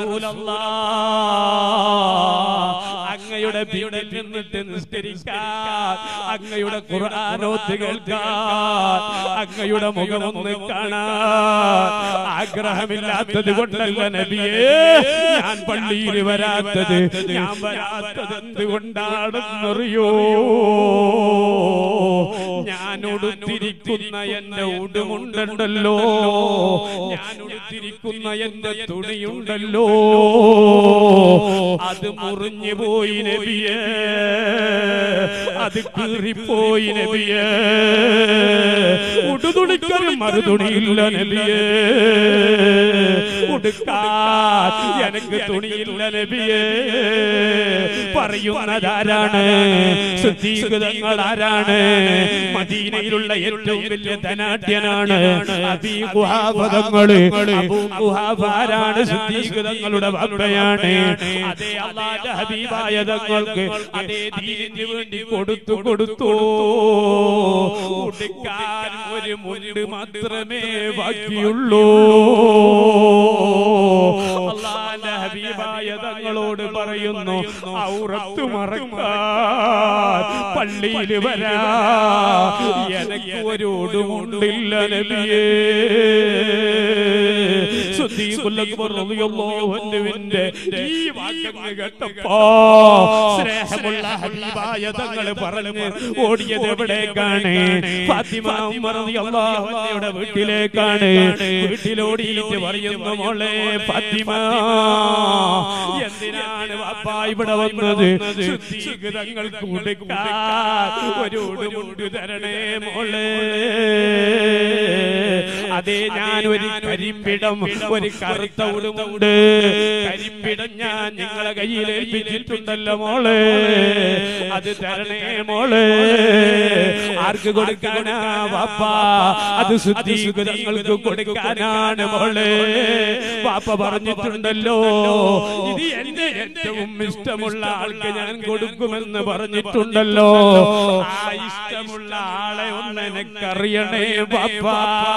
റസൂലല്ലാഹ്, അങ്ങയുടെ വീട്ടിൽ നിന്നിട്ട് നിസ്കരിക്കാൻ, അങ്ങയുടെ ഖുർആൻ ഓത്ത് കേൾക്കാൻ, അങ്ങയുടെ മുഖമൊന്ന് കാണാൻ ആഗ്രഹമില്ലാത്തത് കൊണ്ടല്ല നബിയേ ഞാൻ പള്ളിയിൽ വരാത്തത്. ഞാൻ വരാത്തത് എന്തുകൊണ്ടാണെന്നറിയോ? ഞാൻ ഉടുത്തിരിക്കുന്ന എന്റെ ഉടുമുണ്ടല്ലോ, ഞാൻ ഉടുത്തിരിക്കുന്ന എന്റെ തുണിയുണ്ടല്ലോ, അത് മുറിഞ്ഞു പോയി നബിയേ, അത് കീറിപ്പോയി നബിയേ. ഉടുതുണിക്കൊരു മറുതുണിയില്ല നബിയേ, ഉടുക്കാൻ എനിക്ക് തുണിയില്ല നബിയേ. പറയുന്നതാരാണ്? സിദ്ദീഖ് തങ്ങൾ ആരാണ്? മദീനയിലുള്ള ഏറ്റവും വലിയ ധനാഢ്യനാണ് അബീ ഖുഹാഫ തങ്ങൾ. അബൂ ഖുഹാഫ ആരാണ്? സിദ്ദീഖ് തങ്ങളുടെ ബാപ്പയാണ്. അതേ അല്ലാഹുവിന്റെ ഹബീബായ തങ്ങൾക്ക് അതേ ദീനിന് വേണ്ടി കൊടുത്തു കൊടുത്തു ഉടുക്കാൻ ഒരു മുണ്ട് മാത്രമേ ബാക്കിയുള്ളൂ. അല്ലാഹുവിന്റെ ഹബീബായ തങ്ങളോട് പറയുന്നു, ഔറത്ത് മറക്കാൻ പള്ളിയിൽ വരാ, എനിക്ക് ഒരു ഉടുമുണ്ടില്ല നബിയേ. സിദ്ദീഖുൽ അക്ബർ റളിയല്ലാഹു അൻഹുവിന്റെ ഈ വാക്യങ്ങൾ കേട്ടപ്പോ സ്നേഹമുള്ള ഹബീബായ തങ്ങൾ പറഞ്ഞു ഓടിയത് എവിടേക്കാണ്? ഫാത്തിമ ഉമ്മ റളിയല്ലാഹു അൻഹയുടെ വീട്ടിലേക്കാണ്. വീട്ടിലോടിയിട്ട് പറയുന്നു, മോളെ ഫാത്തിമ, എന്തിനാണ് വാപ്പാ ഇവിടെ വന്നത്? സിദ്ദീഖ് തങ്ങൾക്ക് ഉടുക്കാൻ ഒരു ഉടുമുണ്ട് തരണേ മോളെ. അതേ, ഞാൻ ഒരു കരിമ്പിടം, ഒരു കറുത്ത ഉടുമുണ്ട്, കരിമ്പിടം ഞാൻ നിങ്ങളെ കയ്യിൽ ഏൽപ്പിച്ചിട്ടുണ്ടല്ലോ മോളെ, അത് തരണേ മോളെ. ആർക്ക് കൊടുക്കാനാ വാപ്പാ? അത് സിദ്ദീഖ് തങ്ങൾക്ക് കൊടുക്കാനാണ് മോളെ. വാപ്പ പറഞ്ഞിട്ടുണ്ടല്ലോ, ഇത് എന്റെ ഏറ്റവും ഇഷ്ടമുള്ള ആൾക്ക് ഞാൻ കൊടുക്കുമെന്ന് പറഞ്ഞിട്ടുണ്ടല്ലോ. ആ ഇഷ്ടമുള്ള ആളെ ഒന്ന് എനിക്കറിയണേ വാപ്പാ.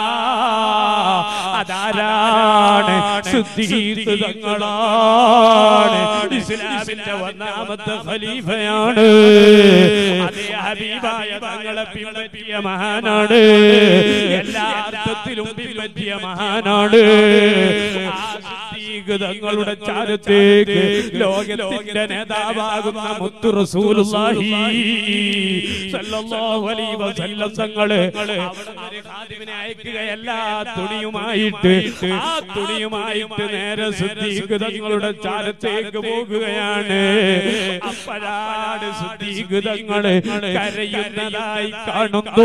അതാരാണ്? സിദ്ദീഖ് തങ്ങളാണ്. ഇസ്ലാമിന്റെ ഒന്നാമത്തെ ഖലീഫയാണ്. അതേ ഹബീബായ തങ്ങളെ പിൻപറ്റിയ മഹാനാണ്. എല്ലാ അർത്ഥത്തിലും പിൻപറ്റിയ മഹാനാണ്. ആ സിദ്ദീഖ് തങ്ങളുടെ ചാരത്തേക്ക് ലോകത്തിന്റെ നേതാവാകുന്ന മുത്തു റസൂലുള്ളാഹി സ്വല്ലല്ലാഹു അലൈഹി വസല്ലം തങ്ങള് അവിടെ ഖാദിമിനെ അയക്കുകയല്ല, തുണിയുമായിട്ട്. ആ തുണിയുമായിട്ട് നേരെ സിദ്ദീഖ് തങ്ങളുടെ ചാരത്തേക്ക് പോകുകയാണ്. അപ്പോഴാണ് സിദ്ദീഖ് തങ്ങള് കരയുന്നതായി കാണുന്നു.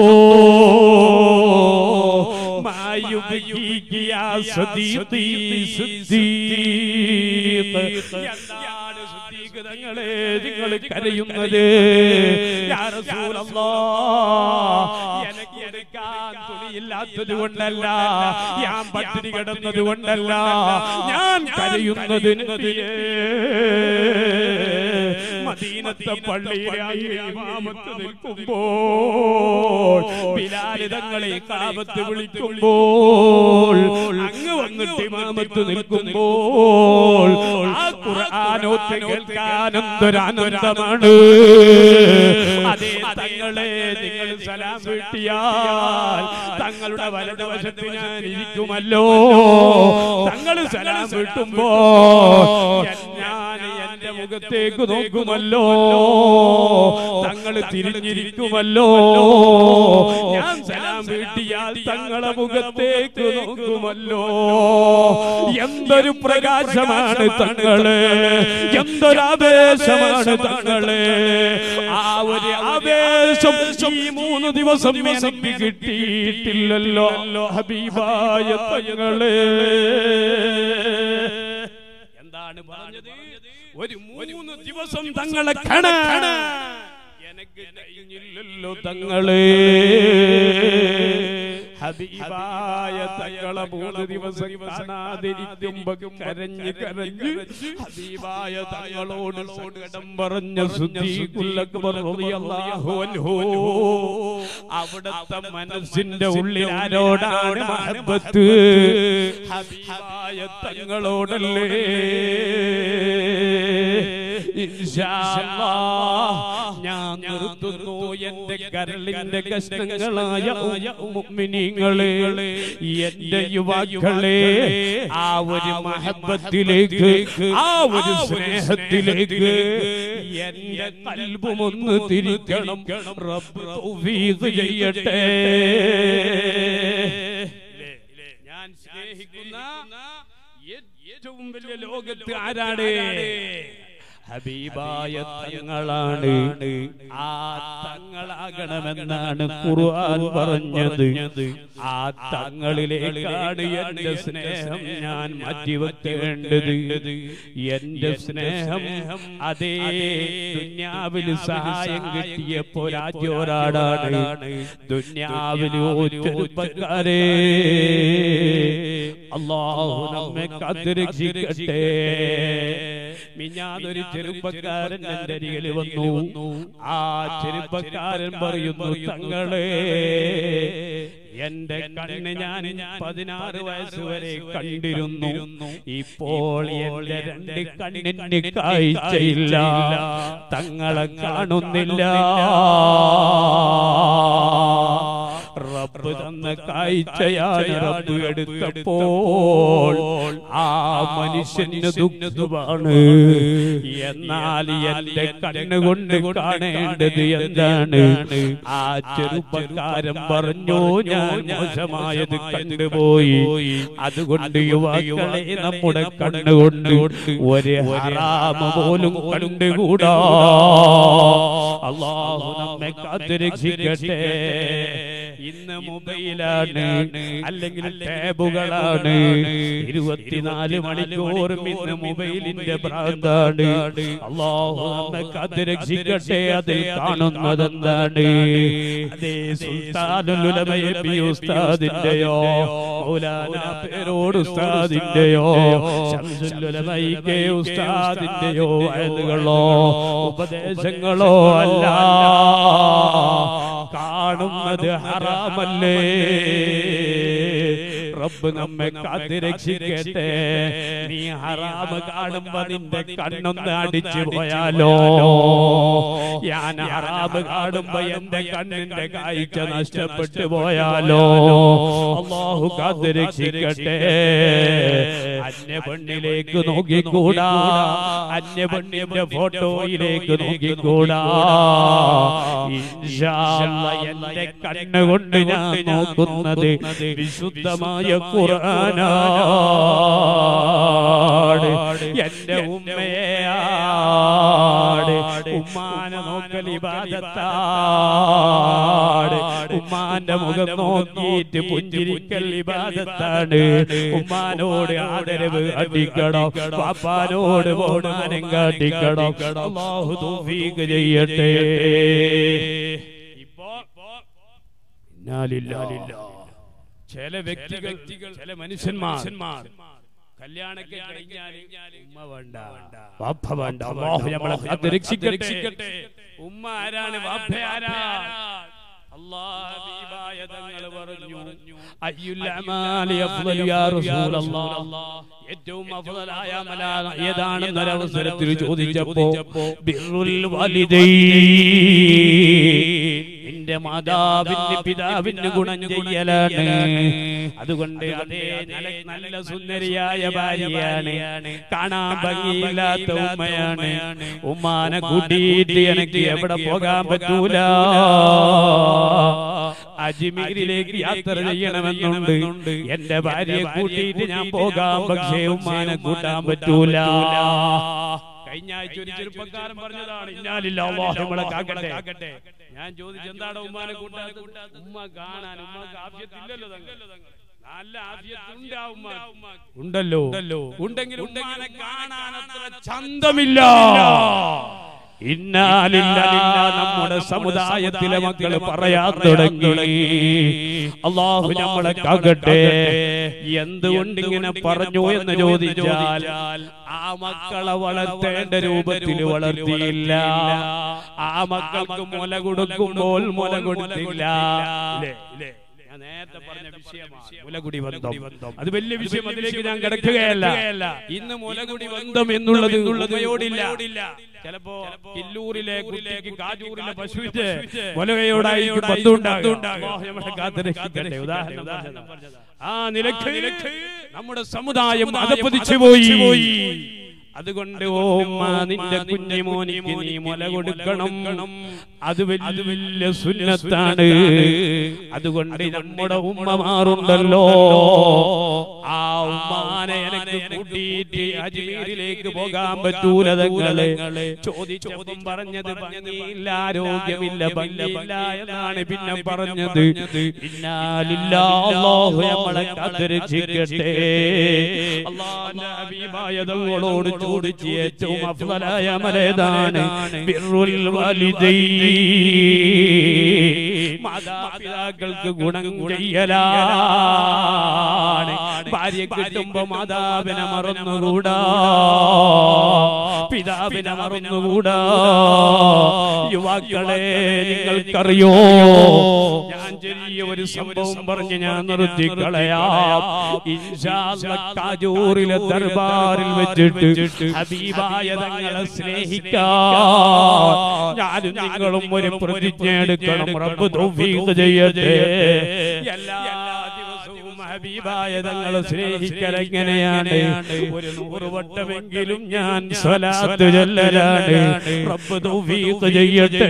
മായുബികി യാ സിദ്ദീഖി സിദ്ദീഖ്, എന്താണ് സിദ്ദീഖ് തങ്ങളെ നിങ്ങൾ കരയുന്നത്? യാ റസൂലല്ലാഹ്, എനിക്ക് എടുക്കാൻ തുണിയില്ലാത്തത് കൊണ്ടല്ല, ഞാൻ പട്ടിണി കിടന്നത് കൊണ്ടല്ല, ഞാൻ കരയുന്നത് നബിയേ, മദീനത്തെ പള്ളിയിലായി ഇമാമത്ത് നിൽക്കുമ്പോൾ, ബിലാൽ തങ്ങളെ ഇഖാമത്ത് വിളിക്കുമ്പോൾ, അങ്ങ് വന്നിട്ട് ഇമാമത്ത് നിൽക്കുമ്പോൾ ആ ഖുർആൻ ഓതി കേൾക്കാൻ എന്തൊരാനന്ദമാണ്. അതേ തങ്ങളെ നിങ്ങൾ സലാം വീട്ടിയാൽ തങ്ങളുടെ വലതുവശത്ത് ഞാൻ ഇരിക്കുമല്ലോ. തങ്ങൾ സലാം വീട്ടുമ്പോ ഞാൻ എന്റെ മുഖത്തേക്ക് നോക്കുമല്ലോ, തങ്ങൾ തിരിഞ്ഞിരിക്കുമല്ലോ. ഞാൻ സലാം വീട്ടിയാൽ തങ്ങളെ മുഖത്തേക്ക് നോക്കുമല്ലോ. എന്തൊരു പ്രകാശമാണ് തങ്ങള്, എന്തൊരു ആവേശമാണ് തങ്ങള്. ആ ഒരു ആവേശം ഈ മൂന്ന് ദിവസം എനിക്ക് കിട്ടിയിട്ടില്ലല്ലോ ഹബീബായ തങ്ങളെ. എന്താണ് പറഞ്ഞത്? ഒരു മൂന്ന് ദിവസം തങ്ങളെ കാണാൻ എനിക്ക് കഴിഞ്ഞില്ലല്ലോ തങ്ങളെ. ഹബീബായ തങ്ങളെ മൂന്ന് ദിവസം കാണാതിരിക്കുമ്പോ കരഞ്ഞ് കരഞ്ഞ് ഹബീബായ തങ്ങളോട് സങ്കടം പറഞ്ഞ സിദ്ദീഖുൽ അക്ബർ റളിയല്ലാഹു അൻഹു, അവിടുത്തെ മനസ്സിന്റെ ഉള്ളിൽ ആരോടാണ് മഹബത്ത്? ഹബീബായ തങ്ങളോടല്ലേ. ഇൻഷാ അല്ലാഹ് ഞാൻ നിർത്തുന്നു. എന്റെ കരളിന്റെ കഷ്ണങ്ങളായ മുഅ്മിനീങ്ങളെ, എന്റെ യുവാക്കളെ, ആ ഒരു മഹബത്തിലേക്ക്, ആ ഒരു സ്നേഹത്തിലേക്ക് എന്റെ ഖൽബുമൊന്ന് തിരിക്കണം. റബ്ബ് തൗഫീഖ് ചെയ്യട്ടെ. ഞാൻ സ്നേഹിക്കുന്ന ഏറ്റവും വലിയ ലോകത്ത് ആരാണ്? ഹബീബായ തങ്ങളാണ്. ആ തങ്ങളാകണമെന്നാണ് ഖുർആൻ പറഞ്ഞത്. ആ തങ്ങളിലേക്കാണ് എന്റെ സ്നേഹം ഞാൻ മാറ്റിവെക്കേണ്ടത്. എന്റെ സ്നേഹം അതേ ദുനിയാവിൽ സഹായം കിട്ടിയപ്പോ രാജ്യോരാടാണ്. ദുനിയാവിൽ ചെറുപ്പക്കാരെ അല്ലാഹു നമ്മെ കാത്തുരക്ഷിക്കട്ടെ. മിഞ്ഞാന്നൊരു ചെറുപ്പക്കാരൻ എന്റെ അരികിൽ വന്നു. ആ ചെറുപ്പക്കാരൻ പറയുന്നു, തങ്ങളെ എന്റെ കണ്ണ് ഞാൻ പതിനാറ് വയസ്സ് വരെ കണ്ടിരുന്നു. ഇപ്പോൾ എന്റെ രണ്ട് കണ്ണിന് കാഴ്ചയില്ല, തങ്ങളെ കാണുന്നില്ല. റബ്ബ് തന്ന കാഴ്ചയാണ് റബ്ബ് എടുത്തപ്പോൾ ആ മനുഷ്യന് ദുഃഖമാണ്. എന്നാൽ എന്റെ കണ്ണുകൊണ്ട് കാണേണ്ടത് എന്താണ്? ആ ചെറുപ്പക്കാരൻ പറഞ്ഞു, ഞാൻ മോശമായത് കണ്ടുപോയി. അതുകൊണ്ട് യുവാക്കളെ നമ്മുടെ കണ്ണുകൊണ്ട് ഒരു ഹറാമ് പോലും കണ്ടുകൂടാ. അല്ലാഹു നമ്മെ കാത്തുരക്ഷിക്കട്ടെ. ഇന്ന് മൊബൈലാണ്, അല്ലെങ്കിൽ ടാബുകളാണ്. ഇരുപത്തിനാല് മണിക്കൂറും ഇന്ന് മൊബൈലിന്റെ ഭ്രാന്താണ്. അല്ലാഹു നമ്മെ കാത്തുരക്ഷിക്കട്ടെ. അതിൽ കാണുന്നതെന്താണ്? അതേ സുൽത്താനുൽ ഉലമ എബി ഉസ്താദിന്റെയോ മൗലാന പേരോട് ഉസ്താദിന്റെയോ ശംസുൽ ഉലമ കെ ഉസ്താദിന്റെയോ വയലുകളോ ഉപദേശങ്ങളോ അല്ല. കാണുന്നത് ഹറാമല്ലേ? റബ്ബ് നമ്മെ കാത്തുരക്ഷിക്കട്ടെ. നീ ഹറാമ് കാണുമ്പോ നിന്റെ കണ്ണൊന്ന് അടിച്ചു പോയാലോ? ഞാൻ ഹറാമ് കാണുമ്പോ എന്റെ കണ്ണിന്റെ കാഴ്ച നഷ്ടപ്പെട്ടു പോയാലോ? അല്ലാഹു കാത്തുരക്ഷിക്കട്ടെ. അന്യ പെണ്ണിലേക്ക് നോക്കിക്കൂടാ, അന്യ പെണ്ണിന്റെ ഫോട്ടോയിലേക്ക് നോക്കിക്കൂടാ. ഇൻഷാ അല്ലാഹ് എന്റെ കണ്ണുകൊണ്ട് ഞാൻ നോക്കുന്നത് വിശുദ്ധമായ ഖുർആനാണ്. എന്റെ ഉമ്മയാണ്. ഉമ്മാനെ നോക്കൽ ഇബാദത്താണ്. ഉമ്മാന്റെ മുഖം നോക്കിയിട്ട് പുഞ്ചിരിക്കൽ ഇബാദത്താണ്. ഉമ്മാനോട് ആദരവ് കാട്ടിക്കണം, പാപ്പാനോട് ബഹുമാനം കാട്ടിക്കണം. അല്ലാഹു തൗഫീഖ് ചെയ്യട്ടെ. ഇപ്പോ ചില വ്യക്തികൾ, ചില മനുഷ്യന്മാർ കല്യാണൊക്കെ കഴിഞ്ഞാൽ ഉമ്മ വേണ്ട, വാപ്പ വേണ്ട. അല്ലാഹു നമ്മളെ കാത്തുരക്ഷിക്കട്ടെ. ഉമ്മ ആരാണ്? വാപ്പ ആരാണ്? അല്ലാഹു ഹബീബായ തങ്ങൾ പറഞ്ഞു, അയ്യുൽ അമാലി അഫ്ളൽ യാ റസൂലല്ലാഹ്, ഏറ്റവും അഫ്ളലായ അമൽ ഏതാണെന്ന് ഒരവസരത്തിൽ ചോദിച്ചപ്പോ ബിർറുൽ വാലിദൈൻ, നിന്റെ മാതാവിന് പിതാവിന് ഗുണം ചെയ്യലാണ്. അതുകൊണ്ട് അതേ നല്ല സുന്ദരിയായ ഭാര്യയാണ്, കാണാൻ ഭംഗിയില്ലാത്ത ഉമ്മയാണ്. ഉമ്മാനെ കൂട്ടിയിട്ട് എനിക്ക് എവിടെ പോകാൻ പറ്റൂല, അജ്മീരിലേക്ക് യാത്ര ചെയ്യണമെന്നുണ്ട്. എന്റെ ഭാര്യയെ കൂട്ടിയിട്ട് ഞാൻ പോകാം, പക്ഷേ ഉമ്മാനെ കൂട്ടാൻ പറ്റൂല. കഴിഞ്ഞ ആഴ്ച ഒരു ചെറുപ്പക്കാരൻ പറഞ്ഞതാണ്, ഞാൻ ചോദിച്ചു എന്താണ് ഉമ്മാനെ കൂട്ടാത്ത? ഉമ്മ കാണാൻ ഉമ്മക്ക് ആഫിയത്തില്ലല്ലോ, നല്ല ആഫിയത്തുണ്ട് ഉണ്ടല്ലോ, ഉണ്ടെങ്കിലും ഉമ്മാനെ കാണാൻ അത്ര ചന്തമില്ല. നമ്മുടെ സമുദായത്തിലെ മക്കള് പറയാൻ തുടങ്ങി. അല്ലാഹു നമ്മളെ കാക്കട്ടെ. എന്തുകൊണ്ട് ഇങ്ങനെ പറഞ്ഞു എന്ന് ചോദിച്ചാൽ, ആ മക്കളെ വളർത്തേണ്ട രൂപത്തിൽ വളർത്തിയില്ല. ആ മക്കൾക്ക് മുല കൊടുക്കുമ്പോൾ മുല കൊടുത്തില്ല. നേരത്തെ പറഞ്ഞ വിഷയമാണ് മുലകുടി ബന്ധം. അത് വലിയ വിഷയം, അതിലേക്ക് ഞാൻ കിടക്കുകയല്ല. ഇന്ന് മുലകുടി ബന്ധം എന്നുള്ളത് ഉമ്മയോടില്ല. ചിലപ്പോ കില്ലൂരിലെ കുട്ടിക്ക് കാജൂരിലെ പശുവിന്റെ മുലകയോടായിരിക്കും ബന്ധമുണ്ടാകും. ഉദാഹരണം ആ നിലക്ക് നമ്മുടെ സമുദായം അധപ്പതിച്ചു പോയി. അതുകൊണ്ട് ഓ ഉമ്മ നിന്റെ കുഞ്ഞിമോനിക്ക് നീ മുല കൊടുക്കണം. അത് വലിയ സുന്നത്താണ്. അതുകൊണ്ട് നമ്മുടെ ഉമ്മമാരുണ്ടല്ലോ, ആ ഉമ്മാനെ എനിക്ക് കൂട്ടിയിട്ട് അജ്മീരിലേക്ക് പോകാൻ പറ്റൂല തങ്ങളെ. ചോദിച്ചപ്പം പറഞ്ഞത് ഭംഗിയില്ല, ആരോഗ്യമില്ല, ഭംഗിയില്ല എന്നാണ് പിന്നെ പറഞ്ഞത്. അല്ലാഹു നമ്മളെ കാത്തുരക്ഷിക്കട്ടെ. അല്ലാഹുവിന്റെ ഹബീബായ തങ്ങളോട് ചോദിച്ച് ഏറ്റവും അഫ്ളലായ അമലേതാണ് ബിർറുൽ വാലിദൈൻ, മാതാപിതാക്കൾക്ക് ഗുണം ചെയ്യലാണ്. ഭാര്യ കിട്ടുമ്പോ മാതാവിനെ മറന്നുകൂടാ, പിതാവിനെ മറന്നുകൂടാ. യുവാക്കളെ നിങ്ങൾക്കറിയോ, ഞാൻ ചെറിയ ഒരു സംഭവം പറഞ്ഞ് ഞാൻ നിർത്തിക്കളയാം. ഇൻഷാ അല്ലാഹ് കാജൂറിലെ ദർബാറിൽ വെച്ചിട്ട് ഹബീബായ തങ്ങളെ സ്നേഹിക്കാൻ ഞാനും നിങ്ങളും ഒരു പ്രതിജ്ഞ എടുക്കണം. റബ്ബ് തൗഫീഖ് ചെയ്യട്ടെ. എല്ലാ ദിവസവും ഹബീബായ തങ്ങളെ സ്നേഹിക്കൽ എങ്ങനെയാണ്? ഒരു നൂറ് വട്ടമെങ്കിലും ഞാൻ സ്വലാത്ത് ചൊല്ലലാണ്. റബ്ബ് തൗഫീഖ് ചെയ്യട്ടെ.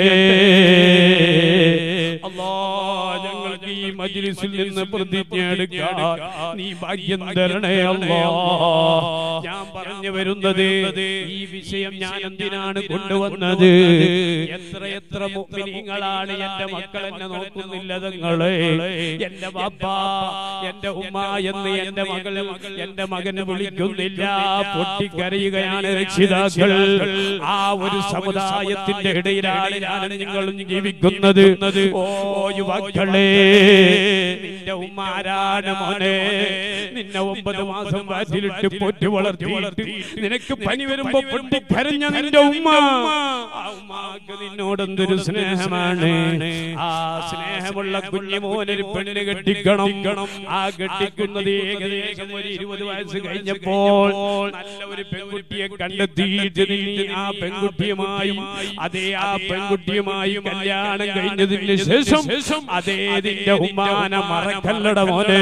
അല്ലാഹ് ഞങ്ങൾക്ക് ഈ മജ്ലിസിൽ നിന്ന് പ്രതിജ്ഞ എടുക്കാൻ നീ ഭാഗ്യം തരണേ അല്ലാഹ്. ഞാൻ പറഞ്ഞു വരുന്നത്, ഈ വിഷയം ഞാൻ എന്തിനാണ് കൊണ്ടുവന്നത്? എത്ര എത്ര മുഅ്മിനീങ്ങളാണ് എന്റെ മക്കൾ എന്നെ നോക്കുന്നില്ല തങ്ങളെ. എന്റെ ബാപ്പ, എന്റെ ഉമ്മ എന്ന് എന്റെ മകൾ എന്റെ മകനെ വിളിക്കുന്നില്ല. പൊട്ടിക്കരയുകയാണ് രക്ഷിതാക്കൾ. ആ ഒരു സമുദായത്തിന്റെ ഇടയിലാണ് ഞാനും നിങ്ങളും ജീവിക്കുന്നത്. ഓ യുവാക്കളെ, നിന്റെ ഉമ്മ ആരാണ് മോനെ? നിന്നെ ഒമ്പത് മാസം വാറ്റിലിട്ട് പൊറ്റു വളർത്തി നിനക്ക് പനി വരുമ്പോ പൊട്ടിക്കരഞ്ഞ നിന്റെ ഉമ്മ, ആ ഉമ്മാക്ക് നിന്നോടെന്തൊരു സ്നേഹമാണ്. ആ സ്നേഹമുള്ള കുഞ്ഞുമോനൊരു പെണ്ണിന് കെട്ടിക്കണം. ആ കെട്ടിക്കുന്നത് ഏകദേശം ഒരു ഇരുപത് വയസ്സ് കഴിഞ്ഞപ്പോൾ നല്ല ഒരു പെൺകുട്ടിയെ കണ്ടെത്തിയിട്ട് നീ ആ പെൺകുട്ടിയുമായി അതേ ആ പെൺകുട്ടിയുമായി കല്യാണം കഴിഞ്ഞതിന് ശേഷം അതേ നിന്റെ ഉമ്മാനെ മറക്കല്ലട മോനെ.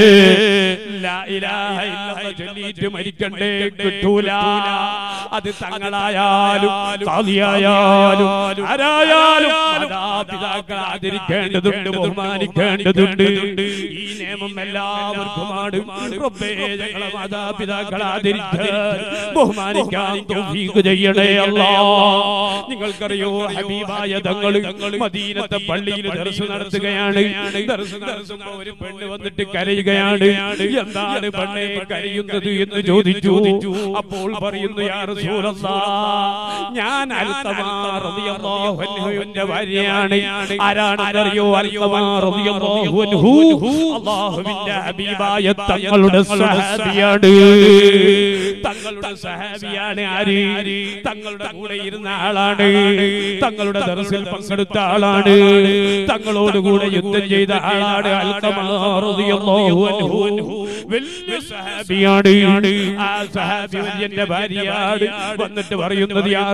ലാ ഇലാഹ ഇല്ലല്ലാഹ് ചൊല്ലിയിട്ട് മരിക്കണ്ടേ, കിട്ടൂല. അത് തങ്ങളായാലും ഖാദിയായാലും ആരായാലും മാതാപിതാക്കളെ ആദരിക്കേണ്ടതുണ്ട്, ബഹുമാനിക്കേണ്ടതുണ്ട്. ഈ നിയമം എല്ലാവർക്കുമാണ്. റബ്ബേ ഞങ്ങളെ മാതാപിതാക്കളെ ആദരിക്കാൻ ബഹുമാനിക്കാൻ തൗഫീഖ് ചെയ്യണേ അല്ലാഹ്. നിങ്ങൾക്കറിയോ, ഹബീബായ തങ്ങൾ മദീനത്തെ പള്ളിയിൽ ദർസ് നടത്തുകയാണ്. ദർസ് നടത്തുമ്പോൾ ഒരു പെണ്ണ് വന്നിട്ട് കരയുകയാണ്. എന്താണ് പെണ്ണെ കരയുന്നത് എന്ന് ചോദിച്ചു. അപ്പോൾ പറയുന്നു, യാ റസൂലല്ലാഹ്, ഞാൻ അൽഖമാ റളിയല്ലാഹു അൻഹുവിന്റെ ഭാര്യയാണ്. ആരാണെന്നറിയോ? അൽഖമാ റളിയല്ലാഹു അൻഹു അല്ലാഹുവിന്റെ ഹബീബായ തങ്ങളുടെ സഹാബിയാണ്. തങ്ങളുടെ സഹാബിയാണ്. ആര്? തങ്ങളുടെ കൂടെ ഇരുന്ന ആളാണ്. തങ്ങളുടെ ദർസിൽ പങ്കെടുത്ത ആളാണ്. തങ്ങളോട് കൂടെ യുദ്ധം ചെയ്ത ആളാണ്. അൽഖമാ റളിയല്ലാഹു അൻഹു വലിയ സഹാബിയാണ്. ആ സഹാബി എന്റെ ഭാര്യയാണ്. വന്നിട്ട് പറയുന്നത്, യാ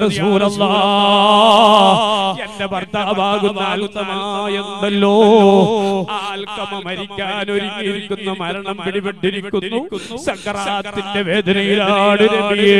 റസൂലല്ലാഹ്, എന്റെ ഭർത്താവാകുന്ന അൽഖമാ എന്തല്ലോ, അൽഖമ മരിക്കാൻ ഒരുങ്ങിയിരിക്കുന്നു, മരണം പിടിപെട്ടിരിക്കുന്നു, സക്കറാത്തിന്റെ വേദനയിലാണ് നബിയേ.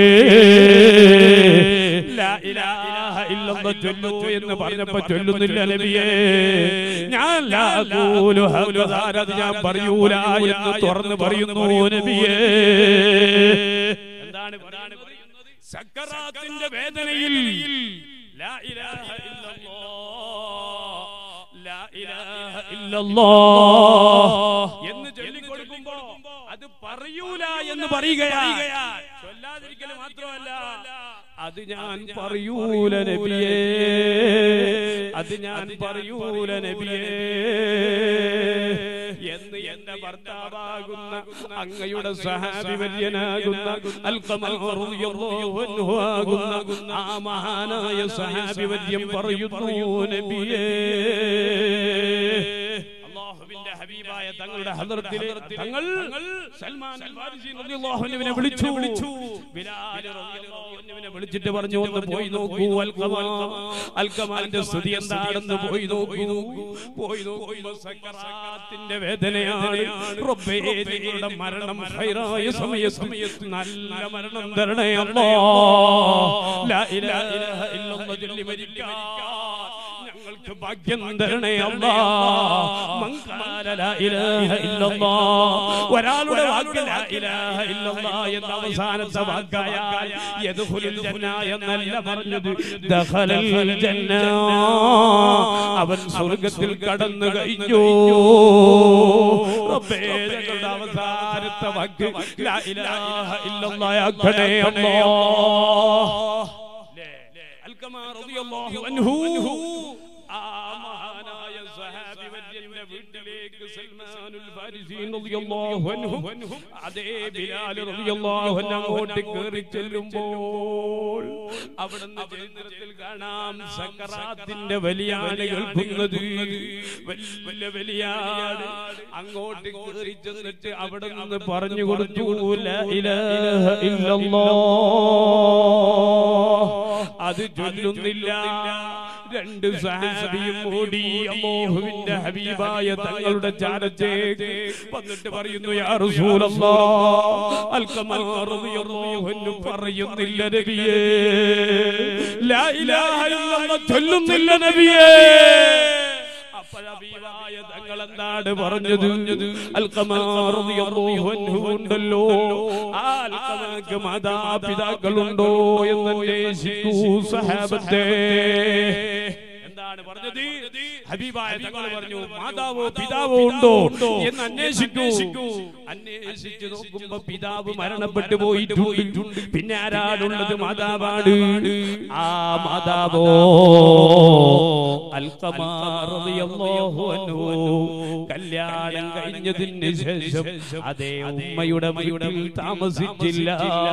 ലാ ഇലാഹ ഇല്ലല്ലാഹ് ചൊല്ലൂ എന്ന് പറഞ്ഞപ്പോ ചൊല്ലുന്നില്ല നബിയേ. ഞാൻ ലാ ഖൂലു ഹഖദാ, അത് ഞാൻ പറയൂല എന്ന് തുറന്ന് പറയുന്നു നബിയേ. എന്താണ് പറയുന്നത്? സക്കറാത്തിന്റെ വേദനയിൽ ലാ ഇലാഹ ഇല്ലല്ലാഹ്, ലാ ഇലാഹ ഇല്ലല്ലാഹ് എന്ന് ചൊല്ലിക്കൊടുക്കുമ്പോ അത് പറയൂല എന്ന് പറയുകയാണ്. ചൊല്ലാതിരിക്കൽ മാത്രമല്ല, അത് ഞാൻ പറയൂല നബിയേ, അത് ഞാൻ പറയൂല നബിയേ എന്ന് എന്റെ ഭർത്താവാകുന്ന അങ്ങയുടെ സഹാബി വര്യനാകുന്ന അൽഖമാ റളിയല്ലാഹു അൻഹു ആകുന്ന ആ മഹാനായ സഹാബി വര്യം പറയുന്നു നബിയേ. അല്ലാഹുവിന്റെ ഹബീബായ തങ്ങളുടെ ഹദ്റത്തിലെ തങ്ങൾ സൽമാൻ അൽ ഫാരിസി റളിയല്ലാഹു അൻഹുവിനെ വിളിച്ചു ബിലാൽ റളിയല്ലാഹു അൻഹുവിനെ വിളിച്ചിട്ട് പറഞ്ഞു ഒന്ന് പോയി നോക്കൂ അൽഖമാ അൽഖമാന്റെ സ്തുതി എന്താണെന്ന് പോയി നോക്കൂ പോയി നോക്കുമ്പോൾ സക്കറാത്തിന്റെ വേദനയാണ് റബ്ബേ നിങ്ങളുടെ മരണം ഖൈറായ സമയത്ത് നല്ല മരണം തരണേ അല്ലാഹ് ലാ ഇലാഹ ഇല്ലല്ലാഹ് ചൊല്ലി മരിക്കാൻ ഞങ്ങൾക്ക് ഭാഗ്യം തരണേ അല്ലാഹ് മൻ ഖാല ലാ ഇലാഹ ഇല്ലല്ലാഹ് ഒരാളുടെ വാക്ക് ലാ ഇലാഹ ഇല്ലല്ലാഹ് എന്ന അവസാനത്തെ വാക്കായാൽ യദ്ഖുലുൽ ജന്ന എന്നല്ല പറഞ്ഞത് ദഖലൽ ജന്ന അവൻ സ്വർഗ്ഗത്തിൽ കടന്നു കഴിഞ്ഞു റബ്ബേ ഞങ്ങളുടെ അവസാനത്തെ വാക്ക് ലാ ഇലാഹ ഇല്ലല്ലാഹ് ആക്കണേ അല്ലാഹ് അൽഖമാ റളിയല്ലാഹു അൻഹു ആ മഹാനായ സഹാബി വര്യന്റെ വീട്ടിലേക്ക് സൽമാനുൽ ഫാരിസി റളിയല്ലാഹു അൻഹു അതേ ബിലാൽ റളിയല്ലാഹു അൻഹു അങ്ങോട്ട് കേറി ചെല്ലുമ്പോൾ അവിടുന്ന് ചരിത്രത്തിൽ കാണാം സക്കറാത്തിന്റെ വലിയാണ് കേൾക്കുന്നത് വലിയ വലിയാണ് അങ്ങോട്ട് കേറി ചെന്നിട്ട് അവിടുന്ന് പറഞ്ഞു കൊടുത്തു ലാ ഇലാഹ ഇല്ലല്ലാഹ് അത് ചൊല്ലുന്നില്ല രണ്ട് സഹാബിയും ഓടി അല്ലാഹുവിന്റെ ഹബീബായ തങ്ങളുടെ ചാരത്തേക്ക് വന്നിട്ട് പറയുന്നു യാ റസൂലല്ലാഹ് അൽഖമാ റളിയല്ലാഹു അൻഹു പറയുന്നില്ല നബിയേ ലാ ഇലാഹ ഇല്ലല്ലാഹ് ചൊല്ലുന്നില്ല നബിയേ ഹബീബായ തങ്ങൾ എന്താണ് പറഞ്ഞത് അൽഖമാ റളിയല്ലാഹു അൻഹു ഉണ്ടല്ലോ ആ അൽഖമാക്ക് മാതാപിതാക്കളുണ്ടോ എന്ന് അന്വേഷിക്കൂ സഹാബത്തെ എന്താണ് പറഞ്ഞത് ഹബീബായ തങ്ങൾ പറഞ്ഞു മാതാവോ പിതാവോ ഉണ്ടോ എന്ന് അന്വേഷിക്കൂ അന്വേഷിച്ചു നോക്കുമ്പോ പിതാവ് മരണപ്പെട്ടു പോയിട്ടുണ്ട് പിന്നെ ആരാണുള്ളത് മാതാവാണ് ആ മാതാവോ അൽഖമാ റളിയല്ലാഹു അൻഹു കല്യാണം കഴിഞ്ഞതിന് ശേഷം അതേ ഉമ്മയുടെ വീട്ടിൽ താമസിച്ചില്ല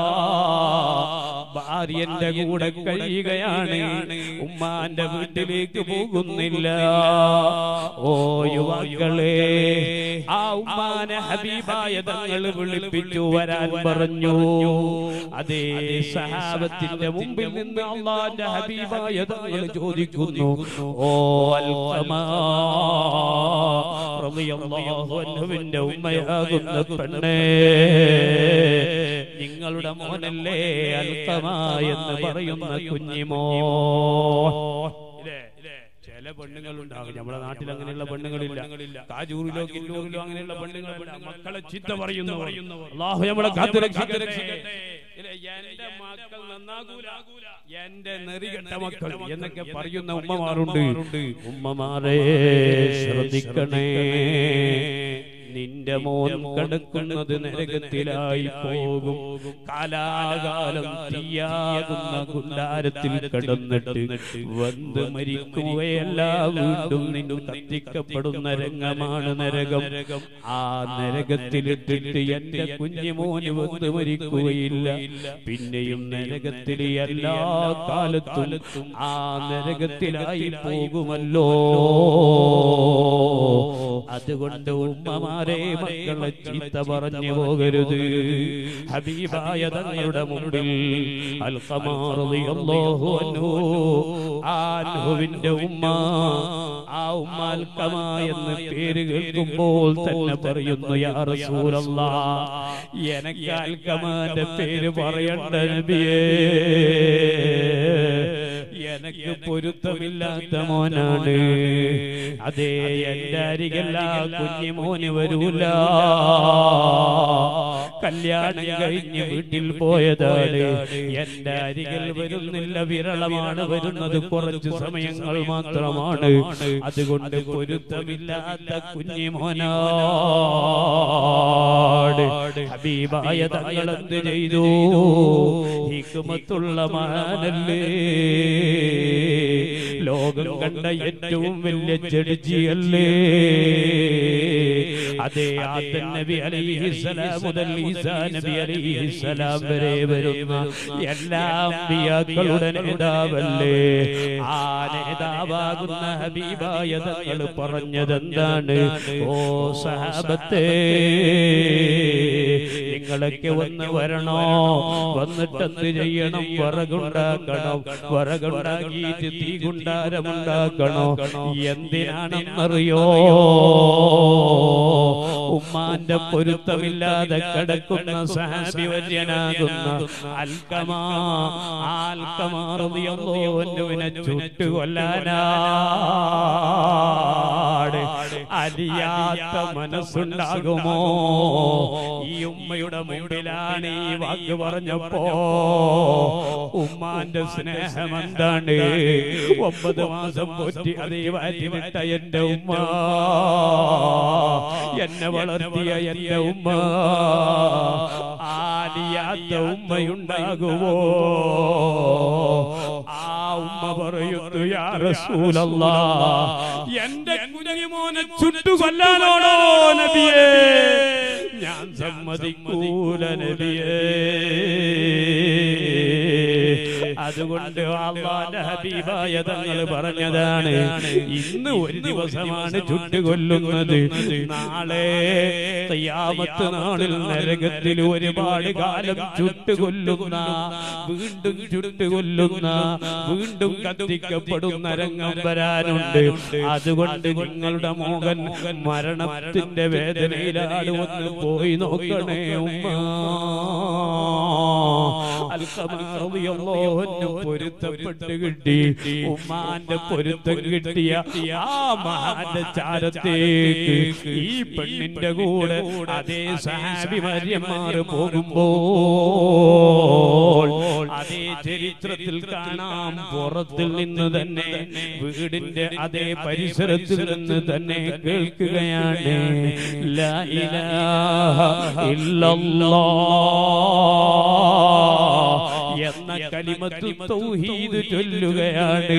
ഭാര്യന്റെ കൂടെ കഴിയുകയാണ് ഉമ്മാന്റെ വീട്ടിലേക്ക് പോകുന്നില്ല ഓ യുവാക്കളെ ആ ഉമ്മാനെ ഹബീബായ തങ്ങൾ വിളിപ്പിച്ചു വരാൻ പറഞ്ഞു അതേ സഹാബത്തിന്റെ മുമ്പിൽ നിന്ന് അല്ലാഹുവിന്റെ ഹബീബായ തങ്ങൾ ചോദിക്കുന്നു ഓ അൽഖമാ റളിയല്ലാഹു അൻഹുവിന്റെ ഉമ്മയാകുന്ന പെണ്ണേ നിങ്ങളുടെ മോനല്ലേ അൽഖമാ എന്ന് പറയുന്ന കുഞ്ഞിമോൻ ചില പെണ്ണുങ്ങളുണ്ടാകും നമ്മുടെ നാട്ടിൽ അങ്ങനെയുള്ള പെണ്ണുങ്ങളില്ല കാജൂറിലോ കിന്നൂറിലോ അങ്ങനെയുള്ള പെണ്ണുങ്ങളല്ല മക്കളെ ചീത്ത പറയുന്നു അല്ലാഹു നമ്മളെ കാത്തുരക്ഷിക്കട്ടെ എന്റെ മക്കൾ നന്നാകൂല എന്റെ നെറികെട്ട മക്കൾ എന്നൊക്കെ പറയുന്ന ഉമ്മമാരുണ്ട് ഉമ്മമാരെ ശ്രദ്ധിക്കണേ നിന്റെ മോൻ കിടക്കുന്നത് നരകത്തിലായി പോകും കാലാകാലം തീയാകുന്ന കുണ്ടാരത്തിൽ കിടന്നിട്ട് വന്ന് മരിക്കുകയല്ല വീണ്ടും നിന്നു കത്തിക്കപ്പെടുന്ന രംഗമാണ് നരകം ആ നരകത്തിലിട്ടിട്ട് എന്റെ കുഞ്ഞുമോന് വന്ന് മരിക്കുകയില്ല പിന്നെയും നരകത്തിൽ എല്ലാ കാലത്തും ആ നരകത്തിലായി പോകുമല്ലോ അതുകൊണ്ട് ഉമ്മമാർ മക്കളെ ചീത്ത പറഞ്ഞു പോകരുത് ഹബീബായ തങ്ങളുടെ മുമ്പിൽ അൽഖമാ റളിയല്ലാഹു അൻഹു അൻഹുവിന്റെ ഉമ്മ ആ ഉമ്മ അൽഖമാ എന്ന പേര് കേൾക്കുമ്പോൾ തന്നെ പറയുന്നു യാ റസൂലല്ലാഹ് എനിക്ക് അൽഖമാന്റെ പേര് പറയണ്ട നബിയേ എനിക്ക് പൊരുത്തമില്ലാത്ത മോനാണ് അതേ എന്റെ അരികല്ല കുഞ്ഞിമോന് വരൂല കല്യാണം കഴിഞ്ഞ് വീട്ടിൽ പോയതാണ് എന്റെ അരികിൽ വരുന്നില്ല വിരളമാണ് വരുന്നത് കുറച്ചു സമയങ്ങൾ മാത്രമാണ് അതുകൊണ്ട് പൊരുത്തമില്ലാത്ത കുഞ്ഞിമോനാട് ഹബീബായ തങ്ങൾ എന്ത് ചെയ്തു ഹിക്മത്തുള്ള മഹാനല്ലേ ലോകം കണ്ട ഏറ്റവും വലിയ ജഡ്ജിയല്ലേ അതേ ആദം നബി അലൈഹിസ്സലാം മുതൽ ഈസാ നബി അലൈഹിസ്സലാം വരെ വരുന്ന എല്ലാ അമ്പിയാക്കളുടെ നേതാവല്ലേ ആ നേതാവ് നേതാവാകുന്ന ഹബീബായ തങ്ങൾ പറഞ്ഞതെന്താണ്? ഓ സഹാബത്തേ, നിങ്ങളൊക്കെ ഒന്ന് വരണോ, വന്നിട്ട് എന്ത് ചെയ്യണം? വിറകുണ്ടാക്കണം, വിറകുണ്ടാക്കിയിട്ട് തീകുണ്ടാരമുണ്ടാക്കണോ. എന്തിനാണെന്നറിയോ? ഉമ്മാന്റെ പൊരുത്തമില്ലാതെ കിടക്കുന്ന സഹാബി വര്യനാകുന്ന അൽക്കമാ അൽക്കമാ റളിയല്ലാഹു അൻഹുവിനെ ചുട്ടുകൊല്ലാനാണ്. അലിയാത്ത മനസ്സുണ്ടാകുമോ? ഈ ഉമ്മയുടെ മുമ്പിലാണ് ഈ വാക്ക് പറഞ്ഞപ്പോ ഉമ്മാന്റെ സ്നേഹം എന്താണ്? ഒമ്പത് മാസം പോറ്റി അതേ വാറ്റിവിട്ട എന്റെ ഉമ്മ, എന്നെ വളർത്തിയ എന്റെ ഉമ്മ, ആലിയാത്ത ഉമ്മയുണ്ടാകുമോ? ആ ഉമ്മ പറയുന്നു, യാ റസൂലല്ലാഹ്, എന്റെ കുഞ്ഞിമോനെ ചുട്ടുകൊല്ലാനാണോ നബിയേ? ഞാൻ സമ്മതിക്കൂല നബിയേ. അതുകൊണ്ട് അല്ലാഹുവിന്റെ ഹബീബായ തങ്ങൾ പറഞ്ഞതാണ്, ഇന്ന് ഒരു ദിവസമാണ് ചുട്ടുകൊല്ലുന്നത്, നാളെ ഖിയാമത്ത് നാളിൽ നരകത്തിൽ ഒരുപാട് കാലം ചുട്ടുകൊല്ലുന്ന, വീണ്ടും ചുട്ടുകൊല്ലുന്ന, വീണ്ടും കത്തിക്കപ്പെടുന്ന രംഗം വരാനുണ്ട്. അതുകൊണ്ട് നിങ്ങളുടെ മോഹൻ മരണത്തിന്റെ വേദനയിലാണ്, ഒന്ന് പോയി നോക്കണേ ഉമ്മ. പൊരുത്തപ്പെട്ട് കിട്ടി, ഉമ്മാന്റെ പൊരുത്തം കിട്ടിയ ആ മഹാന്റെ ചാരത്തേക്ക് ഈ പെണ്ണിന്റെ കൂടെ അതേ സഹാബി മര്യന്മാർ പോകുമ്പോൾ അതേ ചരിത്രത്തിൽ കാണാം, പുറത്തിൽ നിന്ന് തന്നെ, വീടിന്റെ അതേ പരിസരത്തിൽ നിന്ന് തന്നെ കേൾക്കുകയാണ്, ലാ ഇലാഹ ഇല്ലല്ലാഹ് എന്ന കലിമത്തു തൗഹീദ് ചൊല്ലുകയാണ്.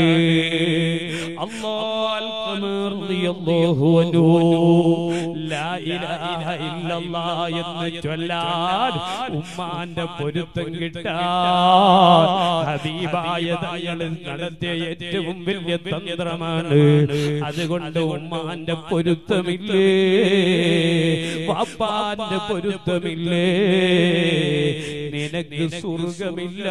അല്ലാഹു ലാ ഇലാഹ ഇല്ലല്ലാഹ് എന്ന് ചൊല്ലാൻ ഉമ്മാന്റെ പൊരുത്തം കിട്ടാൻ ഹബീബായ തങ്ങൾ നടത്തിയ ഏറ്റവും വലിയ തന്ത്രമാണ്. അതുകൊണ്ട് ഉമ്മാന്റെ പൊരുത്തമില്ലേ, പാപ്പാന്റെ പൊരുത്തമില്ലേ, നിനക്ക് സ്വർഗമില്ല.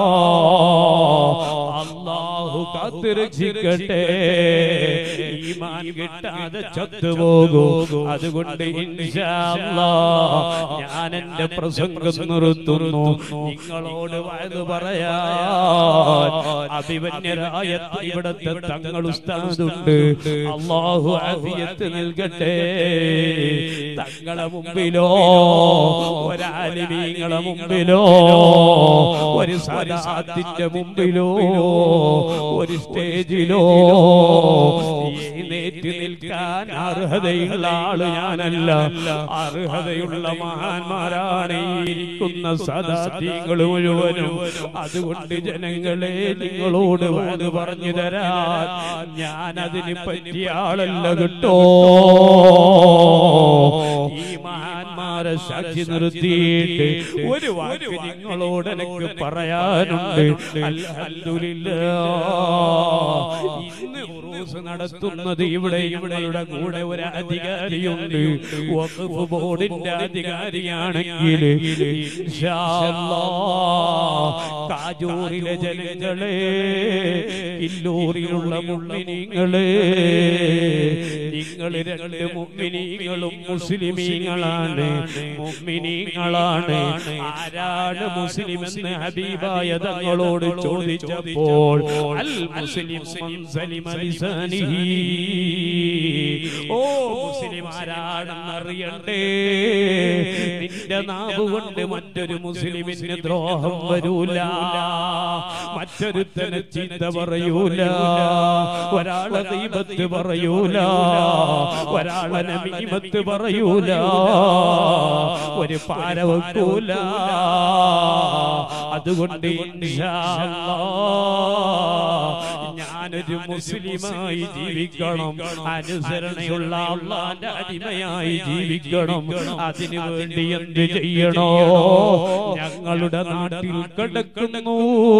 അല്ലാഹു കാത്തുരക്ഷിക്കട്ടെ, ഈമാൻ കിട്ടാതെ ചത്തുപോകൂ. അതുകൊണ്ട് ഇൻഷാ അല്ലാഹ് ഞാൻ എന്റെ പ്രസംഗം നിർത്തുന്നു. നിങ്ങളോട് വഅദ് പറയാൻ അഭിമന്യരായ ഇവിടത്തെ തങ്ങൾ ഉസ്താദുണ്ട്, അല്ലാഹു ആഫിയത്ത് നൽകട്ടെ. തങ്ങളെ മുമ്പിലോ, ഒരാലിമീങ്ങളെ മുമ്പിലോ, ഒരു സദാത്തിന്റെ മുമ്പിലോ, ഒരു സ്റ്റേജിലോ എഴുന്നേറ്റ് നിൽക്കാൻ അർഹതയുള്ള ആള് ഞാനല്ല. അർഹതയുള്ള മഹാന്മാരാണ് ഇരിക്കുന്ന സദാത്യങ്ങൾ മുഴുവനും. അതുകൊണ്ട് ജനങ്ങളെ, നിങ്ങളോട് വഅദ് പറഞ്ഞു തരാൻ ഞാൻ അതിന് പറ്റിയ ആളല്ല കേട്ടോ. ഈ മഹാന്മാരെ സാക്ഷി നിർത്തിയിട്ട് ഒരു വാക്ക് നിങ്ങളോട് എനിക്ക് പറയാനുണ്ട്. അൽഹംദുലില്ലാഹ്, ഇന്ന് ഉറൂസ് നടത്തുന്നത് ഇവിടെ ഇവരുടെ കൂടെ ഒരു അധികാരിയുണ്ട്, വഖഫ് ബോർഡിന്റെ അധികാരിയാണെങ്കിൽ ഇൻഷാ അല്ലാഹ് കാജൂരിലെ ജനങ്ങളെ, ഇല്ലൂരിലുള്ള മുഅ്മിനീങ്ങളെ, നിങ്ങൾ രണ്ട് മുഅ്മിനീങ്ങളും മുസ്ലിമീങ്ങളാണ്, മുഅ്മിനീങ്ങളാണ്. ആരാണ് മുസ്ലിം എന്ന് ഹബീബായ തങ്ങളോട് ചോദിച്ചപ്പോൾ അൽ മുസ്ലിം മൻ സലിമ ലിസാനിഹി, ഓ മുസ്ലിം ആരാണെന്ന് അറിയണ്ടേ, നിന്റെ നാവ് കൊണ്ട് മറ്റൊരു മുസ്ലിമിന് ദ്രോഹം വരൂല, മറ്റൊരുത്തനെ ചീത്ത പറയൂല, ഒരാളെ ഗീബത്ത് പറയൂല, ഒരാളെ നമീമത്ത് പറയൂല, ഒരു പാര വെക്കൂല. അതുകൊണ്ട് ഇൻഷാ അല്ലാഹ് ഞാൻ ഞാനൊരു മുസ്ലിമായി ജീവിക്കണം, അനുസരണയുള്ള അല്ലാഹുവിന്റെ അടിമയായി ജീവിക്കണം. അതിനു വേണ്ടി എന്ത് ചെയ്യണോ? ഞങ്ങളുടെ നാട്ടിൽ കിടക്കുന്നു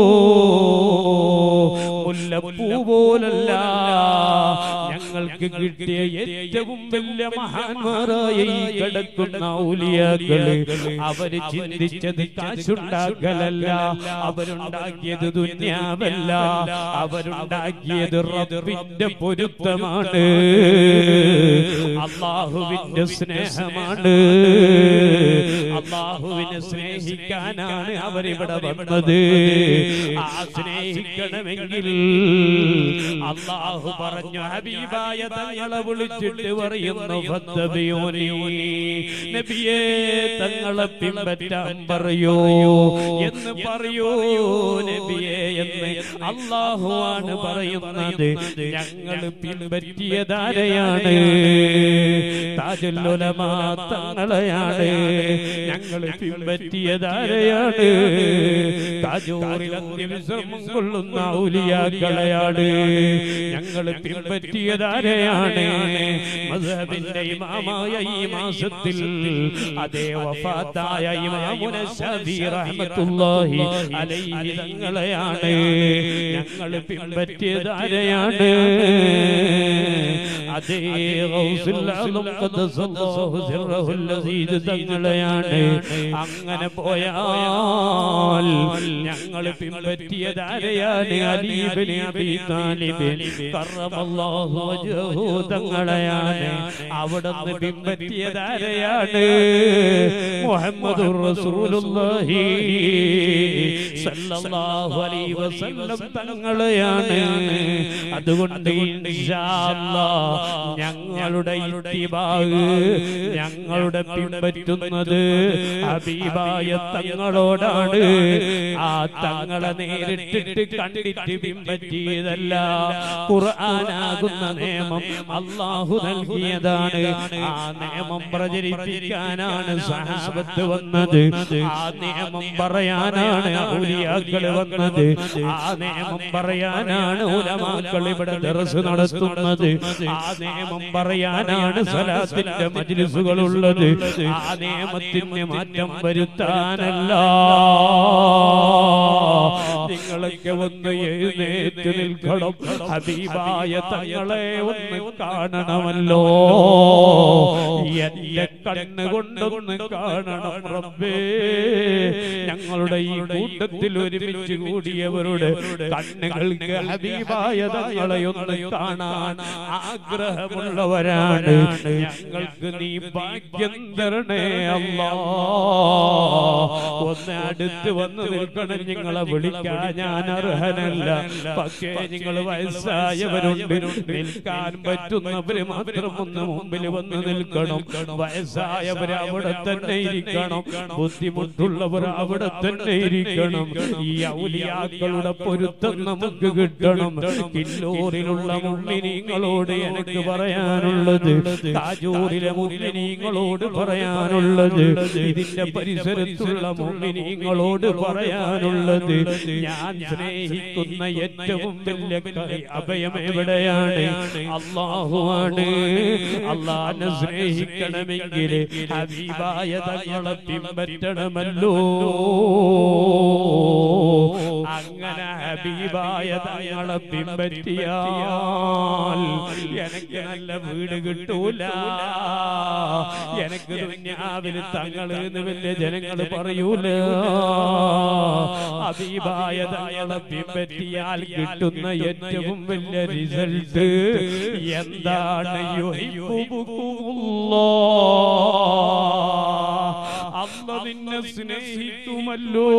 മുല്ലപ്പൂ പോലല്ല ഞങ്ങൾക്ക് കിട്ടിയ ഏറ്റവും വലിയ മഹാന്മാരായ ഈ കിടക്കുന്ന ഔലിയാക്കള്. അവര് ചിന്തിച്ചത് കാശുണ്ടാക്കലല്ല, അവരുണ്ടാക്കിയത് ദുനിയാവല്ല, അവരുണ്ടാക്കിയത് റബ്ബിന്റെ പൊരുത്തമാണ്, അല്ലാഹുവിന്റെ സ്നേഹമാണ്. അല്ലാഹുവിനെ സ്നേഹിക്കാനാണ് അവരിവിടെ വന്നത്. ആ സ്നേഹിക്കണമെങ്കിൽ അല്ലാഹു പറഞ്ഞു, ഹബീബായ തങ്ങളെ വിളിച്ചിട്ട് പറയുന്നു, ഫത്തബിയൂനി, നബിയേ തങ്ങളെ പിൻപറ്റാൻ പറയൂ എന്ന് പറയൂ നബിയേ എന്ന് അല്ലാഹുവാണ് പറയുന്നത്. ഞങ്ങൾ പിൻപറ്റിയതാരെയാണ്? താജുൽ ഉലമാ തങ്ങളെയാണ്. ഞങ്ങൾ പിൻപറ്റിയതാരെയാണ്? താജൂറിൽ അന്ത്യവിശ്രമം കൊള്ളുന്ന ഔലിയാക്കളെയാണ്. ഞങ്ങൾ പിൻപറ്റിയതാരെയാണ്? മദ്ഹബിന്റെ ഇമാമായ ഈ മാസത്തിൽ അതേ വഫാത്തായ ഇമാമുന ശഫീ റഹ്മത്തുള്ളാഹി അലൈഹി തങ്ങളെയാണ്. ഞങ്ങൾ പിൻപറ്റിയതാരെയാണ്? അതേ ഗൗസുൽ ആലം ഖദ്ദസല്ലാഹു സിർറഹുൽ അസീസ് തങ്ങളെയാണ്. അങ്ങനെ പോയാൽ ഞങ്ങൾ പിൻപറ്റിയതാരെയാണ്? അലി ഇബ്നു അബീ താലിബ് കറമല്ലാഹു വജ്ഹഹു തങ്ങളെയാണ്. അവിടുന്ന് പിൻപറ്റിയതാരെയാണ്? മുഹമ്മദുർ റസൂലുള്ളാഹി സല്ലല്ലാഹു അലൈഹി വസല്ലം തങ്ങളെയാണ്. അതുകൊണ്ട് ഇൻഷാ അല്ലാഹ് ഞങ്ങളുടെ ഇത്തിബാഅ്, ഞങ്ങളുടെ പിൻപറ്റുന്നത് ഹബീബായ തങ്ങളോടാണ്. ആ തങ്ങളെ നേരിട്ടിട്ട് കണ്ടിട്ട് പിൻപറ്റിയതല്ല. ഖുർആനാകുന്ന നിയമം അല്ലാഹു നൽകിയതാണ്. ആ നിയമം പ്രചരിപ്പിക്കാനാണ് സഹാബത്ത് വന്നത്. ആ നിയമം പറയാനാണ് ഔലിയാക്കൾ വന്നത്. ആ നിയമം പറയാനാണ് ഉലമാക്കൾ ഇവിടെ ദർസ് നടത്തുന്നത്. ആ നിയമം പറയാനാണ് സലാത്തിന്റെ മജ്ലിസുകൾ ഉള്ളത്. ആ നിയമത്തിന് മാറ്റം വരുത്താനല്ല. നിങ്ങളൊക്കെ ഒന്ന് എഴുന്നേറ്റ് നിൽക്കണം. ഹബീബായ തങ്ങളെ ഒന്ന് കാണണമല്ലോ. എന്റെ കണ്ണ് കൊണ്ടൊന്ന് കാണണം റബ്ബേ. ഞങ്ങളുടെ ഈ കൂട്ടത്തിൽ ഒരുമിച്ച് കൂടിയവരുടെ കണ്ണുകൾക്ക് ഹബീബായ തങ്ങളെ ഒന്ന് കാണാൻ ആഗ്രഹമുള്ളവരാണ്. ഞങ്ങൾക്ക് നീ ഭാഗ്യം തരണേ അല്ലാഹ്. ഒന്ന് അടുത്ത് വന്ന് നിൽക്കണം. നിങ്ങളെ വിളിക്കാൻ ഞാൻ അർഹനല്ല. പക്ഷേ നിങ്ങൾ വയസ്സായവരുണ്ട്, നിൽക്കാൻ പറ്റുന്നവര് മാത്രം ഒന്ന് മുമ്പിൽ വന്ന് നിൽക്കണം. വയസ്സായവർ അവിടെ തന്നെ ഇരിക്കണം. ബുദ്ധിമുട്ടുള്ളവർ അവിടെ തന്നെ ഇരിക്കണം. ഈ ഔലിയാക്കളുടെ പൊരുത്തം നമുക്ക് കിട്ടണം. കില്ലൂരിലുള്ള മുഅ്മിനീങ്ങളോട് എനിക്ക് പറയാനുള്ളത്, താജൂരിലെ മുഅ്മിനീങ്ങളോട് പറയാനുള്ളത്, ഇതിന്റെ പരിസരത്തുള്ള മുഅ്മിനീങ്ങളോട് പറയാനുള്ളത്, ഞാൻ സ്നേഹിക്കുന്ന ഏറ്റവും വലിയ അഭയം എവിടെയാണ്? അല്ലാഹുവാണ്. അല്ലാഹുവിനെ സ്നേഹിക്കണമെങ്കിൽ ഹബീബായ തങ്ങളെ പിൻപറ്റണമല്ലോ. അങ്ങനെ ഹബീബായ തങ്ങളെ പിൻപറ്റിയാൽ എനിക്ക് നല്ല വീട് കിട്ടൂല. എനിക്ക് ദുനിയാവിൽ തങ്ങൾ എന്ന് വലിയ ജനങ്ങൾ പറയൂല. ഹബീബായ തങ്ങളെ പിൻപറ്റിയാൽ കിട്ടുന്ന ഏറ്റവും വലിയ റിസൾട്ട് എന്താണ്? അല്ലാഹ് നിന്നെ സ്നേഹിക്കുമല്ലോ.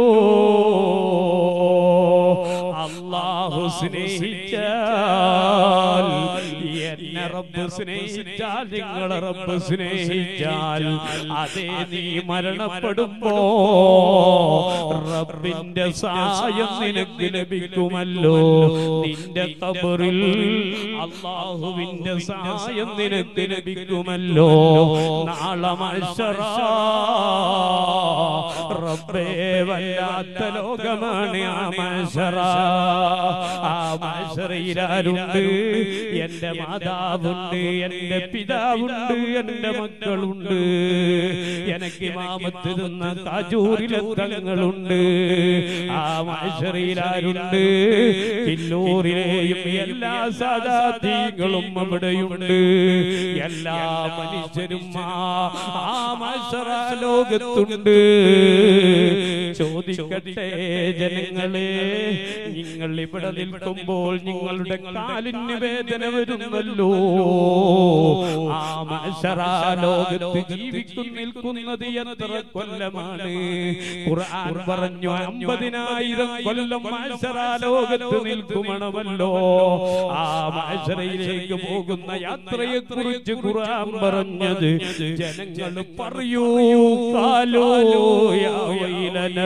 അല്ലാഹു സ്നേഹിച്ചാൽ, എന്നെ റബ്ബ് സ്നേഹിച്ചാൽ, നിങ്ങളെ റബ്ബ് സ്നേഹിച്ചാൽ, അതേ നീ മരണപ്പെടുമ്പോ റബ്ബിന്റെ സഹായം നിനക്ക് ലഭിക്കുമല്ലോ. നിന്റെ ഖബറിൽ അല്ലാഹുവിന്റെ സഹായം നിനക്ക് ലഭിക്കുമല്ലോ. നാളെ മഹ്ശറ റബ്ബേ വല്ലാത്ത ലോകമാണ് ആ മഹ്ശറ. ആ മഹ്ശറയിലാരുണ്ട്? എന്റെ മാതാവുണ്ട്, എന്റെ പിതാവുണ്ട്, എന്റെ മക്കളുണ്ട്, എനിക്ക് ഇമാമത്ത് തന്ന താജൂരിലെ തങ്ങളുണ്ട്. ആ മഹ്ശറയിലാരുണ്ട്? കില്ലൂരിലെയും എല്ലാ സാദാതീങ്ങളും അവിടെയുണ്ട്. എല്ലാ മനുഷ്യരും ആ മഹ്ശറ ലോകത്തുണ്ട്. ചോദിക്കട്ടെ ജനങ്ങളെ, നിങ്ങൾ ഇവിടെ നിൽക്കുമ്പോൾ നിങ്ങളുടെ കാലിന് വേദന വരുന്നല്ലോ. ആ മഹ്ശറ ലോകത്ത് ജീവിക്കും നിൽക്കുന്നത് എത്ര കൊല്ലമാണ്? ഖുർആൻ പറഞ്ഞു അമ്പതിനായിരം കൊല്ലം മഹ്ശറ ലോകത്ത് നിൽക്കുമണമല്ലോ. ആ മഹ്ശറയിലേക്ക് പോകുന്ന യാത്രയെ കുറിച്ച് ഖുർആൻ പറഞ്ഞത് ജനങ്ങൾ പറയൂ, ഖാലൂ യാ വൈലനാ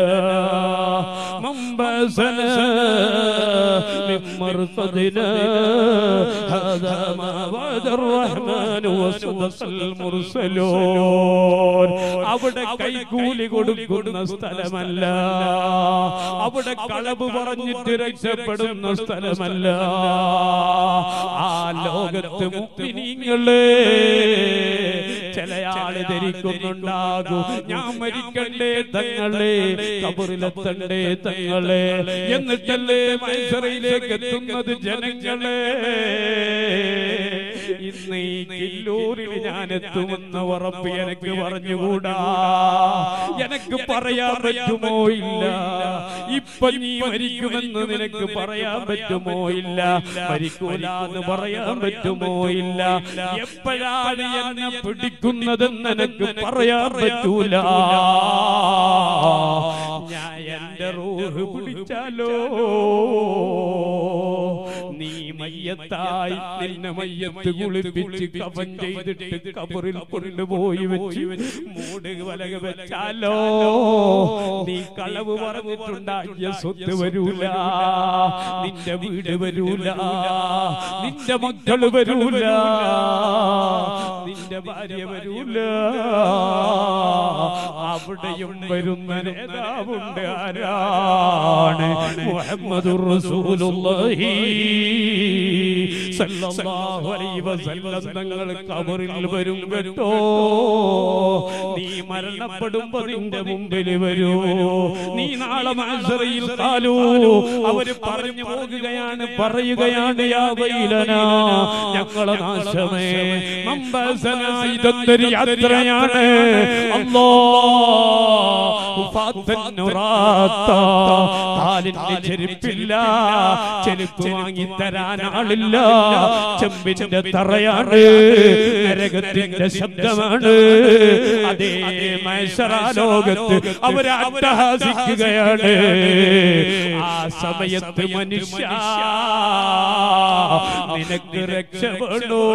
മംബസനാ മിൻ മർഖദിനാ ഹാദാ മാ വഅദർ റഹ്മാനു വസദഖൽ മുർസലൂൻ. അവിടെ കൈകൂലി കൊടുക്കുന്ന സ്ഥലമല്ല, അവിടെ കളവ് പറഞ്ഞിട്ട് രക്ഷപ്പെടുന്ന സ്ഥലമല്ല. ആ ലോകത്ത് മുഅ്മിനീങ്ങളെ ചിലയാള് ധരിക്കുന്നുണ്ടാകൂ, ഞാൻ മരിക്കണ്ടേ തങ്ങളെ, ഖബറിലെത്തണ്ടേ തങ്ങളെ, എന്നിട്ടല്ലേ മഹ്ശറയിലേക്ക് എത്തുന്നത് ജനങ്ങളെ. ഇന്ന് ഈ കില്ലൂരിൽ ഞാൻ എത്തുമെന്ന് ഉറപ്പ് എനിക്ക് പറഞ്ഞുകൂടാ. എനിക്ക് പറയാൻ പറ്റുമോ? ഇല്ല. ഇപ്പൊ നീ മരിക്കുമെന്ന് നിനക്ക് പറയാൻ പറ്റുമോ? ഇല്ല. മരിക്കൂലെന്ന് പറയാൻ പറ്റുമോ? ഇല്ല. എപ്പോഴാണ് എന്നെ പിടിക്കുന്നതെന്ന് എനിക്ക് പറയാൻ പറ്റൂല. ഞാൻ എന്റെ റൂഹ് പിടിച്ചാലോ നീ മയ്യത്തായി നിന്നെ മയ്യത്ത് കുളിപ്പിച്ച് കഫൻ ചെയ്തിട്ട് ഖബറിൽ കൊണ്ടുപോയി വെച്ച് മൂട് വലക വെച്ചാലോ നീ കളവ് പറഞ്ഞിട്ടുണ്ടാക്കിയ സ്വത്ത് വരൂല, നിന്റെ വീട് വരൂല, നിന്റെ മക്കള് വരൂല, നിന്റെ ഭാര്യ വരൂല. അവിടെയും വരുന്ന നേതാവുണ്ട്. ആരാണ്? മുഹമ്മദുർ റസൂലുള്ളാഹി സല്ലല്ലാഹു അലൈഹി വസല്ലം തങ്ങൾ ഖബറിൽ വരും കേട്ടോ. നീ മരണപ്പെടുമ്പോ നിന്റെ മുമ്പിൽ വരൂ. നീ നാളെ മഹ്ശറയിൽ ഖാലൂ അവര് പറഞ്ഞു പോകുകയാണ്, പറയുകയാണ് യാ വൈലനാ ഞങ്ങളെ നാശമേ മംബസനാ. ഇതൊരു യാത്രയാണ്. അല്ലാഹു ഫാത്തന്നുറാത്ത കാലിന്റെ ചെരുപ്പില്ല, ചെരുപ്പ് വാങ്ങി തരാൻ ആളില്ല. ചെമ്പിന്റെ തറയാണ്, നരകത്തിന്റെ ശബ്ദമാണ്. അതേ മഹ്ശറ ലോകത്ത് അവരെ അട്ടഹാസിക്കുകയാണ്. ആ സമയത്ത് മനുഷ്യ നിനക്ക് രക്ഷപ്പെടൂ,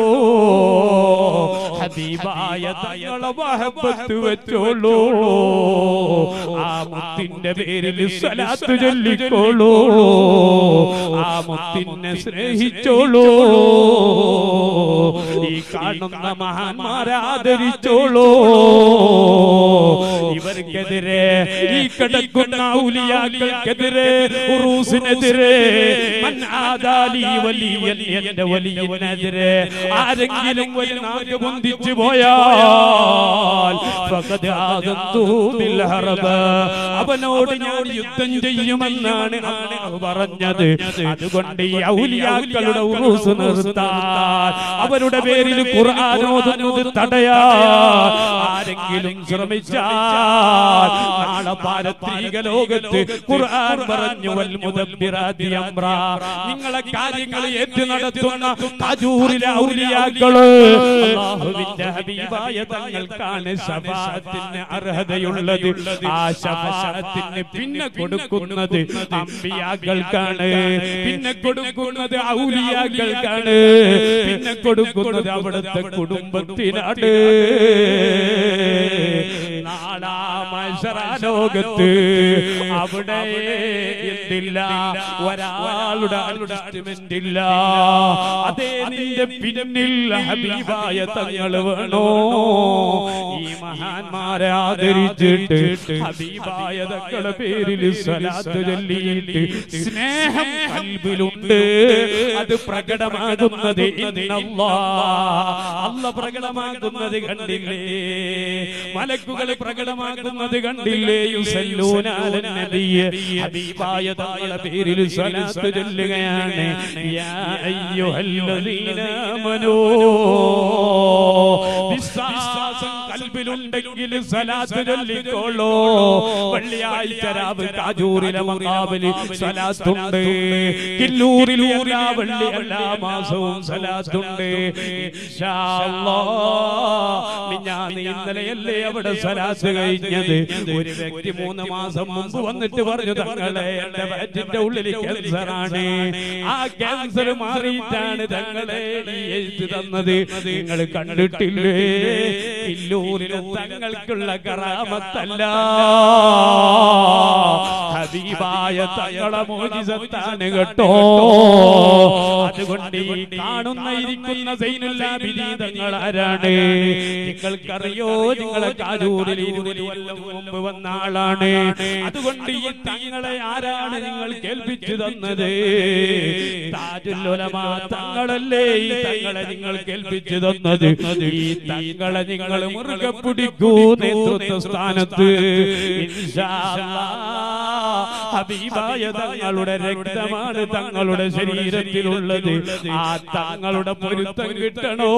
ഹബീബായ തങ്ങളെ മഹബത്ത് വെച്ചോളൂ. ആ മുത്തിന്റെ പേരിൽ സ്വലാത്ത് ചൊല്ലിക്കോളൂ, ആ മുത്തിനെ സ്നേഹിച്ചോളൂ. ഈ കാണുന്ന മഹാന്മാരെ ആദരിച്ചോളൂ. ഇവർക്കെതിരെ, ഈ കിടക്കുന്ന ഔലിയാക്കൾക്കെതിരെ, ഉറൂസിനെതിരെ, മൻ ആദാലി വലിയൻ എന്റെ വലിയനെതിരെ ആരെങ്കിലും ഒരു നാക്ക് പൊന്തിച്ചു പോയാൽ ഫഖദ് ആദന്തു ബിൽ ഹർബ്, അവനോട് ഞാൻ യുദ്ധം ചെയ്യുമെന്നാണ് അല്ലാഹു പറഞ്ഞത്. അതുകൊണ്ട് ഈ ഔലിയാക്കളുടെ ഉറൂസ് നിർത്താൻ, അവരുടെ പേരിൽ ഖുർആൻ ഓതുന്നത് തടയാൻ ആരെങ്കിലും ശ്രമിച്ചാൽ നാളെ പാരത്രിക ലോകത്ത് ഖുർആൻ പറഞ്ഞു വൽ മുദബ്ബിറാതി അംറാ, നിങ്ങളെ കാര്യങ്ങൾ ഏറ്റു നടത്തുന്ന താജൂരിലെ ഔലിയാക്കള് അല്ലാഹുവിന്റെ ഹബീബായ തങ്ങൾക്കാണ് ശഫാഅത്തിന് അർഹതയുള്ളത്. ആ ശഫാഅത്തിന് പിന്നെ കൊടുക്കുന്നത് അമ്പിയാക്കൾക്കാണ്, പിന്നെ കൊടുക്കുന്നത് ഔലിയാക്കൾക്കാണ്, പിന്നെ കൊടുക്കുന്നത് അവിടുത്തെ കുടുംബത്തിനാണ്. നാളാ മഹ്ശറ ലോകത്ത് അവിടെ എന്തില്ല, ഒരാളുടെ അഡ്ജസ്റ്റ്മെന്റ് ഇല്ല. അതേ നിന്റെ പിന്നിൽ ഹബീബായ തങ്ങൾ വേണോ? ഈ മഹാന്മാരെ ആദരിച്ചിട്ട് ഹബീബായ തങ്ങളുടെ പേരിൽ സ്വലാത്ത് ചൊല്ലിയിട്ട് സ്നേഹം ഖൽബിലുണ്ട്. അത് പ്രകടമാകുന്നത് അല്ലാഹ് പ്രകടമാകുന്നത് കണ്ടില്ലേ? മലക്കുകൾ പ്രകടമാകുന്നത് കണ്ടില്ലേ? യുസല്ലൂന അലൻ നബിയ്യ, ഹബീബായ തങ്ങളുടെ പേരിൽ സ്വലാത്ത് ചൊല്ലുകയാണ്. യാ അയ്യുഹല്ലദീന ആമനൂ, വിശ്വാസം ഖൽബിലുണ്ടെങ്കിൽ സ്വലാത്ത് ചൊല്ലിക്കോളൂ. വെള്ളിയാഴ്ച രാവ് കാജൂരിലെ മഖാമില് സ്വലാത്തുണ്ട്. കില്ലൂരിൽ എല്ലാ വെള്ളി എല്ലാ മാസവും സ്വലാത്തുണ്ട്. ഇൻഷാ അല്ലാഹ് മിഞ്ഞാന്ന് ഇന്നലെയല്ലേ അവിടെ സ്വലാത്ത് കഴിഞ്ഞത്. ഒരു വ്യക്തി മൂന്ന് മാസം മുമ്പ് വന്നിട്ട് പറഞ്ഞു, തങ്ങളെ എന്റെ വയറ്റിന്റെ ഉള്ളിൽ ക്യാൻസറാണ്, ആ ക്യാൻസർ മാറിയിട്ടാണ് തങ്ങളെ ഈ എഴുത്ത് തന്നത്. നിങ്ങൾ കണ്ടിട്ടില്ലേ? കില്ലൂരിലെ തങ്ങൾക്കുള്ള കറാമത്തല്ല, ഹബീബായ തങ്ങളെ മോചിസത്താണ് കേട്ടോ. അതുകൊണ്ട് ഈ കാണുന്ന ഇരിക്കുന്ന സൈനുൽ ആബിദീൻ തങ്ങൾ ആരാണ് നിങ്ങൾക്കറിയോ? നിങ്ങളെ കാജൂരിൽ ഇരുപത് കൊല്ലം മുമ്പ് വന്ന ആളാണ്. അതുകൊണ്ട് ഈ തങ്ങളെ ആരാണ് നിങ്ങൾ കേൾപ്പിച്ചു തന്നത്? താജുൽ ഉലമാ തങ്ങളല്ലേ ഈ തങ്ങളെ നിങ്ങൾ കേൾപ്പിച്ചു തന്നത്. ഈ തങ്ങളെ നിങ്ങൾ മുറുകെ പിടിക്കൂ നേതൃത്വ സ്ഥാനത്ത്. ഇൻഷാ അല്ലാഹ് ഹബീബായ തങ്ങളുടെ രക്തമാണ് തങ്ങളുടെ ശരീരത്തിലുള്ളത്. ആ തങ്ങളുടെ പൊരുത്തം കിട്ടണോ?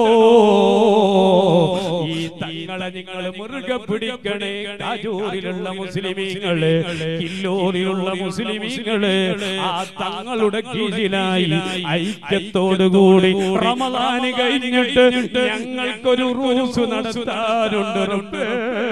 ഈ തങ്ങളെ നിങ്ങൾ മുറുകെ പിടിക്കണേ. കാജൂരിലുള്ള മുസ്ലിമീങ്ങള്, കില്ലൂരിലുള്ള മുസ്ലിമീങ്ങള് ആ തങ്ങളുടെ കീഴിലായി ഐക്യത്തോടുകൂടി റമളാൻ കഴിഞ്ഞിട്ട് ഞങ്ങൾക്കൊരു റൂസ് നടത്താറുണ്ട്. റബ്ബേ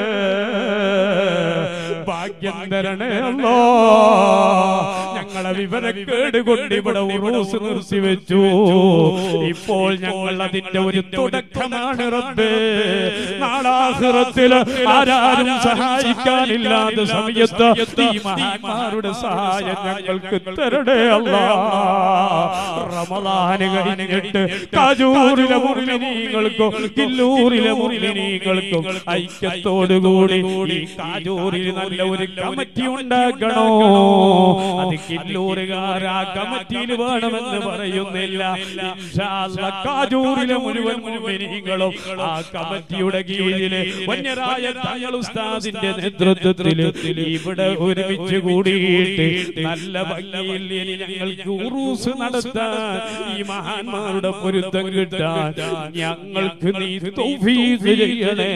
ഭാഗ്യം തരണേ അല്ലാഹ്. ഞങ്ങളെ വിവരക്കേട് കൊണ്ട് ഇവിടെ ഉറൂസ് നിർത്തിവെച്ചു. ഇപ്പോൾ ഞങ്ങൾ അതിന്റെ ഒരു തുടക്കമാണ് റബ്ബേ. നാളാഖിറത്തിൽ ആരാരും സഹായിക്കാനില്ലാത്ത സമയത്ത് ഈ മഹാന്മാരുടെ സഹായം ഞങ്ങൾക്ക് തരണേ അല്ലാഹ്. റമളാൻ കഴിഞ്ഞിട്ട് കാജൂരിലെ മുഅ്മിനീങ്ങൾക്കും കില്ലൂരിലെ മുഅ്മിനീങ്ങൾക്കും ഐക്യത്തോടുകൂടി ഈ കാജൂരിൽ നല്ല ഒരു കമ്മിറ്റി ഉണ്ടാക്കണോ? അത് കില്ലൂരുകാർ ആ കമ്മിറ്റിയിൽ വേണമെന്ന് പറയുന്നില്ല. ഇൻഷാ അല്ലാഹ് കാജൂരിലെ മുഴുവൻ മുഅ്മിനീങ്ങളും ആ കമ്മിറ്റിയുടെ കീഴില് വന്യരായ തങ്ങൾ ഉസ്താദിന്റെ നേതൃത്വത്തിൽ ഇവിടെ ഒരുമിച്ച് കൂടിയിട്ട് നല്ല ഭംഗിയിൽ ഇനി ഞങ്ങൾക്ക് ഉറൂസ് നടത്താൻ, ഈ മഹാന്മാരുടെ പൊരുത്തം കിട്ടാൻ ഞങ്ങൾക്ക് നീ തൗഫീഖ് ചെയ്യണേ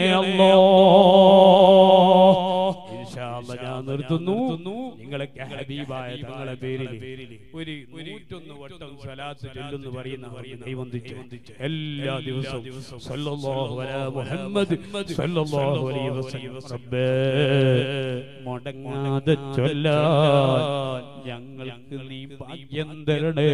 അല്ലാഹ്. ഇൻഷാ അല്ലാഹ് ഞാൻ നിർത്തുന്നു. നിങ്ങളൊക്കെ ഹബീബായ തങ്ങളുടെ പേരിൽ ഒരു നൂറ്റൊന്ന് വട്ടം സ്വലാത്ത് ചൊല്ലുന്നു പറയുന്ന ദൈവന്തിച്ച് എല്ലാ ദിവസവും സല്ലല്ലാഹു അലാ മുഹമ്മദ് സല്ലല്ലാഹു അലൈഹി വസല്ലം റബ്ബേ മുടങ്ങാതെ ചൊല്ലാൻ ഞങ്ങൾക്ക് നീ ഭാഗ്യം തരണേ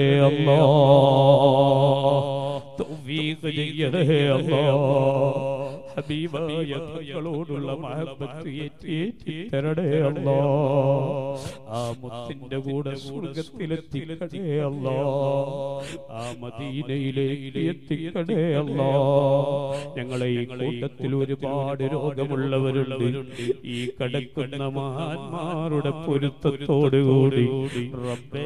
അല്ലാഹ്. തൗഫീഖ് ചെയ്യണേ അല്ലാഹ്. ഹബീബായ തങ്ങളോടുള്ള മഹബത്ത് ഏറ്റി തരണേ അല്ലാഹ്. ആ മുത്തിന്റെ കൂടെ സ്വർഗ്ഗത്തിലെത്തിക്കണേ അല്ലാഹ്. ആ മദീനയിലേക്ക് എത്തിക്കണേ അല്ലാഹ്. ഞങ്ങളെ ഈ കൂട്ടത്തിൽ ഒരുപാട് രോഗമുള്ളവരുണ്ട്. ഈ കിടക്കുന്ന മഹാന്മാരുടെ പൊരുത്തത്തോടുകൂടി റബ്ബേ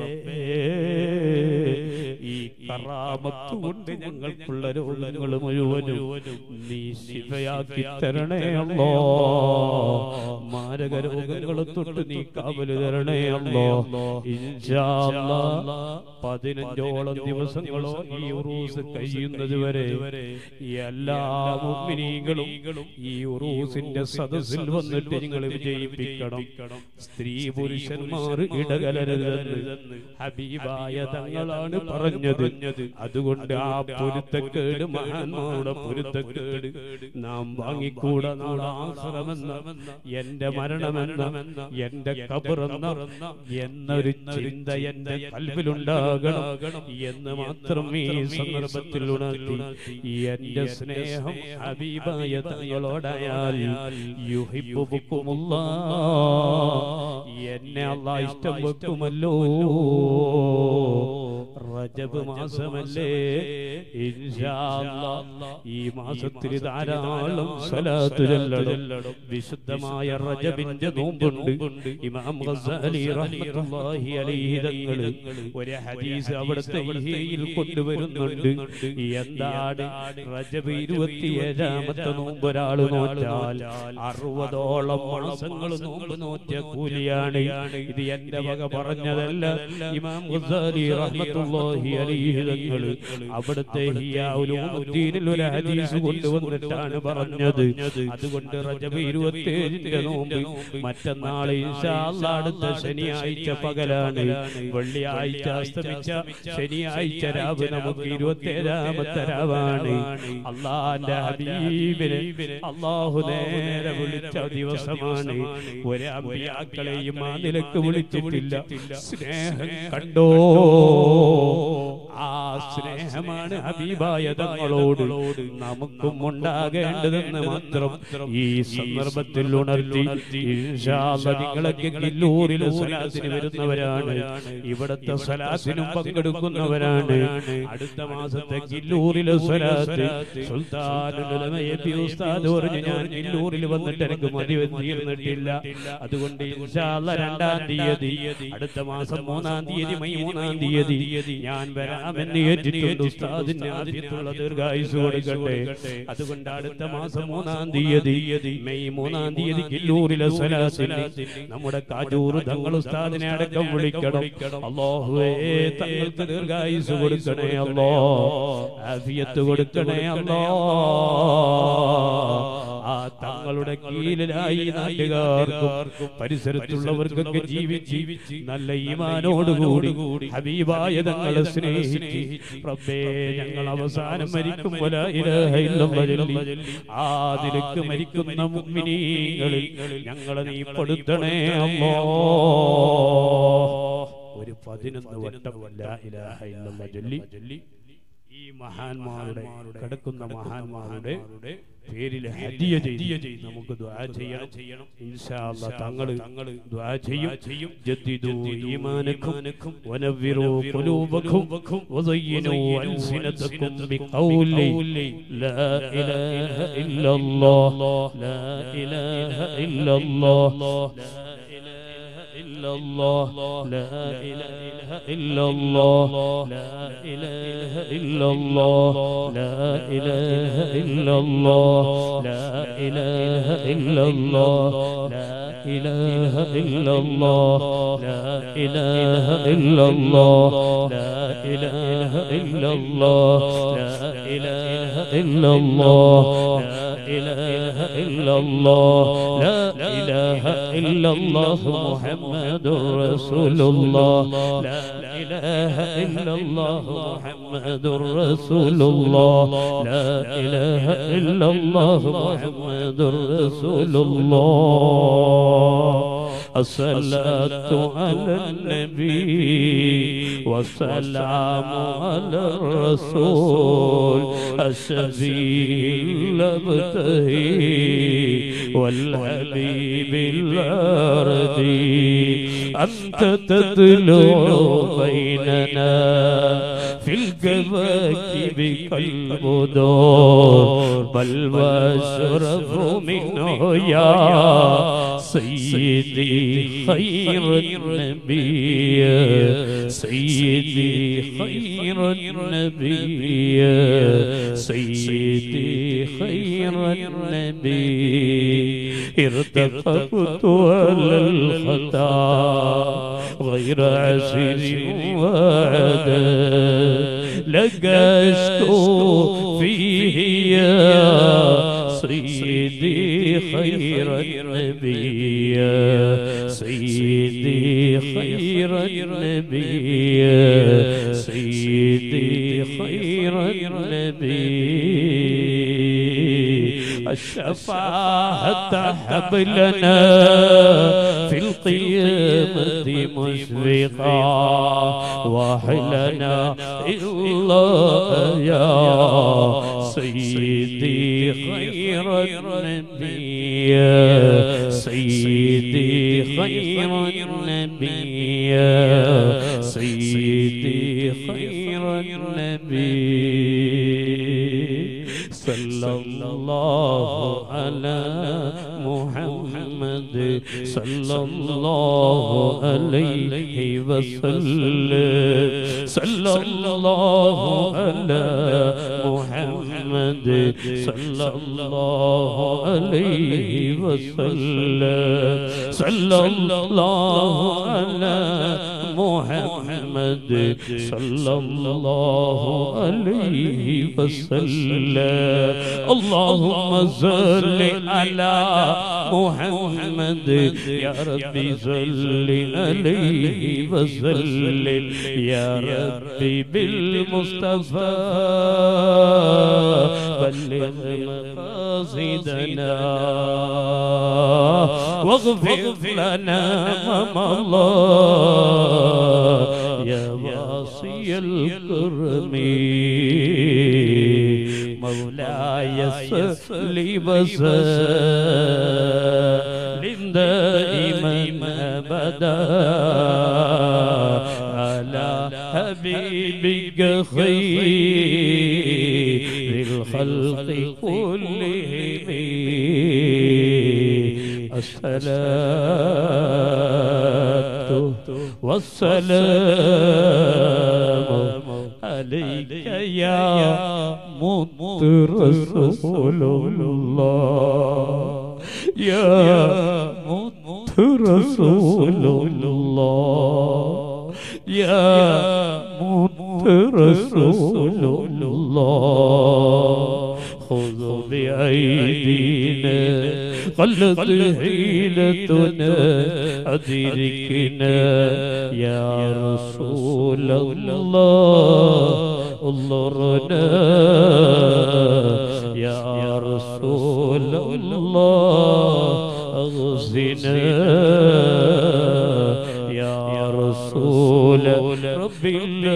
ഈ കറാമത്ത് കൊണ്ട് ഞങ്ങൾക്കുള്ള രോഗങ്ങൾ മുഴുവനും നീ ശിഫയാക്കി തരണേ അല്ലാഹ്. മാരക രോഗങ്ങളെ തൊട്ട് നീ കാവല് തരണേ അല്ലാഹ്. ഇൻഷാ അല്ലാഹ് പതിനഞ്ചോളം ദിവസങ്ങളോ ഈ ഉറൂസ് കഴിയുന്നത് വരെ എല്ലാ മുഅ്മിനീങ്ങളും ഈ ഉറൂസിന്റെ സദസ്സിൽ വന്നിട്ട് നിങ്ങൾ വിജയിപ്പിക്കണം. സ്ത്രീ പുരുഷന്മാർ ഇടകലരുതെന്ന് ഹബീബായ തങ്ങളാണ് പറഞ്ഞത്. പറഞ്ഞത്. അതുകൊണ്ട് ആ പൊരുത്തക്കേട്, മഹാന്മാരുടെ പൊരുത്തക്കേട് നാം വാങ്ങിക്കൂടാ. നാളെ ആഖിറമെന്ന, എന്റെ മരണമെന്ന, എന്റെ ഖബറെന്ന എന്നൊരു ചിന്ത എന്റെ ഖൽബിലുണ്ടാകണം എന്ന് മാത്രം ഈ സന്ദർഭത്തിൽ ഉണർത്തി എന്റെ സ്നേഹം ഹബീബായ തങ്ങളോടായാൽ യുഹിബ്ബുകുമുല്ലാഹ്, എന്നെ അല്ലാഹ് ഇഷ്ടം വെക്കുമല്ലോ. റജബ് മാസമല്ലേ, ഇൻഷാ അല്ലാഹ് ഈ മാസത്തിൽ ധാരാളം സ്വലാത്ത് ചൊല്ലണം. വിശുദ്ധമായ റജബിന്റെ നോമ്പുണ്ട്. ഇമാം ഗസാലി റഹ്മത്തുള്ളാഹി അലൈഹി തങ്ങൾ ഒരു ഹദീസ് അവിടുത്തെ ഇഹ്യയിൽ കൊണ്ടുവരുന്നുണ്ട്. എന്താണ് റജബ് ഇരുപത്തിയേഴാമത്തെ നോമ്പ് ഒരാൾ നോറ്റാൽ അറുപതോളം മാസങ്ങൾ നോമ്പ് നോറ്റ കൂലിയാണ്. ഇത് എന്റെ വക പറഞ്ഞതല്ല. ഇമാം ഗസാലി റഹ്മത്തുള്ളാഹി അലൈഹി തങ്ങൾ അവിടുത്തെ ഇഹ്യാ ഉലൂമുദ്ദീനിൽ ഒരു ഹദീസ് കൊണ്ടുവന്നിട്ടാണ് പറഞ്ഞത്. അതുകൊണ്ട് റജബ് ഇരുപത്തിയേഴിന്റെ നോമ്പ് മറ്റന്നാൾ ഇൻഷാ അല്ലാഹ് അടുത്ത ശനിയാഴ്ച പകലാണ്. വെള്ളിയാഴ്ച അസ്തമിച്ച ശനിയാഴ്ച രാവ് നമുക്ക് ഇരുപത്തിയേഴാമത്തെ രാവാണ്. അല്ലാഹുവിന്റെ ഹബീബിനെ അല്ലാഹു നേരെ വിളിച്ച ദിവസമാണ്. ഒരു അമ്പിയാക്കളെയും ആ നിലക്ക് വിളിച്ചിട്ടില്ല. സ്നേഹം കണ്ടോ? ആ സ്നേഹമാണ് ഹബീബായ തങ്ങളോട് നമുക്കും ഉണ്ടാകേണ്ടതെന്ന് മാത്രം ഈ സന്ദർഭത്തിൽ ഉണർത്തി. ഇൻഷാ അല്ലാഹ് നിങ്ങളൊക്കെ കില്ലൂരിലെ സ്വലാത്തിന് വരുന്നവരാണ്, ഇവിടത്തെ സ്വലാത്തിനും പങ്കെടുക്കുന്നവരാണ്. അടുത്ത മാസത്തെ കില്ലൂരിലെ സ്വലാത്ത് സുൽത്താനുൽ ഉലമ എബി ഉസ്താദ് പറഞ്ഞു, ഞാൻ കില്ലൂരിൽ വന്നിട്ട് എനിക്ക് മതി തീർന്നിട്ടില്ല. അതുകൊണ്ട് ഇൻഷാ അല്ലാഹ് രണ്ടാം തീയതി, അടുത്ത മാസം മൂന്നാം തീയതി, മെയ് മൂന്നാം തീയതി ഞാൻ വരാമെന്ന് ഏറ്റിട്ടുണ്ട്. ഉസ്താദിന് ആഫിയത്തുള്ള ദീർഘായുസ്സ് കൊടുക്കട്ടെ. അതുകൊണ്ട് അടുത്ത മാസം മൂന്നാം തീയതി, മെയ് മൂന്നാം തീയതി കില്ലൂരിലെ സ്വലാത്തിന് നമ്മുടെ കാജൂർ തങ്ങൾ ഉസ്താദിനെ അടക്കം വിളിക്കണം. അല്ലാഹുവേ തങ്ങൾക്ക് ദീർഘായുസ്സ് കൊടുക്കണേ അല്ലാഹ്, ആഫിയത്ത് കൊടുക്കണേ അല്ലാഹ്. ആ തങ്ങളുടെ കീഴിലായി നാട്ടുകാർക്കും പരിസരത്തുള്ളവർക്കൊക്കെ ജീവിച്ച് നല്ല ഈമാനോടുകൂടി ഹബീബായ തങ്ങളെ സ്നേഹിച്ച് റബ്ബേ ഞങ്ങൾ അവസാനം മരിക്കുമ്പോൾ ലാ ഇലാഹ ഇല്ലല്ലാഹ് ആ നിലക്ക് മരിക്കുന്ന മുഅ്മിനീങ്ങളിൽ ഞങ്ങളെ നീ പെടുത്തണേ അല്ലാഹ്. ഒരു പതിനൊന്ന് വട്ടം ലാ ഇലാഹ ഇല്ലല്ലാഹ് ചൊല്ലി ഈ മഹാന്മാരുടെ കിടക്കുന്ന മഹാന്മാരുടെ പേരിൽ ഹദിയ ചെയ്ത് നമുക്ക് ദുആ ചെയ്യണം. ഇൻഷാ അല്ലാഹ് തങ്ങൾ ദുആ ചെയ്യും. ജദ്ദിദു ഈമാനക്കും വനവ്വിറു ഖുലൂബക്കും വസയ്യിനു അൽസിനതക്കും ബിഖൗലി ലാ ഇലാഹ ഇല്ലല്ലാഹ് ലാ ഇലാഹ ഇല്ലല്ലാഹ് إلا الله لا إله إلا الله لا إله إلا الله لا إله إلا الله لا إله إلا الله لا إله إلا الله لا إله إلا الله لا إله إلا الله لا إله إلا الله لا إله إلا الله لا إله إلا الله محمد رسول الله لا إله إلا الله محمد رسول الله لا إله إلا الله محمد رسول الله. الصلاة على النبي والسلام على الرسول الشفيع المبتهي والحبيب الأرضي. أنت تطلع بيننا في الكواكب كالبدور بل واشرف منه يا سيدي خير النبي سيدي خير النبي سيدي خير النبي. ارتقبت على الخطا غير عسير وعدل لك أشكو فيه يا سيدي خير النبي سيدي خير النبي سيدي النبي الشفاعة هب لنا في القيامة مشفقا وحلنا إلا يا سيدي خير النبي يا سيدي خير النبي يا سيدي خير النبي صلى الله على محمد صلى الله عليه وسلم صلى الله على محمد صلى الله عليه وسلم صلى الله على محمد صلى الله عليه وسلم اللهم صل على محمد يا ربي صل عليه وسلم يا ربي بالمصطفى بلغ مقاصدنا واغفر لنا ما الله يا واسع الكرم مولاي صل وسلم دائما ابدا على حبيبك خير الخلق كلهم الصلاة والسلام عليك يا مت رسول الله يا مت رسول الله يا مت رسول الله خذ بأيدينا قلت حيلتنا أدركنا يا رسول الله انظرنا يا رسول الله اغزنا يا رسول رب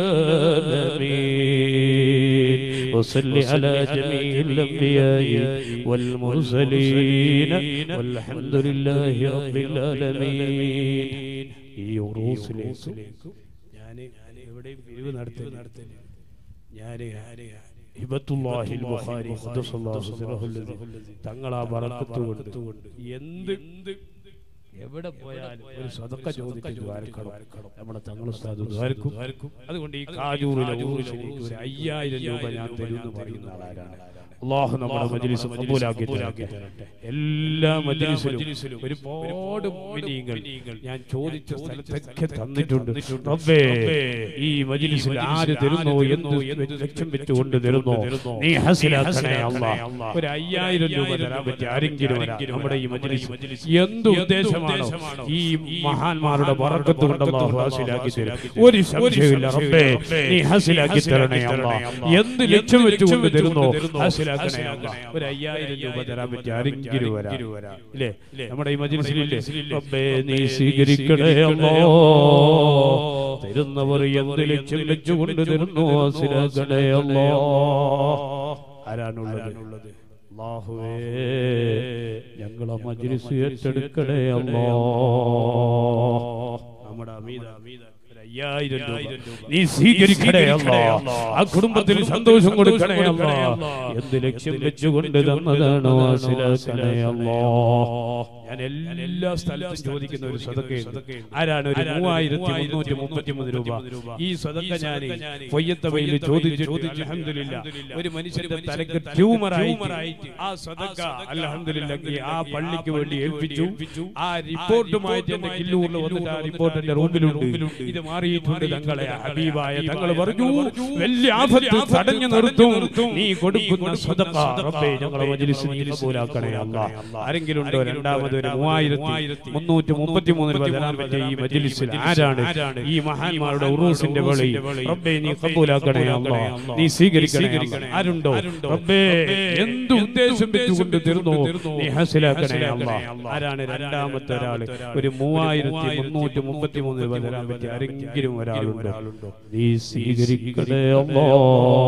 العالمين وصل على جميع الأنبياء والمرسلين والحمد لله رب العالمين. ഈ ഉറൂസിലേക്ക് ഞാൻ എവിടെയും പിരിവ് നടത്തി ഞാൻ ഹിബത്തുല്ലാഹിൽ ബുഖാരി ഖുദ്ദസല്ലാഹു സിറഹുൽ തങ്ങളാ ബറക്കത്ത് കൊണ്ട് എന്ത് എവിടെ പോയാലും ഒരു സദഖ ചോദിച്ച് ദ്വാരക്കണം. നമ്മുടെ തങ്ങൾ ഉസ്താദ് ദ്വാരക്കും. അതുകൊണ്ട് ഈ കാജൂറിലെ ഉറൂസിലേക്ക് ഒരു അയ്യായിരം രൂപ ഞാൻ തരുമെന്ന് പറയുന്ന ആളാരാണ്. അല്ലാഹു നമ്മുടെ മജ്ലിസ് ഖബൂലാക്കി തരട്ടെ. എല്ലാ മജ്ലിസിലും ഒരുപാട് മുഅ്മിനീങ്ങൾ ഞാൻ ചോദിച്ച സ്ഥലത്തൊക്കെ തന്നിട്ടുണ്ട്. റബ്ബേ ഈ മജ്ലിസിൽ ആര് തരുന്നോ എന്ത് ലക്ഷ്യം വെച്ചുകൊണ്ട് തരുന്നോ നീ ഹസിലാക്കണേ അല്ലാഹ്. ഒരു അയ്യായിരം രൂപ തരാൻ പറ്റിയ ആരെങ്കിലും നമ്മുടെ ഈ മജ്ലിസ് എന്ത് ഉദ്ദേശമാണോ ഈ മഹാന്മാരുടെ ബറക്കത്ത് കൊണ്ട് അല്ലാഹു ഹസിലാക്കി തരും. ഒരു സംശയമില്ല. റബ്ബേ നീ ഹസിലാക്കി തരണേ അല്ലാഹ്. എന്ത് ലക്ഷ്യം വെച്ചുകൊണ്ട് തരുന്നോ ഒരു അയ്യായിരം രൂപ തരാൻ പറ്റി ആരെങ്കിലും വരാം ഇല്ലേ നമ്മുടെ ഈ മജ്ലിസിലില്ലേ. റബ്ബേ നീ സ്വീകരിക്കണേ അല്ലാഹ്. തരുന്നവർ എന്ത് ലക്ഷ്യം വെച്ചുകൊണ്ട് തരുന്നു ഹസിലാക്കണേ അല്ലാഹ്. ആരാണുള്ളത്? അല്ലാഹുവേ ഞങ്ങളെ മജ്ലിസ് ഏറ്റെടുക്കണേ അല്ലാഹ്. നമ്മുടെ അമീദ അയ്യായിരം രൂപ നീ സ്വീകരിക്കണേ അല്ലാഹ്. ആ കുടുംബത്തിൽ സന്തോഷം കൊടുക്കണേ അല്ലാഹ്. എന്ത് ലക്ഷ്യം വെച്ചുകൊണ്ട് തന്നതാണോ ഹസിലാക്കണേ അല്ലാഹ്. ഞാൻ എല്ലാ സ്ഥലത്തും ചോദിക്കുന്ന ഒരു സദഖയാണ്. ആരാണ്? ഒരു മൂവായിരത്തി മുന്നൂറ്റി മുപ്പത്തി മൂന്ന് രൂപ. ഈ സദഖ ഞാൻ പൊയ്യത്തവയിൽ ചോദിച്ചിട്ട് അൽഹംദുലില്ലാ ഒരു മനുഷ്യന്റെ തലക്ക് ട്യൂമർ ആയിട്ട് ആ സദഖ അൽഹംദുലില്ലാ ആ പള്ളിക്ക് വേണ്ടി ഏൽപ്പിച്ചു. ആ റിപ്പോർട്ടുമായിട്ട് എന്റെ കില്ലൂരിൽ വന്നിട്ട് ആ റിപ്പോർട്ട് എന്റെ റൂമിലുണ്ട്. ഇത് മാറിയിട്ടുണ്ട് തങ്ങളെ. ഹബീബായ തങ്ങൾ പറഞ്ഞു, വലിയ ആഫത്ത് തടഞ്ഞു നിർത്തും നീ കൊടുക്കുന്ന സദഖ. റബ്ബേ ഞങ്ങളെ മജ്ലിസ് നീ കബൂലാക്കണേ അല്ലാഹ്. ആരെങ്കിലും ഉണ്ടോ രണ്ടാമത് ഒരു മൂവായിരത്തി മുന്നൂറ്റി മുപ്പത്തി മൂന്നിൽ വരാൻ പറ്റിയ ഈ മജ്ലിസിൽ ആരാണ് ഈ മഹാന്മാരുടെ ഉറൂസിന്റെ വേളയിൽ? റബ്ബേ നീ കബൂലാക്കണേ അല്ലാഹ്, നീ സ്വീകരിക്കണേ അല്ലാഹ്. ആരുണ്ടോ റബ്ബേ എന്ത് ഉദ്ദേശം വെച്ചുകൊണ്ട് തീർന്നു നീ ഹാസിലാക്കണേ അല്ലാഹ്. ആരാണ് രണ്ടാമത്തെ ഒരാൾ? ഒരു മൂവായിരത്തി മുന്നൂറ്റി മുപ്പത്തി മൂന്നിൽ വരാൻ പറ്റിയ ആരെങ്കിലും ഒരാളുണ്ടോ? നീ സ്വീകരിക്കണേ അല്ലാഹ്.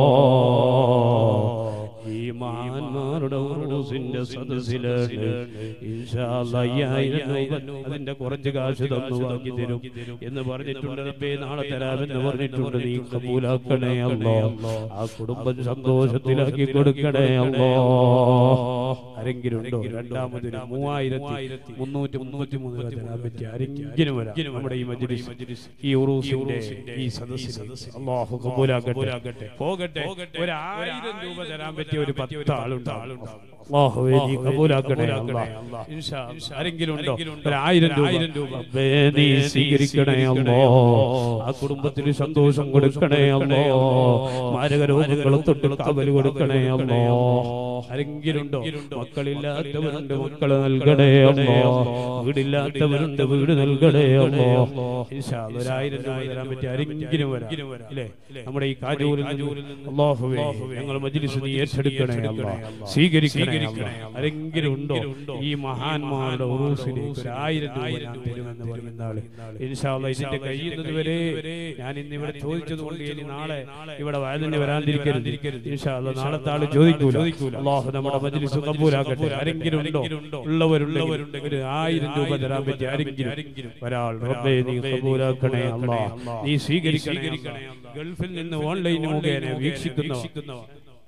ഈ മഹാന്മാരുടെ ഉറൂസിന്റെ സദസ്സിലാണ് ഇൻഷാ അല്ലാഹ് അയ്യായിരം രൂപ അതിന്റെ കുറച്ച് കാശ് തന്നു വാങ്ങി തരും എന്ന് പറഞ്ഞിട്ടുണ്ട്. റബ്ബേ നാളെ തരാമെന്ന് പറഞ്ഞിട്ടുണ്ട്. നീ കബൂലാക്കണേ അല്ലാഹ്. ആ കുടുംബം സന്തോഷത്തിലാക്കി കൊടുക്കണേ അല്ലാഹ്. ആരെങ്കിലും ഉണ്ടോ രണ്ടാമത് മൂവായിരത്തി മുന്നൂറ്റി മുന്നൂറ്റി മൂന്ന് തരാൻ പറ്റി ആരെങ്കിലും വരാം നമ്മുടെ ഈ മജ്ലിസ് ഈ ഉറൂസിന്റെ ഈ സദസ്സിൽ? അല്ലാഹു കബൂലാക്കട്ടെ. പോകട്ടെ. ഒരു ആയിരം രൂപ തരാൻ പറ്റിയ ഒരു പത്ത് ആളുണ്ട്. അല്ലാഹുവേ നീ കബൂലാക്കണേ അല്ലാഹ്. ഇൻഷാ അല്ലാഹ് ആരെങ്കിലും ഉണ്ടോ? ഒരു ആയിരം രൂപ നീ സ്വീകരിക്കണേ അല്ലാഹ്. ആ കുടുംബത്തിന് സന്തോഷം കൊടുക്കണേ അല്ലാഹ്. മാരക രോഗങ്ങളെ തൊട്ട് കാവൽ കൊടുക്കണേ അല്ലാഹ്. ആരെങ്കിലും ഉണ്ടോ? മക്കളില്ലാത്തവരുണ്ട്, മക്കളെ നൽകണേ അല്ലാഹ്. വീടില്ലാത്തവരുണ്ട്, വീട് നൽകണേ അല്ലാഹ്. ഇൻഷാ അല്ലാഹ് ഒരു ആയിരം രൂപ തരാൻ പറ്റി ആരെങ്കിലും വരാം ഇല്ലേ? നമ്മുടെ ഈ കാജൂരിൽ അല്ലാഹുവേ ഞങ്ങൾ മജ്ലിസ് നീ ഏറ്റെടുക്കണേ അല്ലാഹ്, സ്വീകരിക്കണേ അല്ലാഹ്. ആരെങ്കിലും ഉണ്ടോ ഈ മഹാന്മാരുടെ ഉറൂസിലേക്ക് ഒരു ആയിരം രൂപ ഞാൻ തരുമെന്ന് പറയുന്ന ആള്? ഇൻഷാ അല്ലാഹ് ഇതിന്റെ കഴിയുന്നത് വരെ ഞാൻ ഇന്ന് ഇവിടെ ചോദിച്ചത് കൊണ്ട് ഇനി നാളെ ഇവിടെ വയലിന് വരാതിരിക്കരുത്. ഇൻഷാ അല്ലാഹ് നാളത്തെ ആള് ചോദിക്കൂല. അല്ലാഹു നമ്മുടെ മജ്ലിസ് കബൂലാക്കട്ടെ. ആരെങ്കിലും ഉണ്ടോ? ഉള്ളവരുണ്ട് ഒരു ആയിരം രൂപ തരാൻ പറ്റി ആരെങ്കിലും ഒരാൾ? റബ്ബേ നീ കബൂലാക്കണേ അല്ലാഹ്, നീ സ്വീകരിക്കണേ. ഗൾഫിൽ നിന്ന് ഓൺലൈൻ മുഖേന വീക്ഷിക്കുന്നവർ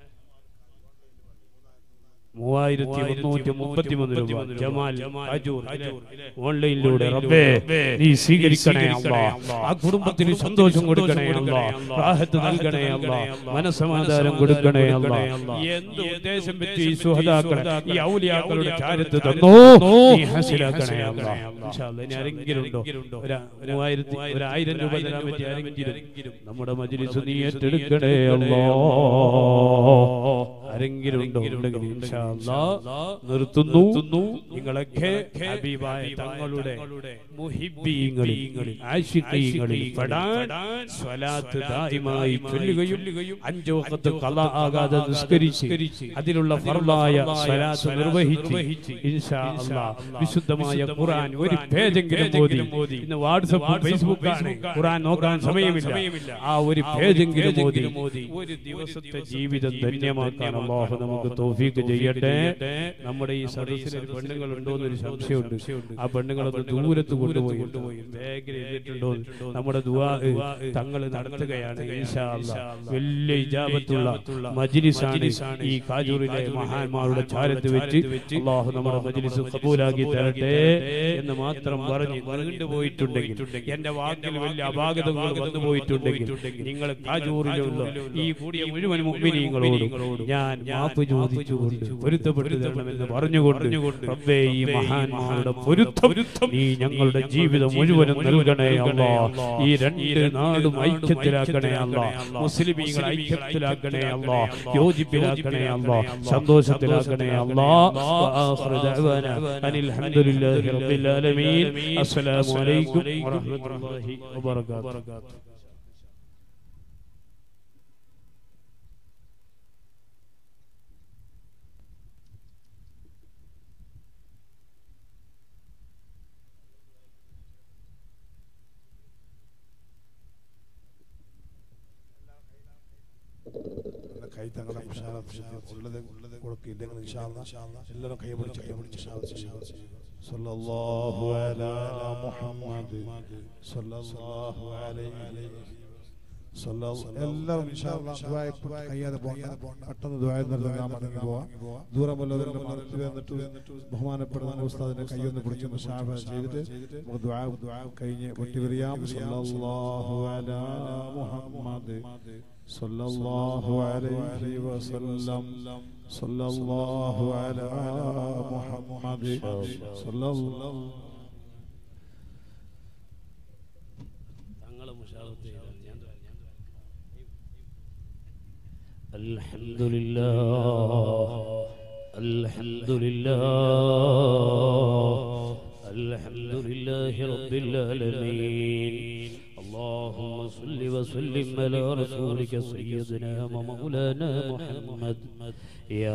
മൂവായിരത്തി മുന്നൂറ്റി മുപ്പത്തി മൂന്ന് രൂപ ജമാൽ അജൂർ ഓൺലൈനിലൂടെ റബ്ബേ നീ സ്വീകരിക്കണേ അല്ലാഹ്. ആ കുടുംബത്തിന് സന്തോഷം കൊടുക്കണേ അല്ലാഹ്, റാഹത്ത് നൽകണേ അല്ലാഹ്, മനസ്സമാധാനം കൊടുക്കണേ അല്ലാഹ്. എന്ത് ഉദ്ദേശം വെച്ച് ഈ സുഹദാക്കളെ ഈ ഔലിയാക്കളുടെ ചാരത്ത് തന്നോ നീ ഹാസിലാക്കണേ അല്ലാഹ്. ഇൻഷാ അല്ലാഹ് ഇനി ആരെങ്കിലും ഉണ്ടോ? ഒരു മൂവായിരത്തി ഒരു ആയിരം രൂപ തരാൻ പറ്റി ആരെങ്കിലും നമ്മുടെ മജ്ലിസ് നീ ഏറ്റെടുക്കണേ അല്ലാഹ്. ആരെങ്കിലും ഉണ്ടോ? ഉണ്ടെങ്കിൽ ഇൻഷാ അല്ലാഹ് നിർത്തുന്നു. നിങ്ങളൊക്കെ ഹബീബായ തങ്ങളുടെ മുഹിബ്ബീങ്ങളിൽ ആശിഖീങ്ങളിൽ പെടാൻ സ്വലാത്ത് ദായിമായി ചൊല്ലുകയും അഞ്ചു വഖത്ത് ഖളാ ആകാതെ നിസ്കരിച്ച് അതിലുള്ള ഫർളായ സ്വലാത്ത് നിർവഹിച്ച് ഇൻഷാ അല്ലാഹ് വിശുദ്ധമായ ഖുർആൻ ഒരു പേജെങ്കിലും ഓതി. ഇന്ന് വാട്സ്ആപ്പ് ഫേസ്ബുക്ക് ആണ്, ഖുർആൻ നോക്കാൻ സമയമില്ല. ആ ഒരു പേജെങ്കിലും ഓതി ഒരു ദിവസത്തെ ജീവിതം ധന്യമാക്കാൻ അല്ലാഹു നമുക്ക് തൗഫീഖ് ചെയ്യട്ടെ. നമ്മുടെ ഈ സദസ്സിൽ പെണ്ണുങ്ങൾ ഉണ്ടോ എന്നൊരു സംശയമുണ്ട്. ആ പെണ്ണുങ്ങളൊന്ന് ദൂരത്ത് കൊണ്ടുപോയി ബാഗിൽ എഴുതിയിട്ടുണ്ടോ? നമ്മുടെ ദുആ തങ്ങൾ നടത്തുകയാണ്. ഇൻഷാ അല്ലാഹ് വലിയ ഇജാബത്തുള്ള മജ്ലിസാണ് ഈ കാജൂരിലെ മഹാന്മാരുടെ ചാരത്ത് വെച്ച് അല്ലാഹു നമ്മുടെ മജ്ലിസ് ഖബൂലാക്കി തരട്ടെ എന്ന് മാത്രം പറഞ്ഞ് നീണ്ടുപോയിട്ടുണ്ടെങ്കിൽ, എന്റെ വാക്കിൽ വലിയ അപാകതകൾ വന്നു പോയിട്ടുണ്ടെങ്കിൽ നിങ്ങൾ കാജൂരിലുള്ള ഈ കൂടിയ മുഴുവൻ മുഅ്മിനീങ്ങളോടും ഞാൻ മാപ്പ് ചോദിച്ചുകൊണ്ട് പൊരുത്തപ്പെട്ടു തരണമെന്ന് പറഞ്ഞുകൊണ്ട് റബ്ബേ ഈ മഹാന്മാരുടെ പൊരുത്തം നീ ഞങ്ങളുടെ ജീവിതം മുഴുവനും നൽകണേ അല്ലാഹ്. ഈ രണ്ട് നാടും ഐക്യത്തിലാക്കണേ അല്ലാഹ്, മുസ്ലിമീങ്ങൾ ഐക്യത്തിലാക്കണേ അല്ലാഹ്, യോജിപ്പിലാക്കണേ അല്ലാഹ്, സന്തോഷത്തിലാക്കണേ അല്ലാഹ്. വആഖിറു ദഅവാനാ അനിൽ ഹംദുലില്ലാഹി റബ്ബിൽ ആലമീൻ. അസ്സലാമു അലൈക്കും വറഹ്മത്തുള്ളാഹി വബറകാതുഹു. കൈ തങ്ങളെ ഉള്ളത് ഉള്ളത് കൊടുക്കില്ലെങ്കിൽ ഇൻഷാ അല്ലാഹ് എല്ലാവരും കൈ പിടിച്ച് കൈ പിടിച്ച് സല്ലല്ലാഹു അലാ മുഹമ്മദ് സല്ലല്ലാഹു അലൈഹി എല്ലാവരും ഇൻഷാ അല്ലാഹ് ദുആ കഴിയാതെ പോകാൻ പെട്ടെന്ന് ദുആ നടത്താൻ മടങ്ങി പോവാം. ദൂരമുള്ളവരുടെ മറച്ചു വന്നിട്ട് ബഹുമാനപ്പെടുന്ന ഉസ്താദിന്റെ കൈയൊന്ന് പിടിച്ച് മുസാഫ ചെയ്തിട്ട് നമുക്ക് ദുആ ദുആ കഴിഞ്ഞ് വിട്ടുപിരിയാം. സല്ലല്ലാഹു അലാ മുഹമ്മദ് സല്ലല്ലാഹു അലൈഹി വസല്ലം സല്ലല്ലാഹു അലാ മുഹമ്മദ് സല്ലല്ലാഹു തങ്ങൾ الحمد لله الحمد لله الحمد لله رب العالمين اللهم صل وسلم على رسولك سيدنا ومولانا محمد يا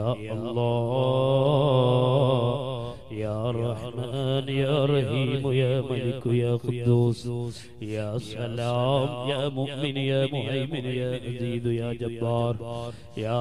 الله يا رحمن يا رحيم يا ملك يا قدوس يا سلام يا مؤمن يا مهيمن يا عزيز يا جبار يا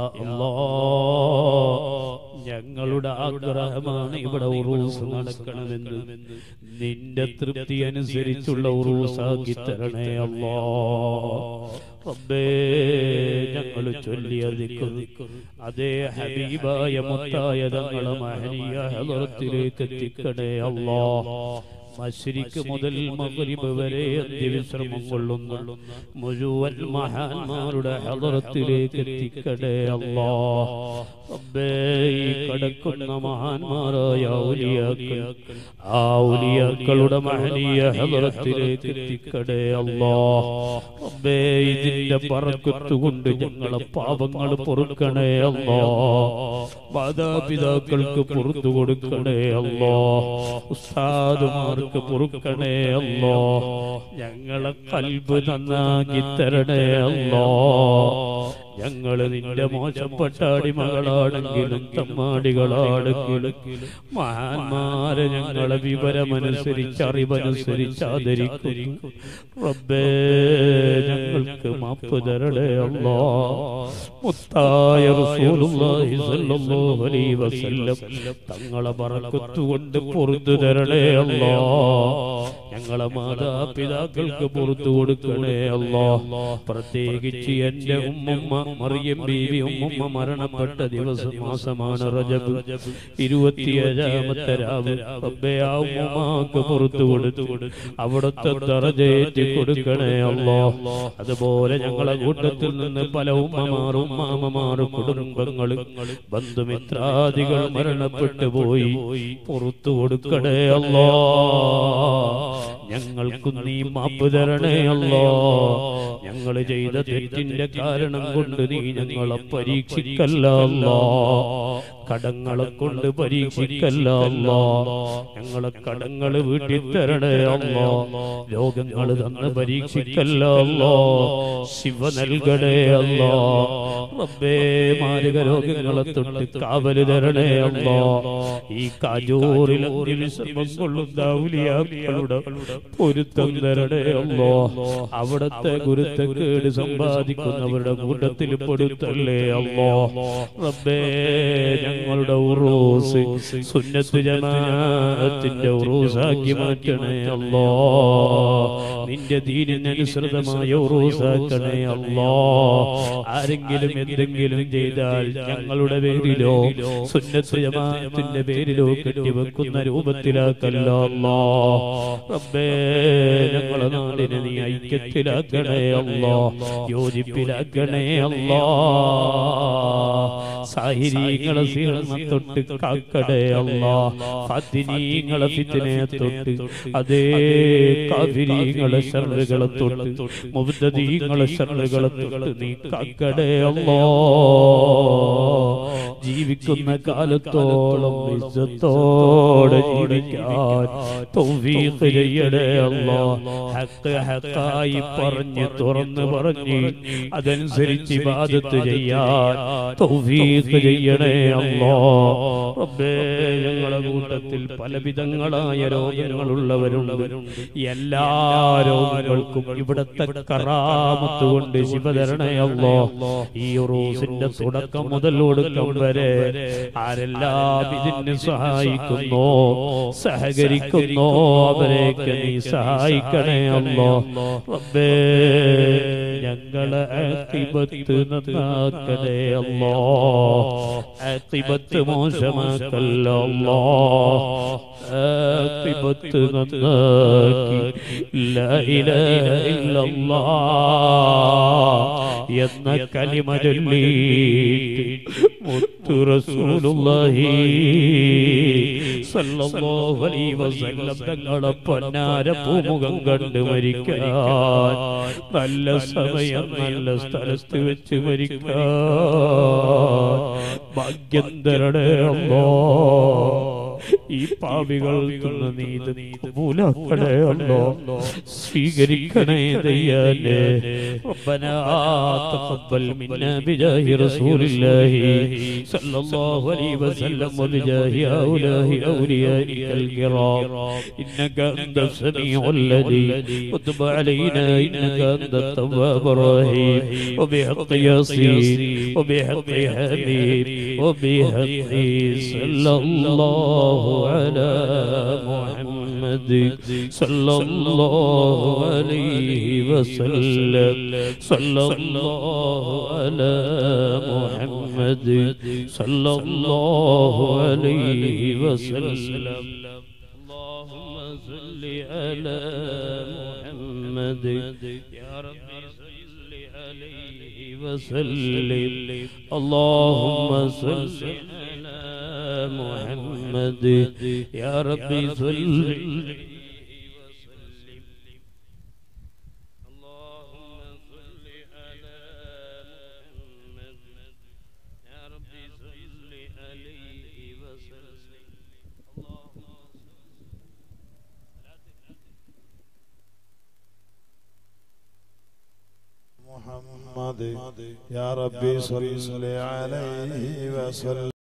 الله ഞങ്ങളുടെ ആഗ്രഹമാണ് ഇവിടെ ഉറൂസ് നടക്കണമെന്ന് നിന്റെ തൃപ്തി അനുസരിച്ചുള്ള ഉറൂസാക്കി തരണേ അല്ലാഹ് റബ്ബേ ഞങ്ങൾ ചൊല്ലിയ ദിക്ർ അതേ ഹബീബായ മുത്തായ തങ്ങളെ മഹനീയ ഹളറത്തിലേക്ക് എത്തിക്കണേ അല്ലാഹ് മശ്രിഖ് മുതൽ മഗ്രിബ് വരെ അന്ത്യവിശ്രമം കൊള്ളുന്ന മുഴുവൻ മഹാന്മാരുടെ ഹളറത്തിലേക്ക് എത്തിക്കണേ അല്ലാഹ് റബ്ബേ ഈ കടക്കുന്ന മഹാന്മാരായ ഔലിയാക്കൾ ആ ഔലിയാക്കളുടെ മഹനീയ ഹളറത്തിലേക്ക് എത്തിക്കണേ അല്ലാഹ് റബ്ബേ ഇതിന്റെ ബറക്കത്ത് കൊണ്ട് ഞങ്ങളെ പാപങ്ങൾ പൊറുക്കണേ അല്ലാഹ് മാതാപിതാക്കൾക്ക് പുറത്തു കൊടുക്കണേ അല്ലാഹ് ഉസ്താദുമാർക്ക് പൊറുക്കണേ അല്ലാഹ് ഞങ്ങളെ ഖൽബ് നന്നാക്കി തരണേ അല്ലാഹ് ഞങ്ങൾ നിന്റെ മോശപ്പെട്ട അടിമകളാണെങ്കിലും തമ്മാടികളാണെങ്കിലും മഹാന്മാരെ ഞങ്ങളെ വിവരമനുസരിച്ച് അറിവനുസരിച്ച് ആദരിക്കുന്നു റബ്ബേ ഞങ്ങൾക്ക് മാപ്പ് തരണേ അല്ലാഹ് മുത്തായ റസൂലുള്ളാഹി സ്വല്ലല്ലാഹു അലൈഹി വസല്ലം തങ്ങളെ ബറക്കത്ത് കൊണ്ട് പുറത്തു തരണേ അല്ലാഹ് ഞങ്ങളെ മാതാപിതാക്കൾക്ക് പുറത്തു കൊടുക്കണേ അല്ലാഹ് പ്രത്യേകിച്ച് എന്റെ ഉമ്മ മറിയം ബീവി ഉമ്മ മരണപ്പെട്ട ദിവസം മാസമാണ് റജബ് ഇരുപത്തിയേഴാമത്തെ രാവ് റബ്ബേ ആ ഉമ്മക്ക് പുറത്തു കൊടുത്തു അവിടുത്തെ ദറജയേറ്റി കൊടുക്കണേ അല്ലാഹ് അതുപോലെ ഞങ്ങളെ കൂട്ടത്തിൽ നിന്ന് പല ഉമ്മമാർ ഉമ്മാമമാർ കുടുംബങ്ങൾ ബന്ധുമിത്രാദികൾ മരണപ്പെട്ടു പോയി പുറത്തു കൊടുക്കണേ അല്ലാഹ് ഞങ്ങൾക്ക് നീ മാപ്പ് തരണേ അല്ലാഹ് ഞങ്ങൾ ചെയ്ത തെറ്റിന്റെ കാരണം കൊണ്ട് നീ ഞങ്ങളെ പരീക്ഷിക്കല്ല അല്ലാഹ് കടങ്ങളെ കൊണ്ട് പരീക്ഷിക്കല്ല അല്ലാഹ് ഞങ്ങളെ കടങ്ങള് വീട്ടി തരണേ അല്ലാഹ് രോഗങ്ങൾ തന്ന് പരീക്ഷിക്കല്ല അല്ലാഹ് ശിവ നൽകണേ അല്ലാഹ് റബ്ബേ മാരക രോഗങ്ങളെ തൊട്ട് കാവല് തരണേ അല്ലാഹ് ഈ കാജൂറിൽ വിശ്രമം കൊള്ളുന്ന ഔലിയാക്കളുടെ പൊരുത്തം തരണേ അല്ലാഹ് അവിടത്തെ ഗുരുത്തക്കേട് സമ്പാദിക്കുന്നവരുടെ കൂട്ടത്തിൽ പെടുത്തല്ലേ അല്ലാഹ് റബ്ബേ ഞങ്ങളുടെ ഉറൂസ് സുന്നത്ത് ജമാഅത്തിന്റെ ഉറൂസാക്കി മാറ്റണേ അല്ലാഹ് നിന്റെ ദീനിനനുസൃതമായ ഉറൂസാക്കണേ അല്ലാഹ് ആരെങ്കിലും എന്തെങ്കിലും ചെയ്താൽ ഞങ്ങളുടെ പേരിലോ സുന്നത്ത് ജമാഅത്തിന്റെ പേരിലോ കെട്ടിവെക്കുന്ന രൂപത്തിലാക്കല്ല അല്ലാഹ് റബ്ബേ ഞങ്ങളുടെ നാടിനെ നീ ഐക്യത്തിലാക്കണേ അല്ലാഹ് യോജിപ്പിലാക്കണേ അല്ലാഹ് സാഹിരീങ്ങളെ സീർണ തൊട്ട് കാക്കടേ അല്ലാഹ് ഫാത്തിനീങ്ങളെ ഫിത്നയെ തൊട്ട് അതേ കാഫിരീങ്ങളെ ശർറുകളെ തൊട്ട് മുബ്തദീങ്ങളെ ശർറുകളെ തൊട്ട് നീ കാക്കടേ അല്ലാഹ് ജീവിക്കുന്ന കാലത്തോളം ഇസ്സത്തോടെ ജീവിക്കാൻ തൗഫീഖ് ചെയ്യണേ അല്ലാഹ് ഹഖ് ഹഖായി പറഞ്ഞ് തുറന്ന് പറഞ്ഞ് അതനുസരിച്ച് ഇബാദത്ത് ചെയ്യാൻ തൗഫീഖ് ചെയ്യണേ അല്ലാഹ് റബ്ബേ ഞങ്ങളുടെ കൂട്ടത്തിൽ പലവിധങ്ങളായ രോഗങ്ങളുള്ളവരുണ്ട് എല്ലാ രോഗങ്ങൾക്കും ഇവിടത്തെ കറാമത്ത് കൊണ്ട് ശിഫ തരണേ അല്ലാഹ് ഈ ഉറൂസിന്റെ തുടക്കം മുതൽ ഒടുക്കം വരെ ആരെല്ലാം ഇതിന് സഹായിക്കുന്നോ സഹകരിക്കുന്നോ അവരെയൊക്കെ നീ സഹായിക്കണേ അല്ലാഹ് റബ്ബേ ഞങ്ങളെ ആഖിബത്ത് നന്നാക്കണേ അല്ലാഹ് ആഖിബത്ത് മോശമാക്കല്ല അല്ലാഹ് ആഖിബത്ത് നന്നാക്കി ലാ ഇലാഹ ഇല്ലല്ലാഹ് എന്ന കലിമ ചൊല്ലിയിട്ട് മുത്തു റസൂലുള്ളാഹി സല്ലല്ലാഹു അലൈഹി വസല്ലം തങ്ങളെ പൊന്നാര പൂമുഖം കണ്ട് മരിക്കാൻ നല്ല സമയം നല്ല സ്ഥലത്ത് വെച്ച് മരിക്കാൻ ഭാഗ്യം തരണേ അല്ലാഹ്. ഈ പാപികൾക്ക് നീതി കബൂലാക്കണേ അല്ലാഹ്, സ്വീകരിക്കണേ ദയ്യാനേ. റബ്ബനാ തഖബ്ബൽ മിന്നാ ബിജാഹി റസൂലില്ലാഹി സല്ലല്ലാഹു അലൈഹി വസല്ലം വബിജാഹി ഔലാഹി ഔലിയാഇക്കൽ കിറാം ഇന്നക അൻത സമീഉൽ അലീം വതുബ് അലൈനാ ഇന്നക അൻത തവ്വാബുർ റഹീം വബിഹഖി യാസീൻ വബിഹഖി ഹബീബ് വബിഹഖി സല്ലല്ലാഹു على محمد صلى الله عليه وسلم صلى الله على محمد صلى الله عليه وسلم اللهم صل على محمد يا رب صل عليه وسلم اللهم صل على محمد يا ربي صل وسلم اللهم صل على محمد يا ربي صل عليه وسلم محمد يا ربي صل عليه وسلم.